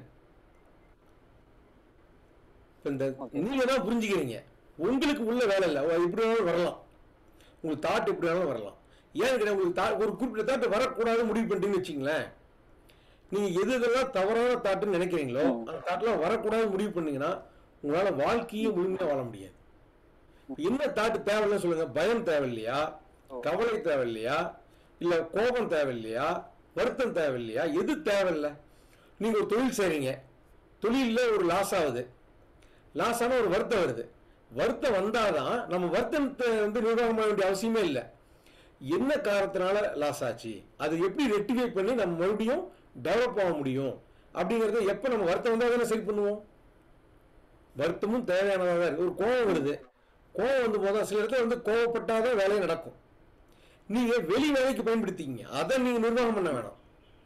இந்த நீங்க தான் புரிஞ்சுக்கிறீங்க, உங்களுக்கு உள்ள வேலை இல்லை. எப்படி வேணாலும் வரலாம், உங்களுக்கு தாட் எப்படி வேணாலும் வரலாம். ஏன்னு கேட்டா, உங்களுக்கு ஒரு குறிப்பிட்ட தாட்டு வரக்கூடாது முடிவு பண்ணிட்டீங்கன்னு வச்சுங்களேன், நீங்க எது இதெல்லாம் தவறான தாட்டுன்னு நினைக்கிறீங்களோ அந்த தாட்டெல்லாம் வரக்கூடாது முடிவு பண்ணீங்கன்னா உங்களால வாழ்க்கையே முழுமையா வாழ முடியாது. என்ன தாட்டு தேவையில்லை சொல்லுங்க? பயம் தேவையில்லையா, கவலை தேவையில்லையா, இல்ல கோபம் தேவையில்லையா, வருத்தம் தேவையில்லையா? எது தேவையில்லை? நீங்க ஒரு தொழில் செய்றீங்க, தொழில ஒரு லாஸ் ஆகுது, லாஸ் ஆனா ஒரு வருத்தம் வருது. வருத்தம் வந்தாதான் நம்ம வருத்தத்தை வந்து நிர்வாகம் பண்ண வேண்டிய அவசியமே இல்லை. என்ன காரணத்தினால லாஸ் ஆச்சு, அதை எப்படி ரெக்டிஃபை பண்ணி நம்ம மறுபடியும் டெவலப் ஆக முடியும் அப்படிங்கறத எப்ப நம்ம வருத்தம் வந்தா தானே சரி பண்ணுவோம். வருத்தமும் தேவையானதாக தான் இருக்கு. ஒரு கோபம் வருது, கோபம் வந்து போதா சில இடத்துல வந்து கோவப்பட்டாதான் வேலையை நடக்கும். நீங்க வெளி வேலைக்கு பயன்படுத்திக்கிங்க, அதை நீங்க நிர்வாகம் பண்ண வேணாம்.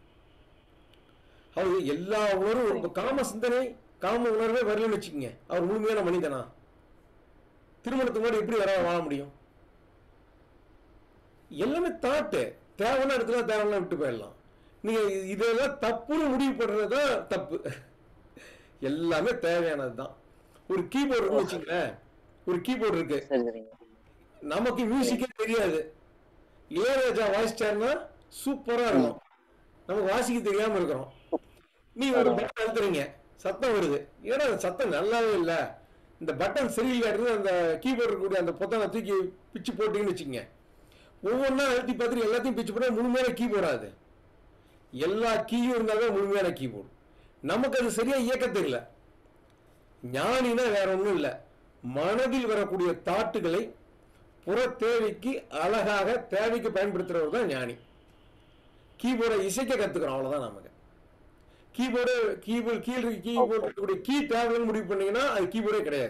அது எல்லா உணர்வும் இப்ப காம சிந்தனை காம உணர்வே வரலன்னு வச்சுக்கோங்க, அவர் முழுமையான மனிதனா? திருமணத்துக்கு முன்னாடி எப்படி வர வாழ முடியும்? எல்லாமே தாட்டு. தேவையான இடத்துல தேவையான விட்டு போயிடலாம். நீங்க இதெல்லாம் தப்புன்னு முடிவு பண்றதுதான் தப்பு. எல்லாமே தேவையானதுதான். ஒரு கீபோர்டு வச்சுங்களேன், ஒரு கீபோர்டு இருக்கு, நமக்கு மியூசிக்கே தெரியாது. இளையராஜா வாசிச்சாருன்னா சூப்பரா இருக்கும், நமக்கு வாசிக்க தெரியாம இருக்கிறோம். நீ ஒரு பட்டன் அழுத்துறீங்க, சத்தம் வருது, ஏன்னா அந்த சத்தம் நல்லாவே இல்லை, இந்த பட்டன் சரியில்லாட்டு அந்த கீபோர்டு இருக்கக்கூடிய அந்த பொத்தானை தூக்கி பிச்சு போட்டீங்கன்னு வச்சுக்கோங்க, ஒவ்வொன்றா அழுத்தி பார்த்துட்டு எல்லாத்தையும் பிச்சு போட்டா முழுமையான கீபோர்டு ஆகுது. எல்லா கீயும் இருந்தாலும் முழுமையான கீபோர்டு. நமக்கு அது சரியா இயக்க தெரியல. ஞானினா வேற ஒன்றும் இல்லை, மனதில் வரக்கூடிய தாட்டுகளை புற தேவைக்கு அழகாக தேவைக்கு பயன்படுத்துறவர் தான் ஞானி. கீபோர்டை இசைக்க கத்துக்கிறோம், அவ்வளவுதான். நமக்கு கீபோர்டு கீபோர்டு கீழ் கீபோர்டு கீ தேவைன்னு முடிவு பண்ணீங்கன்னா அது கீபோர்டே கிடையாது.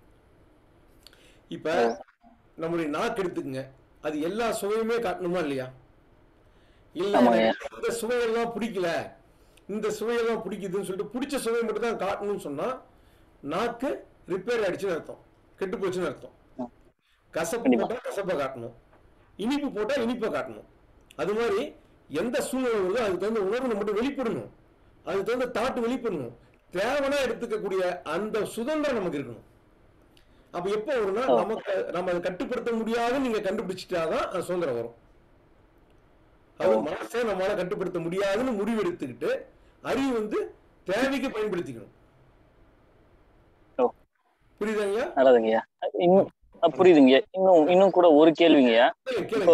இப்ப நம்முடைய நாக்கு எடுத்துக்குங்க, அது எல்லா சுவையுமே காட்டணுமா இல்லையா? இல்ல இந்த சுவையெல்லாம் பிடிக்கல, இந்த சுவையெல்லாம் பிடிக்குதுன்னு சொல்லிட்டு பிடிச்ச சுவையை மட்டும் தான் காட்டணும்னு சொன்னா நாக்கு ரிப்பேர் ஆயிடுச்சுன்னு அர்த்தம், கெட்டு போச்சுன்னு அர்த்தம். கசப்பு போட்டா கசப்பை காட்டணும், இனிப்பு போட்டா இனிப்பை காட்டணும். அது மாதிரி எந்த சூழ்நிலை வருதோ அதுக்கு தகுந்த உணர்வு மட்டும் வெளிப்படணும், அதுக்கு தகுந்த தாட்டு வெளிப்படணும். தேவைனா எடுத்துக்கக்கூடிய அந்த சுதந்திரம் நமக்கு இருக்கணும். அப்ப எப்ப வரும்னா நமக்கு நம்ம அதை கட்டுப்படுத்த முடியாதுன்னு நீங்க கண்டுபிடிச்சிட்டாதான் அது சுதந்திரம் வரும். அது மனசை நம்மளால கட்டுப்படுத்த முடியாதுன்னு முடிவு எடுத்துக்கிட்டு அறிவு வந்து தேவைக்கு பயன்படுத்திக்கணும். புரியுதுங்கய்யா? நல்லதுங்கய்யா. இன்னும் புரியுதுங்கய்யா. இன்னும் இன்னும் கூட ஒரு கேள்விங்கய்யா. இப்போ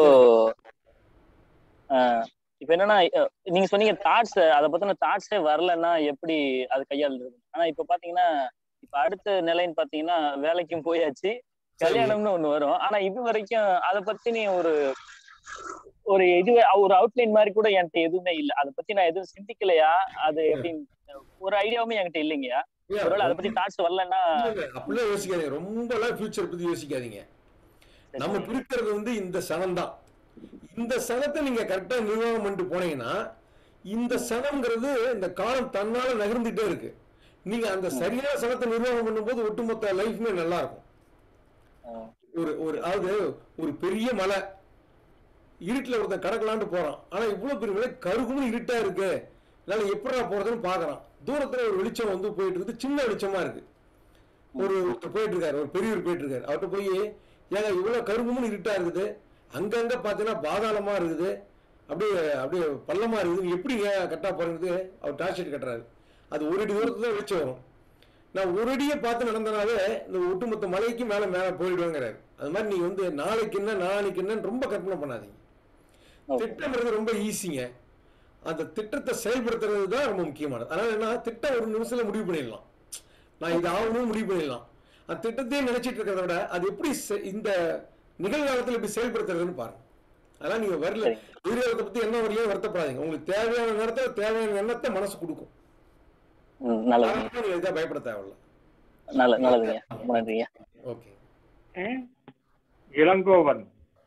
இப்ப என்னன்னா நீங்க சொன்னீங்க தாட்ஸ், அதை பத்தின தாட்ஸே வரலன்னா எப்படி அது கையாளுறது. ஆனா இப்ப பாத்தீங்கன்னா இப்ப அடுத்த நிலைன்னு பாத்தீங்கன்னா வேலைக்கும் போயாச்சு, கல்யாணம்னு ஒண்ணு வரும். ஆனா இது வரைக்கும் அதை பத்தி நீ ஒரு ஒரு இது ஒரு அவுட்லைன் மாதிரி கூட என்கிட்ட எதுவுமே இல்லை. அதை பத்தி நான் எதுவும் சிந்திக்கலையா, அது எப்படின்னு ஒரு ஐடியாவுமே என்கிட்ட இல்லைங்கய்யா. ஒருவேளை அதை பத்தி தாட்ஸ் வரலன்னா அப்படிலாம் யோசிக்காதீங்க, ரொம்ப ஃபியூச்சர் பத்தி யோசிக்காதீங்க. நமக்கு இருக்கிறது வந்து இந்த சனம் தான். இந்த சனத்தை நீங்க கரெக்டா நிர்வாகம் பண்ணிட்டு போனீங்கன்னா இந்த சனம்ங்கிறது இந்த காலம் தன்னால நகர்ந்துட்டே இருக்கு. நீங்க அந்த சரியான சனத்தை நிர்வாகம் பண்ணும்போது ஒட்டுமொத்த லைஃப்மே நல்லா இருக்கும். ஒரு ஒரு அதாவது ஒரு பெரிய மலை இருட்டுல ஒருத்தன் கடக்கலான்னு போறான், ஆனா இவ்வளவு பெரிய மலை கருகுன்னு இருட்டா இருக்கு, அதனால எப்படா போறதுன்னு பாக்குறான். தூரத்துல ஒரு வெளிச்சம் வந்து போயிட்டு இருக்குது, சின்ன வெளிச்சமா இருக்கு. ஒரு ஒருத்தர் போயிட்டு இருக்காரு, ஒரு பெரியவர் போயிட்டு இருக்காரு. அவர்கிட்ட போய் ஏங்க இவ்வளவு கருகுன்னு இருட்டா இருக்குது, அங்கங்க பாத்தீங்கன்னா பாதாளமா இருக்குது, அப்படியே அப்படியே பள்ளமா இருக்குது, எப்படி கட்டா போறது? அவர் டார்ச் லைட் கட்டுறாரு. அது ஒரு அடி தூரத்துல தான் வெளிச்சம் வரும். நான் ஒரு அடியை பார்த்து நடந்தனாலே இந்த ஒட்டுமொத்த மலைக்கு மேல மேல போயிடுவேங்கிறாரு. அது மாதிரி நீங்க வந்து நாளைக்கு என்ன நாளைக்கு என்னன்னு ரொம்ப கற்பனை பண்ணாதீங்க. திட்டம்ன்றது ரொம்ப ஈஸிங்க, அந்த திட்டத்தை செயல்படுத்துறது தான் ரொம்ப முக்கியமானது. அதனால என்ன, திட்டம் ஒரு நிமிஷத்துல முடிவு பண்ணிடலாம், நான் இது ஆகணும் முடிவு பண்ணிடலாம். அந்த திட்டத்தையே நினைச்சிட்டு இருக்கிறத விட அது எப்படி இந்த நிகழ்காலத்தில் எப்படி செயல்படுத்துறதுன்னு பாருங்க. அதெல்லாம் நீங்க வரல எதிர்காலத்தை பத்தி என்ன வரலையோ வருத்தப்படாதீங்க. உங்களுக்கு தேவையான நேரத்தில் தேவையான எண்ணத்தை மனசு கொடுக்கும். நீங்க இதான் பயப்பட தேவையில்ல. ஓகே. இளங்கோவன்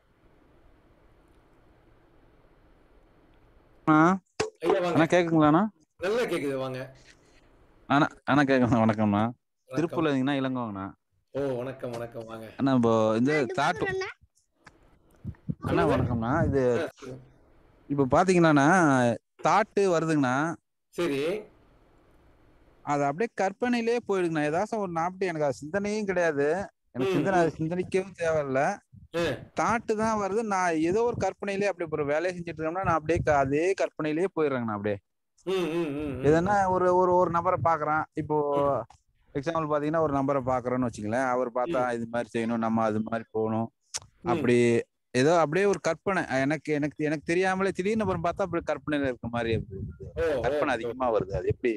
கேக்குங்களாண்ணா? நல்லா கேக்குது, வாங்க. அண்ணா அண்ணா கேக்குங்க. வணக்கம்ண்ணா, திருப்பூர்ல இருந்தீங்கன்னா இளங்கோவண்ணா. ஓ வணக்கம் வணக்கம், வாங்க அண்ணா. இப்போ இந்த தாட்டு அண்ணா வணக்கம்ண்ணா. இது இப்போ பாத்தீங்கன்னா தாட்டு வருதுங்கண்ணா, சரி, அது அப்படியே கற்பனையிலே போயிடுங்கண்ணா. ஏதாச்சும் ஒரு நாப்படி எனக்கு அது சிந்தனையும் கிடையாது, எனக்கு சிந்தனை சிந்தனைக்கவும் தேவையில்ல, தாட்டு தான் வருது. நான் ஏதோ ஒரு கற்பனையிலே அப்படியே ஒரு வேலையை செஞ்சுட்டு இருக்கோம்னா நான் அப்படியே அதே கற்பனையிலேயே போயிடுறேங்கண்ணா. அப்படியே எதனா ஒரு ஒரு ஒரு நபரை பாக்குறான், இப்போ எக்ஸாம்பிள் பாத்தீங்கன்னா ஒரு நம்பரை பாக்குறோன்னு வச்சுங்களேன், அவர் பார்த்தா இது மாதிரி செய்யணும், நம்ம அது மாதிரி போகணும், அப்படி ஏதோ அப்படியே ஒரு கற்பனை எனக்கு எனக்கு எனக்கு தெரியாமலே திடீர்னு அப்புறம் பார்த்தா அப்படி கற்பனையில இருக்க மாதிரி கற்பனை அதிகமா வருது. அது எப்படி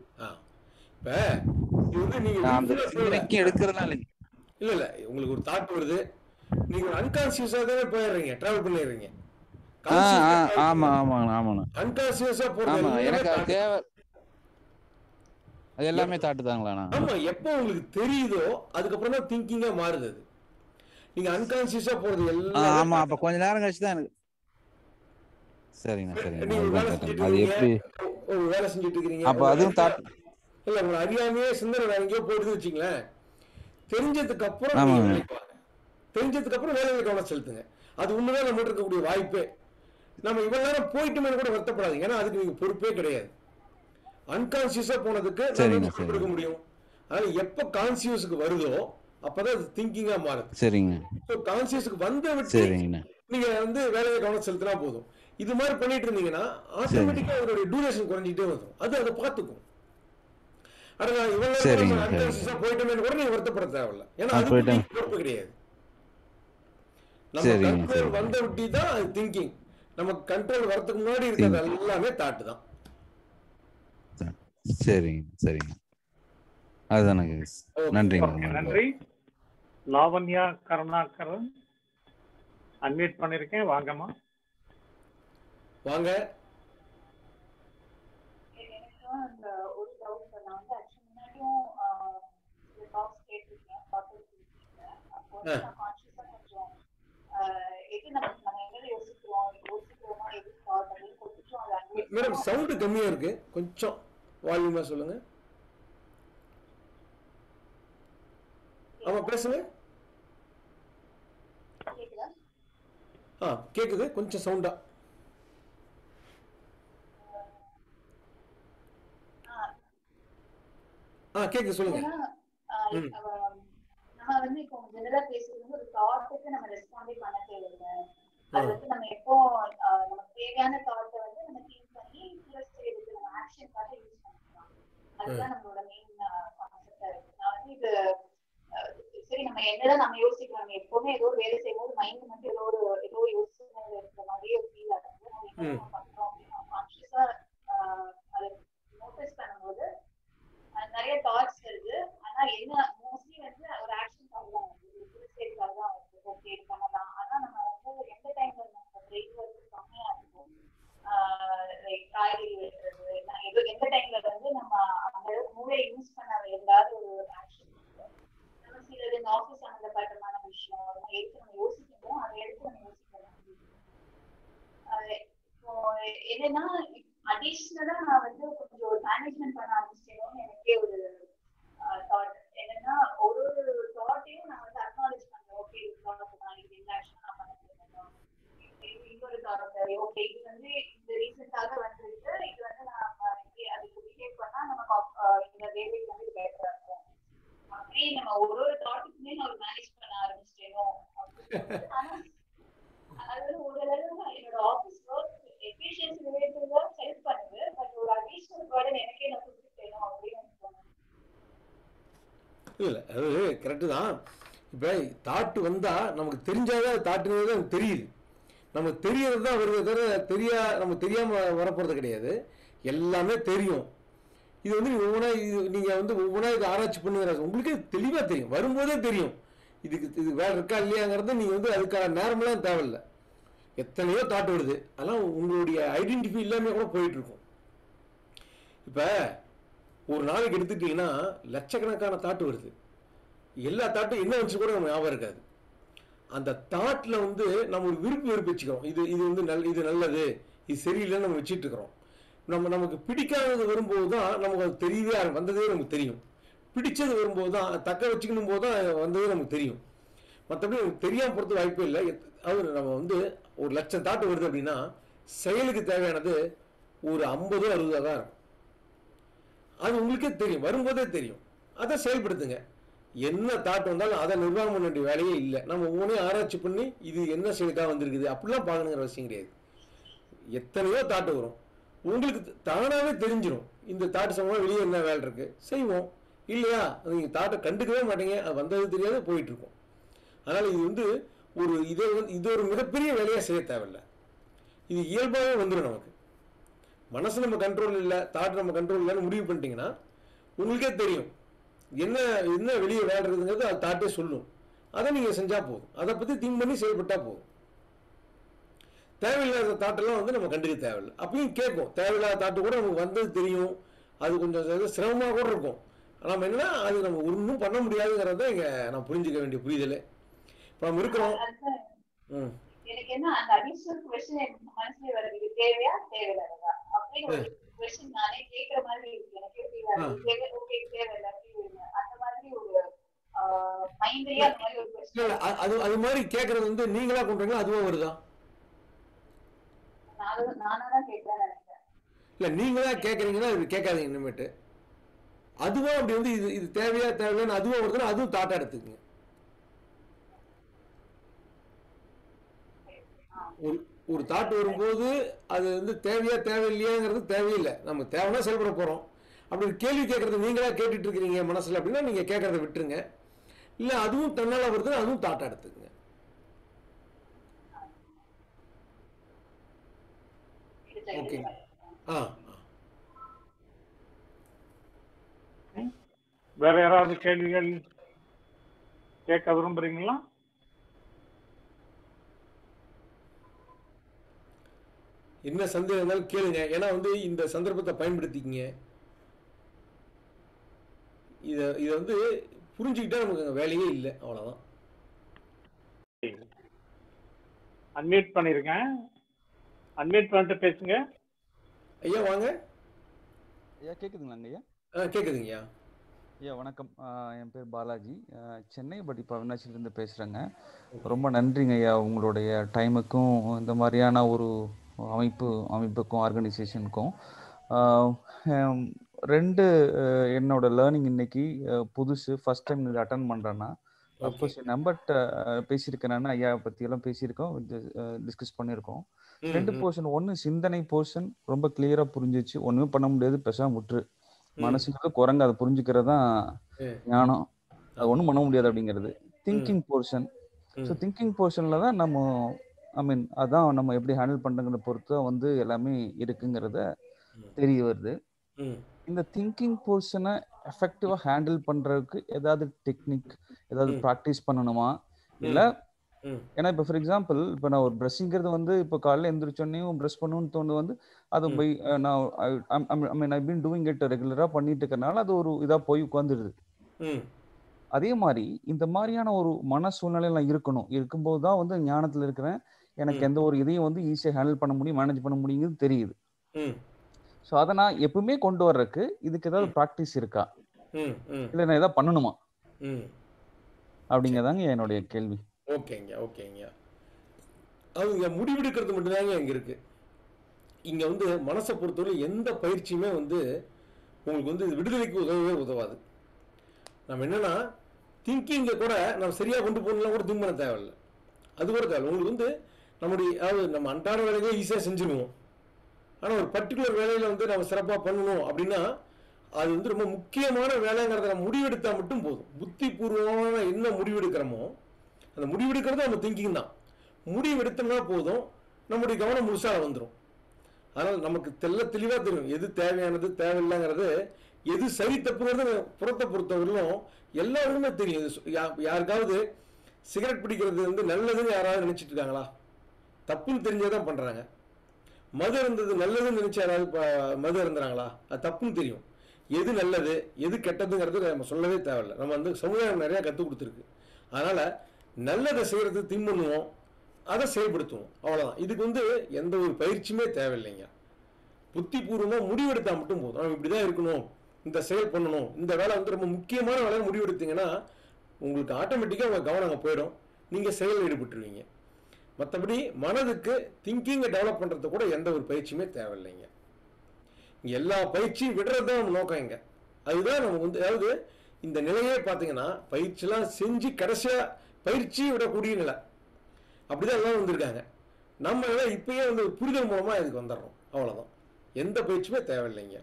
எடுக்கிறதா இல்லைங்க? இல்ல இல்ல, உங்களுக்கு ஒரு தாட் வருது, நீங்க அன்கான்சியஸா தானே போயிடுறீங்க, டிராவல் பண்ணிடுறீங்க. ஆமா ஆமாங்க ஆமாண்ணா, அன்கான்சியஸா போறது எனக்கு அது தேவை. அது எல்லாமே தாட்டு தாங்களாண்ணா? ஆமா, எப்போ உங்களுக்கு தெரியுதோ அதுக்கப்புறம் தான் திங்கிங்கா மாறுது. நீங்க அன்கான்சியஸா போறது எல்லாம். ஆமா, அப்ப கொஞ்ச நேரம் கழிச்சு தான் எனக்கு. சரிங்க சரிங்க. அது எப்படி ஒரு வேலை செஞ்சுட்டு இருக்கீங்க, அப்ப அதுவும் தாட் இல்ல, உங்க அறியாமையே சிந்தனை வேற எங்கேயோ போயிடுது வச்சுங்களேன். தெரிஞ்சதுக்கு அப்புறம் தெரிஞ்சதுக்கு அப்புறம் வேலையை கவனம் செலுத்துங்க. அது உண்மைதான் நம்ம இருக்கக்கூடிய வாய்ப்பே. நம்ம இவ்வளவு நேரம் போயிட்டுமே கூட வருத்தப்படாதீங்க, ஏன்னா அதுக்கு நீங்க பொறுப்பே கிடையாது. அன்கான்சியஸா போனதுக்கு நம்ம கொடுக்க முடியும். அதனால எப்ப கான்சியஸுக்கு வருதோ அப்பதான் அது திங்கிங்கா மாறுது. சரிங்க. ஸோ கான்சியஸ்க்கு வந்த விட்டு சரிங்கண்ணா. நீங்க வந்து வேலையை கவனம் செலுத்தினா போதும். இது மாதிரி பண்ணிட்டு இருந்தீங்கன்னா ஆட்டோமேட்டிக்கா அதனுடைய டியூரேஷன் குறைஞ்சிட்டே வரும். அது அதை பார்த்துக்கும். ஆனா நான் இவ்வளவு அன்கான்சியஸா போயிட்டோமேன்னு கூட நீங்க வருத்தப்பட தேவையில்லை. ஏன்னா அது பொறுப்பு கிடையாது. நம்ம கண்ட்ரோல் வந்த விட்டு தான் அது திங்கிங். நமக்கு கண்ட்ரோல் வரதுக்கு முன்னாடி இருக்கிறது எல்லாமே தாட்டு தான். சரிங்க சரிங்க அதுதான். நன்றி நன்றி. லாவண்யா கருணாகரன் அன்மியூட் பண்ணிருக்கேன். வாங்கம்மா. வாங்க. ஒரு டவுட் நான் வந்து ஆக்சுவலி முன்னாடியும் டாக்ஸ் கேட்டிருக்கேன் பார்த்துருக்கேன். அப்போ நான் கான்ஷியஸா கொஞ்சம் எது நம்ம நம்ம எங்க யோசிக்கிறோம் யோசிக்கிறோமா எது ஸ்டார்ட் பண்ணி கொஞ்சம் அதை மேடம் சவுண்ட் கம்மியா இருக்கு, கொஞ்சம் வால்யூமா சொல்லுங்க. ஆமா பேசுங்க. கேக்குதா? ஆ கேக்குது, கொஞ்சம் சவுண்டா. ஆ கேக்குது சொல்லுங்க. நம்ம வந்து இப்போ ஜெனரலா பேசுறது ஒரு தாட்டுக்கு நம்ம ரெஸ்பாண்டே பண்ண தேவையில்லை. அது வந்து நம்ம எப்போ நமக்கு தேவையான தாட்டை வந்து நம்ம திங்க் பண்ணி பிளஸ் செய்யறதுக்கு நம்ம ஆக்ஷனுக்காக யூஸ் பண்ணிக்கலாம். அதுதான் நம்மளோட மெயின் கான்செப்டா இருக்கு. நான் வந்து இது சரி நம்ம என்னதான் நம்ம யோசிக்கிறோம், நம்ம எப்பவுமே ஏதோ ஒரு வேலை செய்யும் போது மைண்ட் மட்டும் ஏதோ ஒரு ஏதோ யோசனை இருக்கிற மாதிரியே ஒரு ஃபீல் ஆகுது. நம்ம என்ன பண்றோம் அப்படின்னு நம்ம கான்ஷியஸா அதை நோட்டீஸ் பண்ணும்போது நிறைய தாட்ஸ் வருது. ஆனா என்ன மோஸ்ட்லி வந்து ஒரு ஆக்ஷனுக்காக தான் வருது, சைடுக்காக தான் வருது. ஓகே இது பண்ணலாம். ஆனா நம்ம வந்து எந்த டைம்ல நம்ம பிரெயின் ஒர்க் கம்மியா இருக்கும், காய்கறி வெட்டுறது ஏதோ எந்த டைம்ல வந்து நம்ம அந்த மூளையை யூஸ் பண்ண ஏதாவது ஒரு ஆக்ஷன் நம்ம சிலது இந்த ஆஃபீஸ் சம்பந்தப்பட்டமான விஷயம் நம்ம எடுத்து நம்ம யோசிக்கணும். அதை எடுத்து நம்ம யோசிக்கலாம். இப்போ என்னன்னா அடிஷ்னலா நான் வந்து கொஞ்சம் ஒரு மேனேஜ்மெண்ட் பண்ண ஆரம்பிச்சிட்டேன்னு எனக்கே ஒரு தாட். என்னன்னா ஒரு ஒரு தாட்டையும் நான் வந்து அக்னாலேஜ் பண்றேன். ஓகே இது தாட் தான், இது இந்த ஆக்ஷன் நான் பண்ண முடியும். இன்னொரு தாட் ஓகே இது வந்து இந்த ரீசன்டாக வந்துருக்கு, இது வந்து நான் அதுக்கு பிஹேவ் பண்ணா நம்ம இந்த வேலைக்கு வந்து பெட்டரா இருக்கும். அப்படி நம்ம ஒரு ஒரு தாட்டுக்குமே நான் ஒரு மேனேஜ் பண்ண ஆரம்பிச்சிட்டேனோ. ஆனா அது வந்து ஒரு அளவு என்னோட ஆஃபீஸ் ஒர்க் எஃபிஷியன்சி ரிலேட்டடா ஹெல்ப் பண்ணுது. பட் ஒரு அடிஷனல் பர்டன் எனக்கே நான் கொடுத்துட்டேனோ அப்படின்னு எனக்கு தோணுது. இல்லை அது கரெக்டு தான். இப்போ தாட்டு வந்தால் நமக்கு தெரிஞ்சாதான் தாட்டுனது நமக்கு தெரியுது. நமக்கு தெரியறது தான் வருது தவிர தெரியா நம்ம தெரியாமல் வரப்போகிறது கிடையாது. எல்லாமே தெரியும். இது வந்து ஒவ்வொன்றா இது நீங்கள் வந்து ஒவ்வொன்றா இது ஆராய்ச்சி பண்ணுங்கிற உங்களுக்கே தெளிவாக தெரியும், வரும்போதே தெரியும் இதுக்கு இது வேலை இருக்கா இல்லையாங்கிறது. நீங்கள் வந்து அதுக்கான நேரமெல்லாம் தேவையில்லை. எத்தனையோ தாட்டு வருது, அதெல்லாம் உங்களுடைய ஐடென்டிஃபை இல்லாமல் கூட போயிட்டுருக்கும். இப்போ ஒரு நாளைக்கு எடுத்துக்கிட்டிங்கன்னா லட்சக்கணக்கான தாட்டு வருது. எல்லா தாட்டும் என்ன வச்சு கூட நம்ம ஞாபகம் இருக்காது. அந்த தாட்டில் வந்து நம்ம ஒரு விருப்பு வெறுப்பு வச்சுக்கிறோம். இது இது வந்து நல் இது நல்லது, இது சரியில்லைன்னு நம்ம வச்சுட்டு இருக்கிறோம். நம்ம நமக்கு பிடிக்காதது வரும்போது தான் நமக்கு அது தெரியவே வந்ததே நமக்கு தெரியும். பிடிச்சது வரும்போது தான் தக்க வச்சுக்கணும் போது தான் வந்ததே நமக்கு தெரியும். மற்றபடி நமக்கு தெரியாமல் பொறுத்த வாய்ப்பே இல்லை. அவர் நம்ம வந்து ஒரு லட்சம் தாட்டு வருது அப்படின்னா செயலுக்கு தேவையானது ஒரு ஐம்பதோ அறுபதோ தான் இருக்கும். அது உங்களுக்கே தெரியும், வரும்போதே தெரியும். அதை செயல்படுத்துங்க. என்ன தாட்டு வந்தாலும் அதை நிர்வாகம் பண்ண வேண்டிய வேலையே இல்லை. நம்ம ஒவ்வொன்றையும் ஆராய்ச்சி பண்ணி இது என்ன செயலுக்காக வந்திருக்குது அப்படிலாம் பார்க்கணுங்கிற அவசியம் கிடையாது. எத்தனையோ தாட்டு வரும், உங்களுக்கு தானாகவே தெரிஞ்சிடும். இந்த தாட்டு சம்பவம் வெளியே என்ன வேலை இருக்கு செய்வோம் இல்லையா. நீங்கள் தாட்டை கண்டுக்கவே மாட்டீங்க, அது வந்தது தெரியாத போயிட்டு இருக்கும். அதனால் இது வந்து ஒரு இதை வந்து இது ஒரு மிகப்பெரிய வேலையாக செய்ய தேவையில்லை. இது இயல்பாகவே வந்துடும். நமக்கு மனசு நம்ம கண்ட்ரோல் இல்லை, தாட்டு நம்ம கண்ட்ரோல் இல்லைன்னு முடிவு பண்ணிட்டீங்கன்னா உங்களுக்கே தெரியும் என்ன என்ன வெளியே வேலை இருக்குதுங்கிறது அது தாட்டே சொல்லும். அதை நீங்கள் செஞ்சால் போதும். அதை பற்றி திங்க் பண்ணி செயல்பட்டால் போதும். தேவையில்லாத தாட்டெல்லாம் வந்து நம்ம கண்டுக்க தேவையில்லை. அப்பயும் கேட்கும். தேவையில்லாத தாட்டு கூட நமக்கு வந்தது தெரியும். அது கொஞ்சம் சிரமமாக கூட இருக்கும். நம்ம என்னன்னா அது நம்ம ஒன்றும் பண்ண முடியாதுங்கிறத இங்கே நம்ம புரிஞ்சுக்க வேண்டிய புரிதல் இப்போ நம்ம இருக்கிறோம். ம் எனக்கு என்ன அந்த அடிஷனல் क्वेश्चन எனக்கு மனசுல வருது, இது தேவையா தேவையில்லையா அப்படின்னு ஒரு क्वेश्चन நானே கேக்குற மாதிரி இருக்கு. எனக்கு தேவை ஓகே தேவையில்லை அந்த மாதிரி ஒரு மைண்ட்லயே அந்த மாதிரி ஒரு क्वेश्चन அது அது மாதிரி கேக்குறது வந்து நீங்களா பண்றீங்களா அதுவா வருதா? நான் நானா தான் கேக்குறேன் நினைக்கிறேன். இல்ல நீங்களா கேக்குறீங்கன்னா இது கேட்காதீங்க இனிமேட்டு. அதுவா அப்படி வந்து இது இது தேவையா தேவையில்லைன்னு அதுவா வருதுன்னா அதுவும் தாட்டா எடுத்துக்கங்க. ஒரு ஒரு தாட் வரும்போது அது வந்து தேவையா தேவையில்லையாங்கிறது தேவையில்லை. நம்ம தேவைன்னா செயல்பட போறோம். அப்படி ஒரு கேள்வி கேட்கறது நீங்களா கேட்டுட்டு இருக்கிறீங்க மனசுல அப்படின்னா நீங்க கேட்கறத விட்டுருங்க. இல்ல அதுவும் தன்னால வருது, அதுவும் தாட்டா எடுத்துக்கங்க. ஓகே. ஆ வேற யாராவது கேள்விகள் கேட்க விரும்புறீங்களா? என்ன சந்தேகம் இருந்தாலும் கேளுங்க. ஏன்னா வந்து இந்த சந்தர்ப்பத்தை பயன்படுத்திக்கிங்க. இத இத வந்து புரிஞ்சுக்கிட்டா நமக்கு வேலையே இல்லை. அவ்வளவுதான். அன்மியூட் பண்ணிருக்கேன். அன்மியூட் பண்ணிட்டு பேசுங்க. ஐயா வாங்க. ஐயா கேக்குதுங்களாங்க ஐயா? ஆ கேக்குதுங்கய்யா. ஐயா வணக்கம். என் பேர் பாலாஜி. சென்னை பட் இப்போ அவினாசிலிருந்து பேசுகிறேங்க. ரொம்ப நன்றிங்க ஐயா உங்களுடைய டைமுக்கும் இந்த மாதிரியான ஒரு அமைப்பு அமைப்புக்கும் ஆர்கனைசேஷனுக்கும். ரெண்டு என்னோட லேர்னிங் இன்னைக்கு புதுசு ஃபர்ஸ்ட் டைம் இது அட்டன் பண்ணுறேன்னா அஃப்கோர்ஸ் என் நம்பர்கிட்ட பேசியிருக்கேன்னா ஐயா பற்றியெல்லாம் பேசியிருக்கோம், டிஸ்கஸ் பண்ணியிருக்கோம். ரெண்டு போர்ஷன், ஒன்று சிந்தனை போர்ஷன் ரொம்ப கிளியராக புரிஞ்சிச்சு. ஒன்றுமே பண்ண முடியாது, பேசாம விட்டுரு, மனசுக்கு குரங்கு அதை புரிஞ்சுக்கிறது தான் ஞானம், அது ஒன்றும் பண்ண முடியாது அப்படிங்கிறது. திங்கிங் போர்ஷன், ஸோ திங்கிங் போர்ஷனில் தான் நம்ம ஐ மீன் அதான் நம்ம எப்படி ஹேண்டில் பண்ணுறங்கிறத பொறுத்து வந்து எல்லாமே இருக்குங்கிறத தெரிய வருது. இந்த திங்கிங் போர்ஷனை எஃபெக்டிவாக ஹேண்டில் பண்ணுறதுக்கு ஏதாவது டெக்னிக் ஏதாவது ப்ராக்டிஸ் பண்ணணுமா? இல்லை ஏன்னா இப்போ ஃபார் எக்ஸாம்பிள் இப்போ நான் ஒரு ப்ரஷ்ங்கிறது வந்து இப்போ காலையில் எழுந்திரிச்சோன்னையும் ப்ரஷ் பண்ணணும்னு தோணுது வந்து அது போய் நான் I mean I been doing it ரெகுலராக பண்ணிட்டு இருக்கறனால அது ஒரு இதாக போய் உட்காந்துடுது. அதே மாதிரி இந்த மாதிரியான ஒரு மன சூழ்நிலையில இருக்கணும், இருக்கும்போது தான் வந்து ஞானத்தில் இருக்கிறேன், எனக்கு எந்த ஒரு இதையும் வந்து ஈஸியாக ஹேண்டில் பண்ண முடியும், மேனேஜ் பண்ண முடியுங்கிறது தெரியுது. ஸோ அதை நான் எப்பவுமே கொண்டு வர்றதுக்கு இதுக்கு ஏதாவது ப்ராக்டிஸ் இருக்கா, இல்லை நான் ஏதாவது பண்ணணுமா அப்படிங்கிறதாங்க என்னுடைய கேள்வி. ஓகேங்க ஓகேங்க. அவங்க முடிவெடுக்கிறது மட்டும்தாங்க இங்க இருக்கு. இங்க வந்து மனசை பொறுத்தவரை எந்த பயிற்சியுமே வந்து உங்களுக்கு வந்து விடுதலைக்கு உதவவே உதவாது. நம்ம என்னன்னா திங்கிங்கை கூட நம்ம சரியா கொண்டு போகணும்னா கூட திங்க் பண்ண தேவையில்லை, அது கூட தேவை. உங்களுக்கு வந்து நம்முடைய அதாவது நம்ம அன்றாட வேலைகளை ஈஸியாக செஞ்சுருவோம். ஆனால் ஒரு பர்டிகுலர் வேலையில் வந்து நம்ம சிறப்பாக பண்ணணும் அப்படின்னா அது வந்து ரொம்ப முக்கியமான வேலைங்கிறத நம்ம முடிவெடுத்தால் மட்டும் போதும். புத்தி பூர்வமான என்ன முடிவெடுக்கிறோமோ அந்த முடிவெடுக்கிறது நம்ம திங்கிங் தான். முடிவெடுத்தோம்னா போதும், நம்முடைய கவனம் முழுசாக வந்துடும். அதனால் நமக்கு தெல்ல தெளிவாக தெரியும் எது தேவையானது தேவையில்லைங்கிறது, எது சரி தப்புங்கிறது புறத்தை பொறுத்தவரையிலும் எல்லாருக்குமே தெரியும். யாருக்காவது சிகரெட் பிடிக்கிறது வந்து நல்லதுன்னு யாராவது நினைச்சிட்டு இருக்காங்களா? தப்புன்னு தெரிஞ்சதான் பண்றாங்க. மது இருந்தது நல்லதுன்னு நினைச்சு யாராவது மது இருந்துறாங்களா? அது தப்புன்னு தெரியும். எது நல்லது எது கெட்டதுங்கிறது நம்ம சொல்லவே தேவையில்லை. நம்ம வந்து சமுதாயம் நிறைய கற்றுக் கொடுத்துருக்கு. அதனால நல்லதை செய்யறதுக்கு திங்க் பண்ணுவோம், அதை செயல்படுத்துவோம், அவ்வளவுதான். இதுக்கு வந்து எந்த ஒரு பயிற்சியுமே தேவையில்லைங்க. புத்தி பூர்வமாக முடிவெடுத்தா மட்டும் போதும். நம்ம இப்படிதான் இருக்கணும், இந்த செயல் பண்ணணும், இந்த வேலை வந்து ரொம்ப முக்கியமான வேலையை முடிவெடுத்தீங்கன்னா உங்களுக்கு ஆட்டோமேட்டிக்காக உங்கள் கவனம் அங்கே போயிடும், நீங்கள் செயலில் ஈடுபட்டுருவீங்க. மற்றபடி மனதுக்கு திங்கிங்கை டெவலப் பண்ணுறது கூட எந்த ஒரு பயிற்சியுமே தேவையில்லைங்க. இங்கே எல்லா பயிற்சியும் விடுறது தான் நம்ம நோக்கம். இங்கே அதுதான் நம்ம வந்து அதாவது இந்த நிலையே பார்த்தீங்கன்னா பயிற்சியெல்லாம் செஞ்சு கடைசியாக பயிற்சி விடக்கூடிய நிலை, அப்படிதான் எல்லாம் வந்திருக்காங்க. நம்ம இப்பயே வந்து புரிதல் மூலமாக இதுக்கு வந்துடுறோம், அவ்வளோதான். எந்த பயிற்சியுமே தேவையில்லைங்க.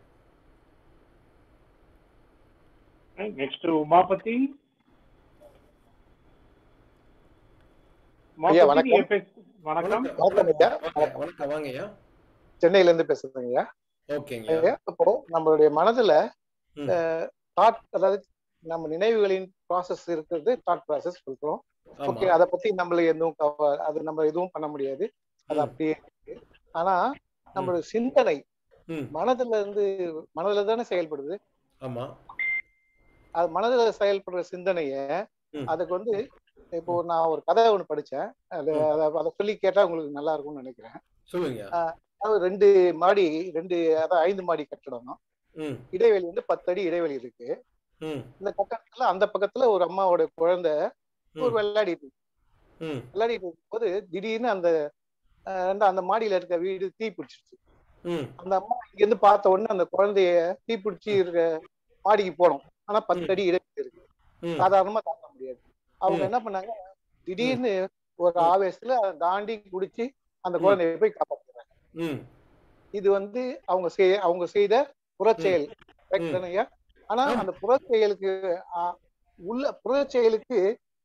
நெக்ஸ்ட் உமாபதி. வணக்கம். வணக்கம் வாங்க ஐயா. சென்னையில இருந்து பேசுறேங்க ஐயா. ஓகேங்க. இப்போ நம்மளுடைய மனதுல தாட், அதாவது நம்ம நினைவுகளின் ப்ராசஸ் இருக்கிறது தாட் ப்ராசஸ் சொல்றோம். ஓகே, அதை பத்தி நம்மளுக்கு எதுவும் அது நம்ம எதுவும் பண்ண முடியாது, அது அப்படியே இருக்கு. ஆனா நம்மளுடைய சிந்தனை மனதுல இருந்து மனதுல தானே செயல்படுது. ஆமா. அது மனதுல செயல்படுற சிந்தனைய அதுக்கு வந்து இப்போ நான் ஒரு கதை ஒண்ணு படிச்சேன், அதை சொல்லி கேட்டா உங்களுக்கு நல்லா இருக்கும்னு நினைக்கிறேன். சொல்லுங்க. அதாவது ரெண்டு மாடி ரெண்டு அதாவது ஐந்து மாடி கட்டடம், இடைவெளி வந்து பத்து அடி இடைவெளி இருக்கு. இந்த கட்டடத்துல அந்த பக்கத்துல ஒரு அம்மாவோட குழந்தை ஒரு விளையாடிட்டு விளையாடிட்டு இருக்கும்போது திடீர்னு அந்த அந்த மாடியில இருக்க வீடு தீ பிடிச்சிருச்சு. அந்த அம்மா இங்க இருந்து பார்த்த உடனே அந்த குழந்தைய தீ பிடிச்சி இருக்க மாடிக்கு போனோம். ஆனா பத்து அடி இடைவெளி இருக்கு, சாதாரணமா தாக்க முடியாது. அவங்க என்ன பண்ணாங்க, திடீர்னு ஒரு ஆவேசத்துல அதை தாண்டி குடிச்சு அந்த குழந்தைய போய் காப்பாத்துறாங்க. இது வந்து அவங்க செய் அவங்க செய்த புறச்செயல். ஆனா அந்த புறச்செயலுக்கு உள்ள புறச்செயலுக்கு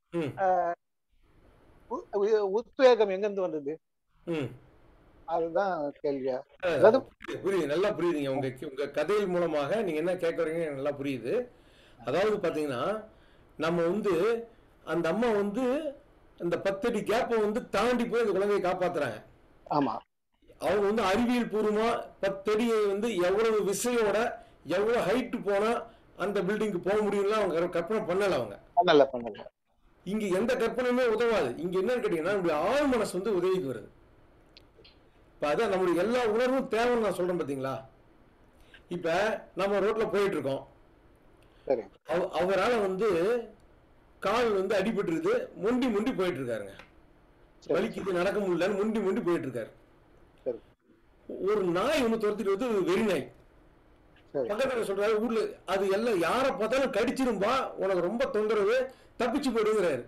உத்வேகம் எங்கிருந்து வந்தது? அதுதான் கேள்வியா? புரியுது, நல்லா புரியுதுங்க. உங்க உங்க கதையின் மூலமாக நீங்க என்ன கேட்கறீங்க நல்லா புரியுது. அதாவது பாத்தீங்கன்னா நம்ம வந்து அந்த அம்மா வந்து அந்த பத்தடி கேப்பை வந்து தாண்டி போய் அந்த குழந்தையை காப்பாத்துறாங்க. ஆமா, அவங்க வந்து அறிவியல் பூர்வமா பத்தடியை வந்து எவ்வளவு விசையோட எவ்வளவு ஹைட் போனா அந்த பில்டிங்க்கு போக முடியும்ல அவங்க கற்பனை பண்ணல. அவங்க பண்ணல பண்ணல இங்க எந்த கற்பனையுமே உதவாது. இங்க என்னன்னு கேட்டீங்கன்னா நம்முடைய ஆழ் மனசு வந்து உதவிக்கு வருது. இப்ப அதான் நம்மளுடைய எல்லா உணர்வும் தேவைன்னு நான் சொல்றேன் பாத்தீங்களா. இப்ப நம்ம ரோட்ல போயிட்டு இருக்கோம், அவரால் வந்து கால் வந்து அடிபட்டுருது, முண்டி முண்டி போயிட்டு இருக்காருங்க. வலிக்குது, நடக்க முடியலன்னு முண்டி முண்டி போயிட்டு இருக்காரு. ஒரு நாய் ஒண்ணு துரத்திட்டு வந்து வெறி நாய் பக்கத்துல சொல்றாரு, ஊர்ல அது எல்லாம் யார பார்த்தாலும் கடிச்சிரும்பா, உனக்கு ரொம்ப தொந்தரவு, தப்பிச்சு போயிடுங்கிறாரு.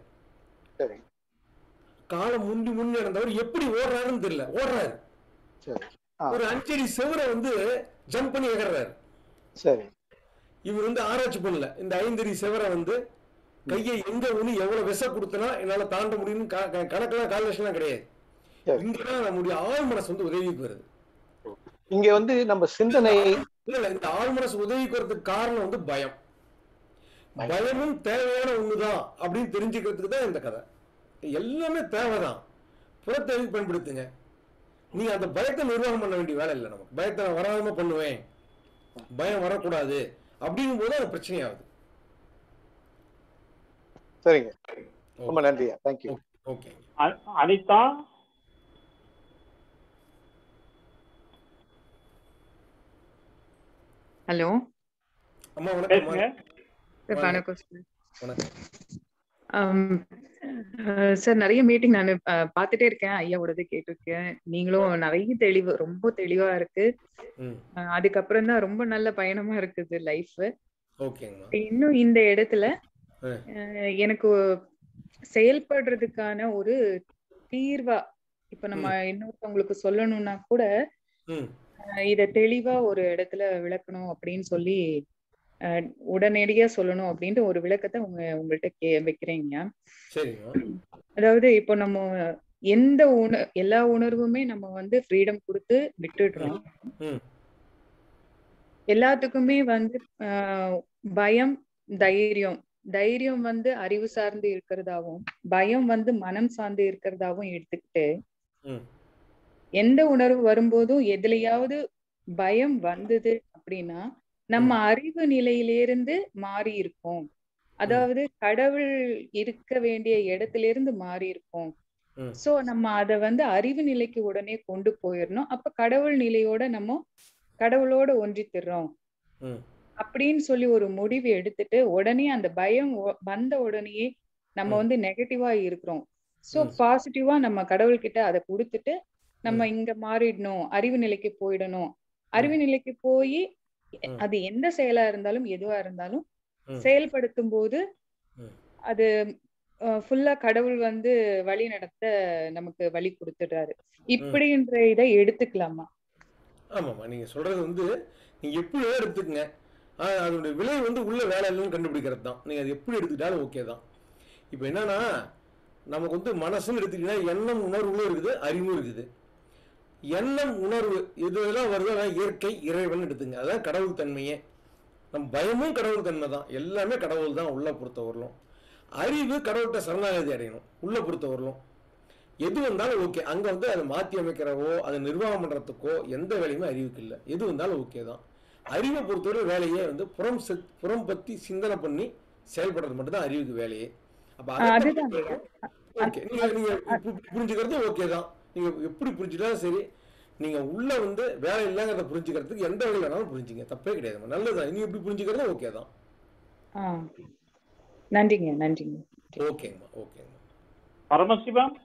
காலை முண்டி முண்டி நடந்தவர் எப்படி ஓடுறாருன்னு தெரியல, ஓடுறாரு. ஒரு அஞ்சடி செவரை வந்து ஜம்ப் பண்ணி எகறாரு. சரி, இவர் வந்து ஆராய்ச்சி பண்ணல. இந்த ஐந்தடி செவரை வந்து கையை எங்க ஒண்ணு எவ்வளவு விச கொடுத்தனா என்னால தாண்ட முடியும்னு கணக்கெல்லாம் கால்குலேஷன்லாம் கிடையாது. இங்கதான் நம்முடைய ஆழ் மனசு வந்து உதவிக்கு வருது. இங்க வந்து நம்ம சிந்தனை இல்ல, இந்த ஆழ் மனசு உதவிக்கு வரதுக்கு காரணம் வந்து பயம். பயமும் தேவையான ஒண்ணுதான் அப்படின்னு தெரிஞ்சுக்கிறதுக்கு தான் இந்த கதை. எல்லாமே தேவைதான், புறத்தேவைக்கு பயன்படுத்துங்க. நீங்க அந்த பயத்தை நிர்வாகம் பண்ண வேண்டிய வேலை இல்லை. நமக்கு பயத்தை நான் வராம பண்ணுவேன், பயம் வரக்கூடாது அப்படிங்கும் போது அது பிரச்சனையாகுது. சரிங்க, ரொம்ப நன்றியா, தேங்க்யூ. ஓகே, அனிதா. ஹலோ அம்மா, வணக்கம். வணக்கம் சார். நிறைய மீட்டிங் நான் பாத்துட்டே இருக்கேன், ஐயாவோடது கேட்டிருக்கேன். நீங்களும் நிறைய தெளிவு, ரொம்ப தெளிவா இருக்கு. அதுக்கப்புறம் தான் ரொம்ப நல்ல பயணமா இருக்குது லைஃப். இன்னும் இந்த இடத்துல எனக்கு செயல்படுறதுக்கான ஒரு தீர்வா இப்ப நம்ம இன்னொருத்தவங்களுக்கு சொல்லணும்னா கூட இத தெளிவா ஒரு இடத்துல விளக்கணும் அப்படின்னு சொல்லி உடனடியா சொல்லணும் அப்படின்ட்டு ஒரு விளக்கத்தை உங்க உங்கள்கிட்ட கே வைக்கிறீங்க. அதாவது இப்போ நம்ம எந்த உண எல்லா உணர்வுமே நம்ம வந்து ஃப்ரீடம் கொடுத்து விட்டுடுறோம். எல்லாத்துக்குமே வந்து ஆஹ் பயம், தைரியம் தைரியம் வந்து அறிவு சார்ந்து இருக்கிறதாவும், பயம் வந்து மனம் சார்ந்து இருக்கிறதாவும் எடுத்துக்கிட்டு எந்த உணர்வு வரும்போதும் எதுலயாவது பயம் வந்தது அப்படின்னா நம்ம அறிவு நிலையிலிருந்து மாறி இருக்கோம். அதாவது கடவுள் இருக்க வேண்டிய இடத்துல இருந்து மாறி இருக்கோம். சோ நம்ம அத வந்து அறிவு நிலைக்கு உடனே கொண்டு போயிடணும். அப்ப கடவுள் நிலையோட நம்ம கடவுளோட ஒன்றித்திடுறோம் அப்படின்னு சொல்லி ஒரு முடிவு எடுத்துட்டு உடனே அந்த பயம் வந்த உடனேயே நம்ம வந்து நெகட்டிவா இருக்கிறோம். சோ பாசிட்டிவா நம்ம கடவுள்கிட்ட அதை கொடுத்துட்டு நம்ம இங்க மாறிடணும், அறிவு நிலைக்கு போயிடணும். அறிவு நிலைக்கு போய் அது எந்த செயலா இருந்தாலும் எதுவா இருந்தாலும் செயல்படுத்தும் போது அது ஃபுல்லா கடவுள் வந்து வழி நடத்த நமக்கு வழி கொடுத்துடுறாரு. இப்படின்ற இதை எடுத்துக்கலாமா? ஆமாமா, நீங்க சொல்றது வந்து நீங்க எப்படி எடுத்துக்கங்க, அதனுடைய விலை வந்து உள்ள வேலை இல்லைன்னு கண்டுபிடிக்கிறது தான். நீங்க அது எப்படி எடுத்துக்கிட்டாலும் ஓகே தான். இப்போ என்னன்னா நமக்கு வந்து மனசுன்னு எடுத்துக்கிட்டீங்கன்னா எண்ணம் உணர்வுகளும் இருக்குது, அறிவும் இருக்குது. எண்ணம் உணர்வு இதெல்லாம் வருது, அதான் இயற்கை இறைவன் எடுத்துங்க, அதான் கடவுள் தன்மையே. நம்ம பயமும் கடவுள் தன்மை தான், எல்லாமே கடவுள் தான் உள்ள பொறுத்த வரலும். அறிவு கடவுள்கிட்ட சரணாகதி அடையணும் உள்ள பொறுத்த வரலும். எது வந்தாலும் ஓகே, அங்க வந்து அதை மாற்றி அமைக்கிறவோ அதை நிர்வாகம் பண்றதுக்கோ எந்த வேலையுமே அறிவுக்கு இல்லை. எது வந்தாலும் ஓகே தான். அறிவை பொறுத்தவரை வேலையே வந்து புறம் புறம் பத்தி சிந்தனை பண்ணி செயல்படுறது மட்டும் தான் அறிவுக்கு வேலையே. அப்ப ஓகே, நீங்க நீங்க புரிஞ்சுக்கிறது ஓகே தான். நீங்க எப்படி புரிஞ்சுட்டாலும் சரி, நீங்க உள்ள வந்து வேலை இல்லைங்கிறத புரிஞ்சுக்கிறதுக்கு எந்த வழி வேணாலும் புரிஞ்சுங்க, தப்பே கிடையாது, நல்லதுதான். நீங்க எப்படி புரிஞ்சுக்கிறது ஓகே தான். நன்றிங்க, நன்றிங்க. ஓகேங்கம்மா, ஓகேங்கம்மா. பரமசிவம்.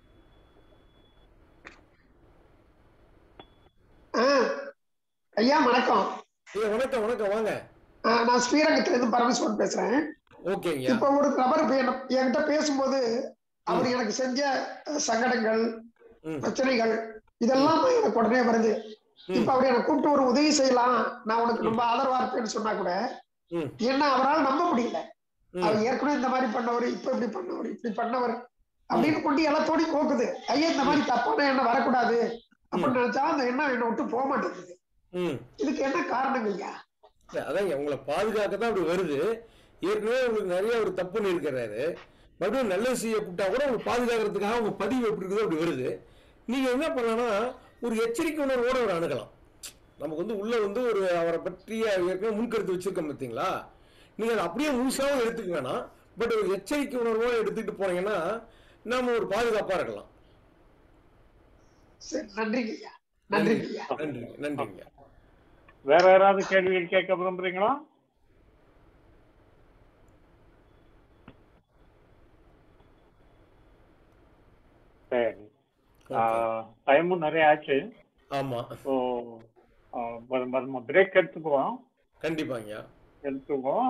ஐயா வணக்கம். வணக்கம் வணக்கம், வாங்க. நான் ஸ்ரீரங்கத்துல இருந்து பரமசிவன் பேசுறேன். ஓகேங்க. இப்ப ஒரு நபர் என்கிட்ட பேசும்போது அவர் எனக்கு செஞ்ச சங்கடங்கள், பிரச்சனைகள் இதெல்லாம் எனக்கு உடனே வருது. இப்ப அவர் எனக்கு கூப்பிட்டு ஒரு உதவி செய்யலாம், நான் உனக்கு ரொம்ப ஆதரவா இருப்பேன்னு சொன்னா கூட ஏன்னா அவரால் நம்ப முடியல. அவர் ஏற்கனவே இந்த மாதிரி பண்ணவர், இப்ப இப்படி பண்ணவர், இப்படி பண்ணவர் அப்படின்னு கொண்டு எல்லாத்தோடையும் கோக்குது. ஐயா இந்த மாதிரி தப்பான எண்ணம் வரக்கூடாது அப்படின்னு நினைச்சா அந்த எண்ணம் என்னை விட்டு போக மாட்டேங்குது. இதுக்கு என்ன காரணம் ஐயா? அதான் உங்களை பாதுகாக்கத்தான் அப்படி வருது. ஏற்கனவே உங்களுக்கு நிறைய ஒரு தப்பு பண்ணி இருக்கிறாரு, மறுபடியும் நல்லது செய்ய கூப்பிட்டா கூட உங்களுக்கு பாதுகாக்கிறதுக்காக உங்க பதிவு எப்படி இருக்குது அப்படி வருது. நீங்க என்ன பண்ணலாம்னா ஒரு எச்சரிக்கை உணர்வோட ஒரு அணுகலாம். நமக்கு வந்து உள்ள வந்து ஒரு அவரை பற்றிய ஏற்கனவே முன்கருத்து வச்சிருக்கோம் பார்த்தீங்களா, நீங்க அதை அப்படியே முழுசாவும் எடுத்துக்க வேணாம். பட் ஒரு எச்சரிக்கை உணர்வோட எடுத்துக்கிட்டு போனீங்கன்னா நாம ஒரு பாதுகாப்பா இருக்கலாம். நன்றிங்க நன்றி நன்றி நன்றிங்க. வேற யாராவது கேள்விகள் கேட்க விரும்புறீங்களா? சரி, டைமும் நிறைய ஆச்சு. ஆமா, ஸோ பிரேக் எடுத்துக்குவோம். கண்டிப்பாங்க எடுத்துக்குவோம்.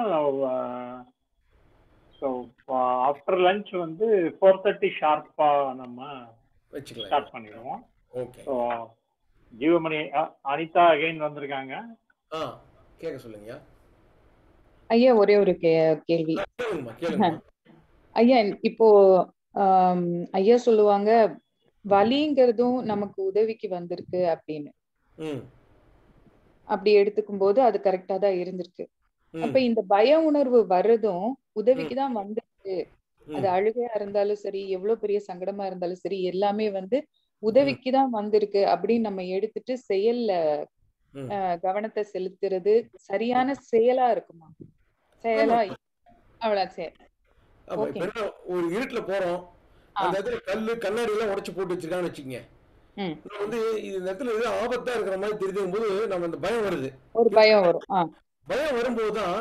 ஸோ ஆஃப்டர் லஞ்ச் வந்து ஃபோர் தேர்ட்டி ஷார்ப்பா நம்ம வச்சுக்கலாம், ஸ்டார்ட் பண்ணிடுவோம். Okay. So Jeevamani Anitha again வந்திருக்காங்க. ஆ கேட்க சொல்லுங்க ஐயா. ஒரே ஒரு கேள்வி ஐயா. இப்போ ஐயா சொல்லுவாங்க வலிங்கிறதும் நமக்கு உதவிக்கு வந்திருக்கு அப்படின்னு. அப்படி எடுத்துக்கும் போது அது கரெக்டா தான் இருந்திருக்கு. அப்ப இந்த பய உணர்வு வர்றதும் உதவிக்கு தான் வந்திருக்கு. அது அழுகையா இருந்தாலும் சரி, எவ்வளவு பெரிய சங்கடமா இருந்தாலும் சரி, எல்லாமே வந்து உதவிக்கு தான் வந்திருக்கு அப்படின்னு நம்ம எடுத்துட்டு செயல்ல கவனத்தை செலுத்துறது சரியான செயலா இருக்குமா? செயலா அவ்வளவு சரி. ஒரு இருட்டுல போறோம், அந்த இடத்துல கல்லு கண்ணாடி எல்லாம் உடைச்சு போட்டு வச்சிருக்கான்னு வச்சுக்கோங்க. வந்து இந்த இடத்துல ஏதோ ஆபத்தா இருக்கிற மாதிரி தெரியும் போது நம்ம அந்த பயம் வருது, ஒரு பயம் வரும். பயம் வரும்போதுதான்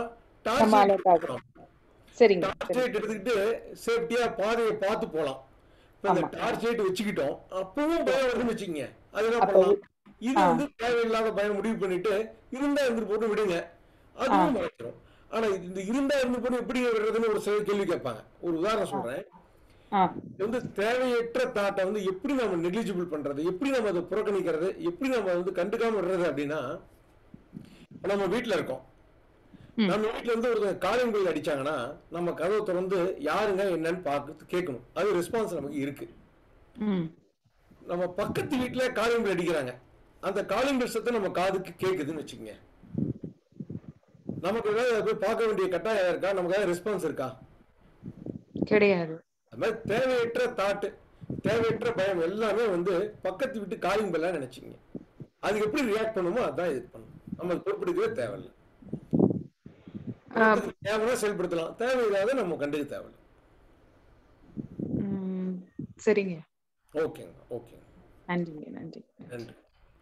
டார்ச் லைட் எடுத்துக்கிட்டு சேஃப்டியா பாதையை பார்த்து போலாம். அந்த டார்ச் லைட் வச்சுக்கிட்டோம், அப்பவும் பயம் வருதுன்னு வச்சுக்கோங்க. அது என்ன பண்ணலாம், இது வந்து தேவையில்லாத பயம் முடிவு பண்ணிட்டு இருந்தா இருந்து போட்டு விடுங்க, அதுவும் மறைச்சிடும். ஆனா இந்த இருந்தா இருந்து போட்டு எப்படி விடுறதுன்னு ஒரு சில கேள்வி கேட்பாங்க. ஒரு உதாரணம் சொல்றேன். வந்து தேவையற்ற தாட்டை வந்து எப்படி நம்ம நெக்லிஜிபிள் பண்றது, எப்படி நம்ம அதை புறக்கணிக்கிறது, எப்படி நம்ம வந்து கண்டுக்காம விடுறது அப்படின்னா, நம்ம வீட்டுல இருக்கோம், நம்ம வீட்டுல இருந்து ஒரு காலிங் பெல் அடிச்சாங்கன்னா நம்ம கதவை திறந்து யாருங்க என்னன்னு பார்த்து கேட்கணும். அது ரெஸ்பான்ஸ் நமக்கு இருக்கு. நம்ம பக்கத்து வீட்டுல காலிங் பெல் அடிக்கிறாங்க, அந்த காலிங் பெல் சத்தம் நம்ம காதுக்கு கேக்குதுன்னு வச்சுக்கோங்க. நமக்கு ஏதாவது போய் பார்க்க வேண்டிய கட்டாயம் இருக்கா? நமக்கு ஏதாவது ரெஸ்பான்ஸ் இருக்கா? கிடையாது. அது மாதிரி தேவையற்ற தாட்டு, தேவையற்ற பயம் எல்லாமே வந்து பக்கத்து வீட்டு காலிங் பெல்லா நினைச்சுங்க. அதுக்கு எப்படி ரியாக்ட் பண்ணுமோ அதான் இது பண்ணணும். நம்ம பொறுப்பெடுக்கவே தேவையில்லை. தேவைன்னா செயல்படுத்தலாம், தேவையில்லாத நம்ம கண்டுக்க தேவையில்லை. சரிங்க, ஓகேங்க ஓகேங்க நன்றிங்க நன்றி நன்றி.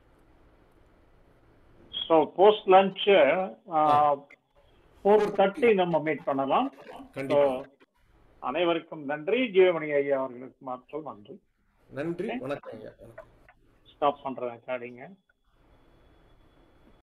So post lunch four thirty நம்ம மீட் பண்ணலாம். அனைவருக்கும் நன்றி. ஜீவமணி ஐயா அவர்களுக்கு மாற்றம் நன்றி. நன்றி, வணக்கம் ஐயா. ஸ்டாப் பண்றேன் ரெக்கார்டிங்க.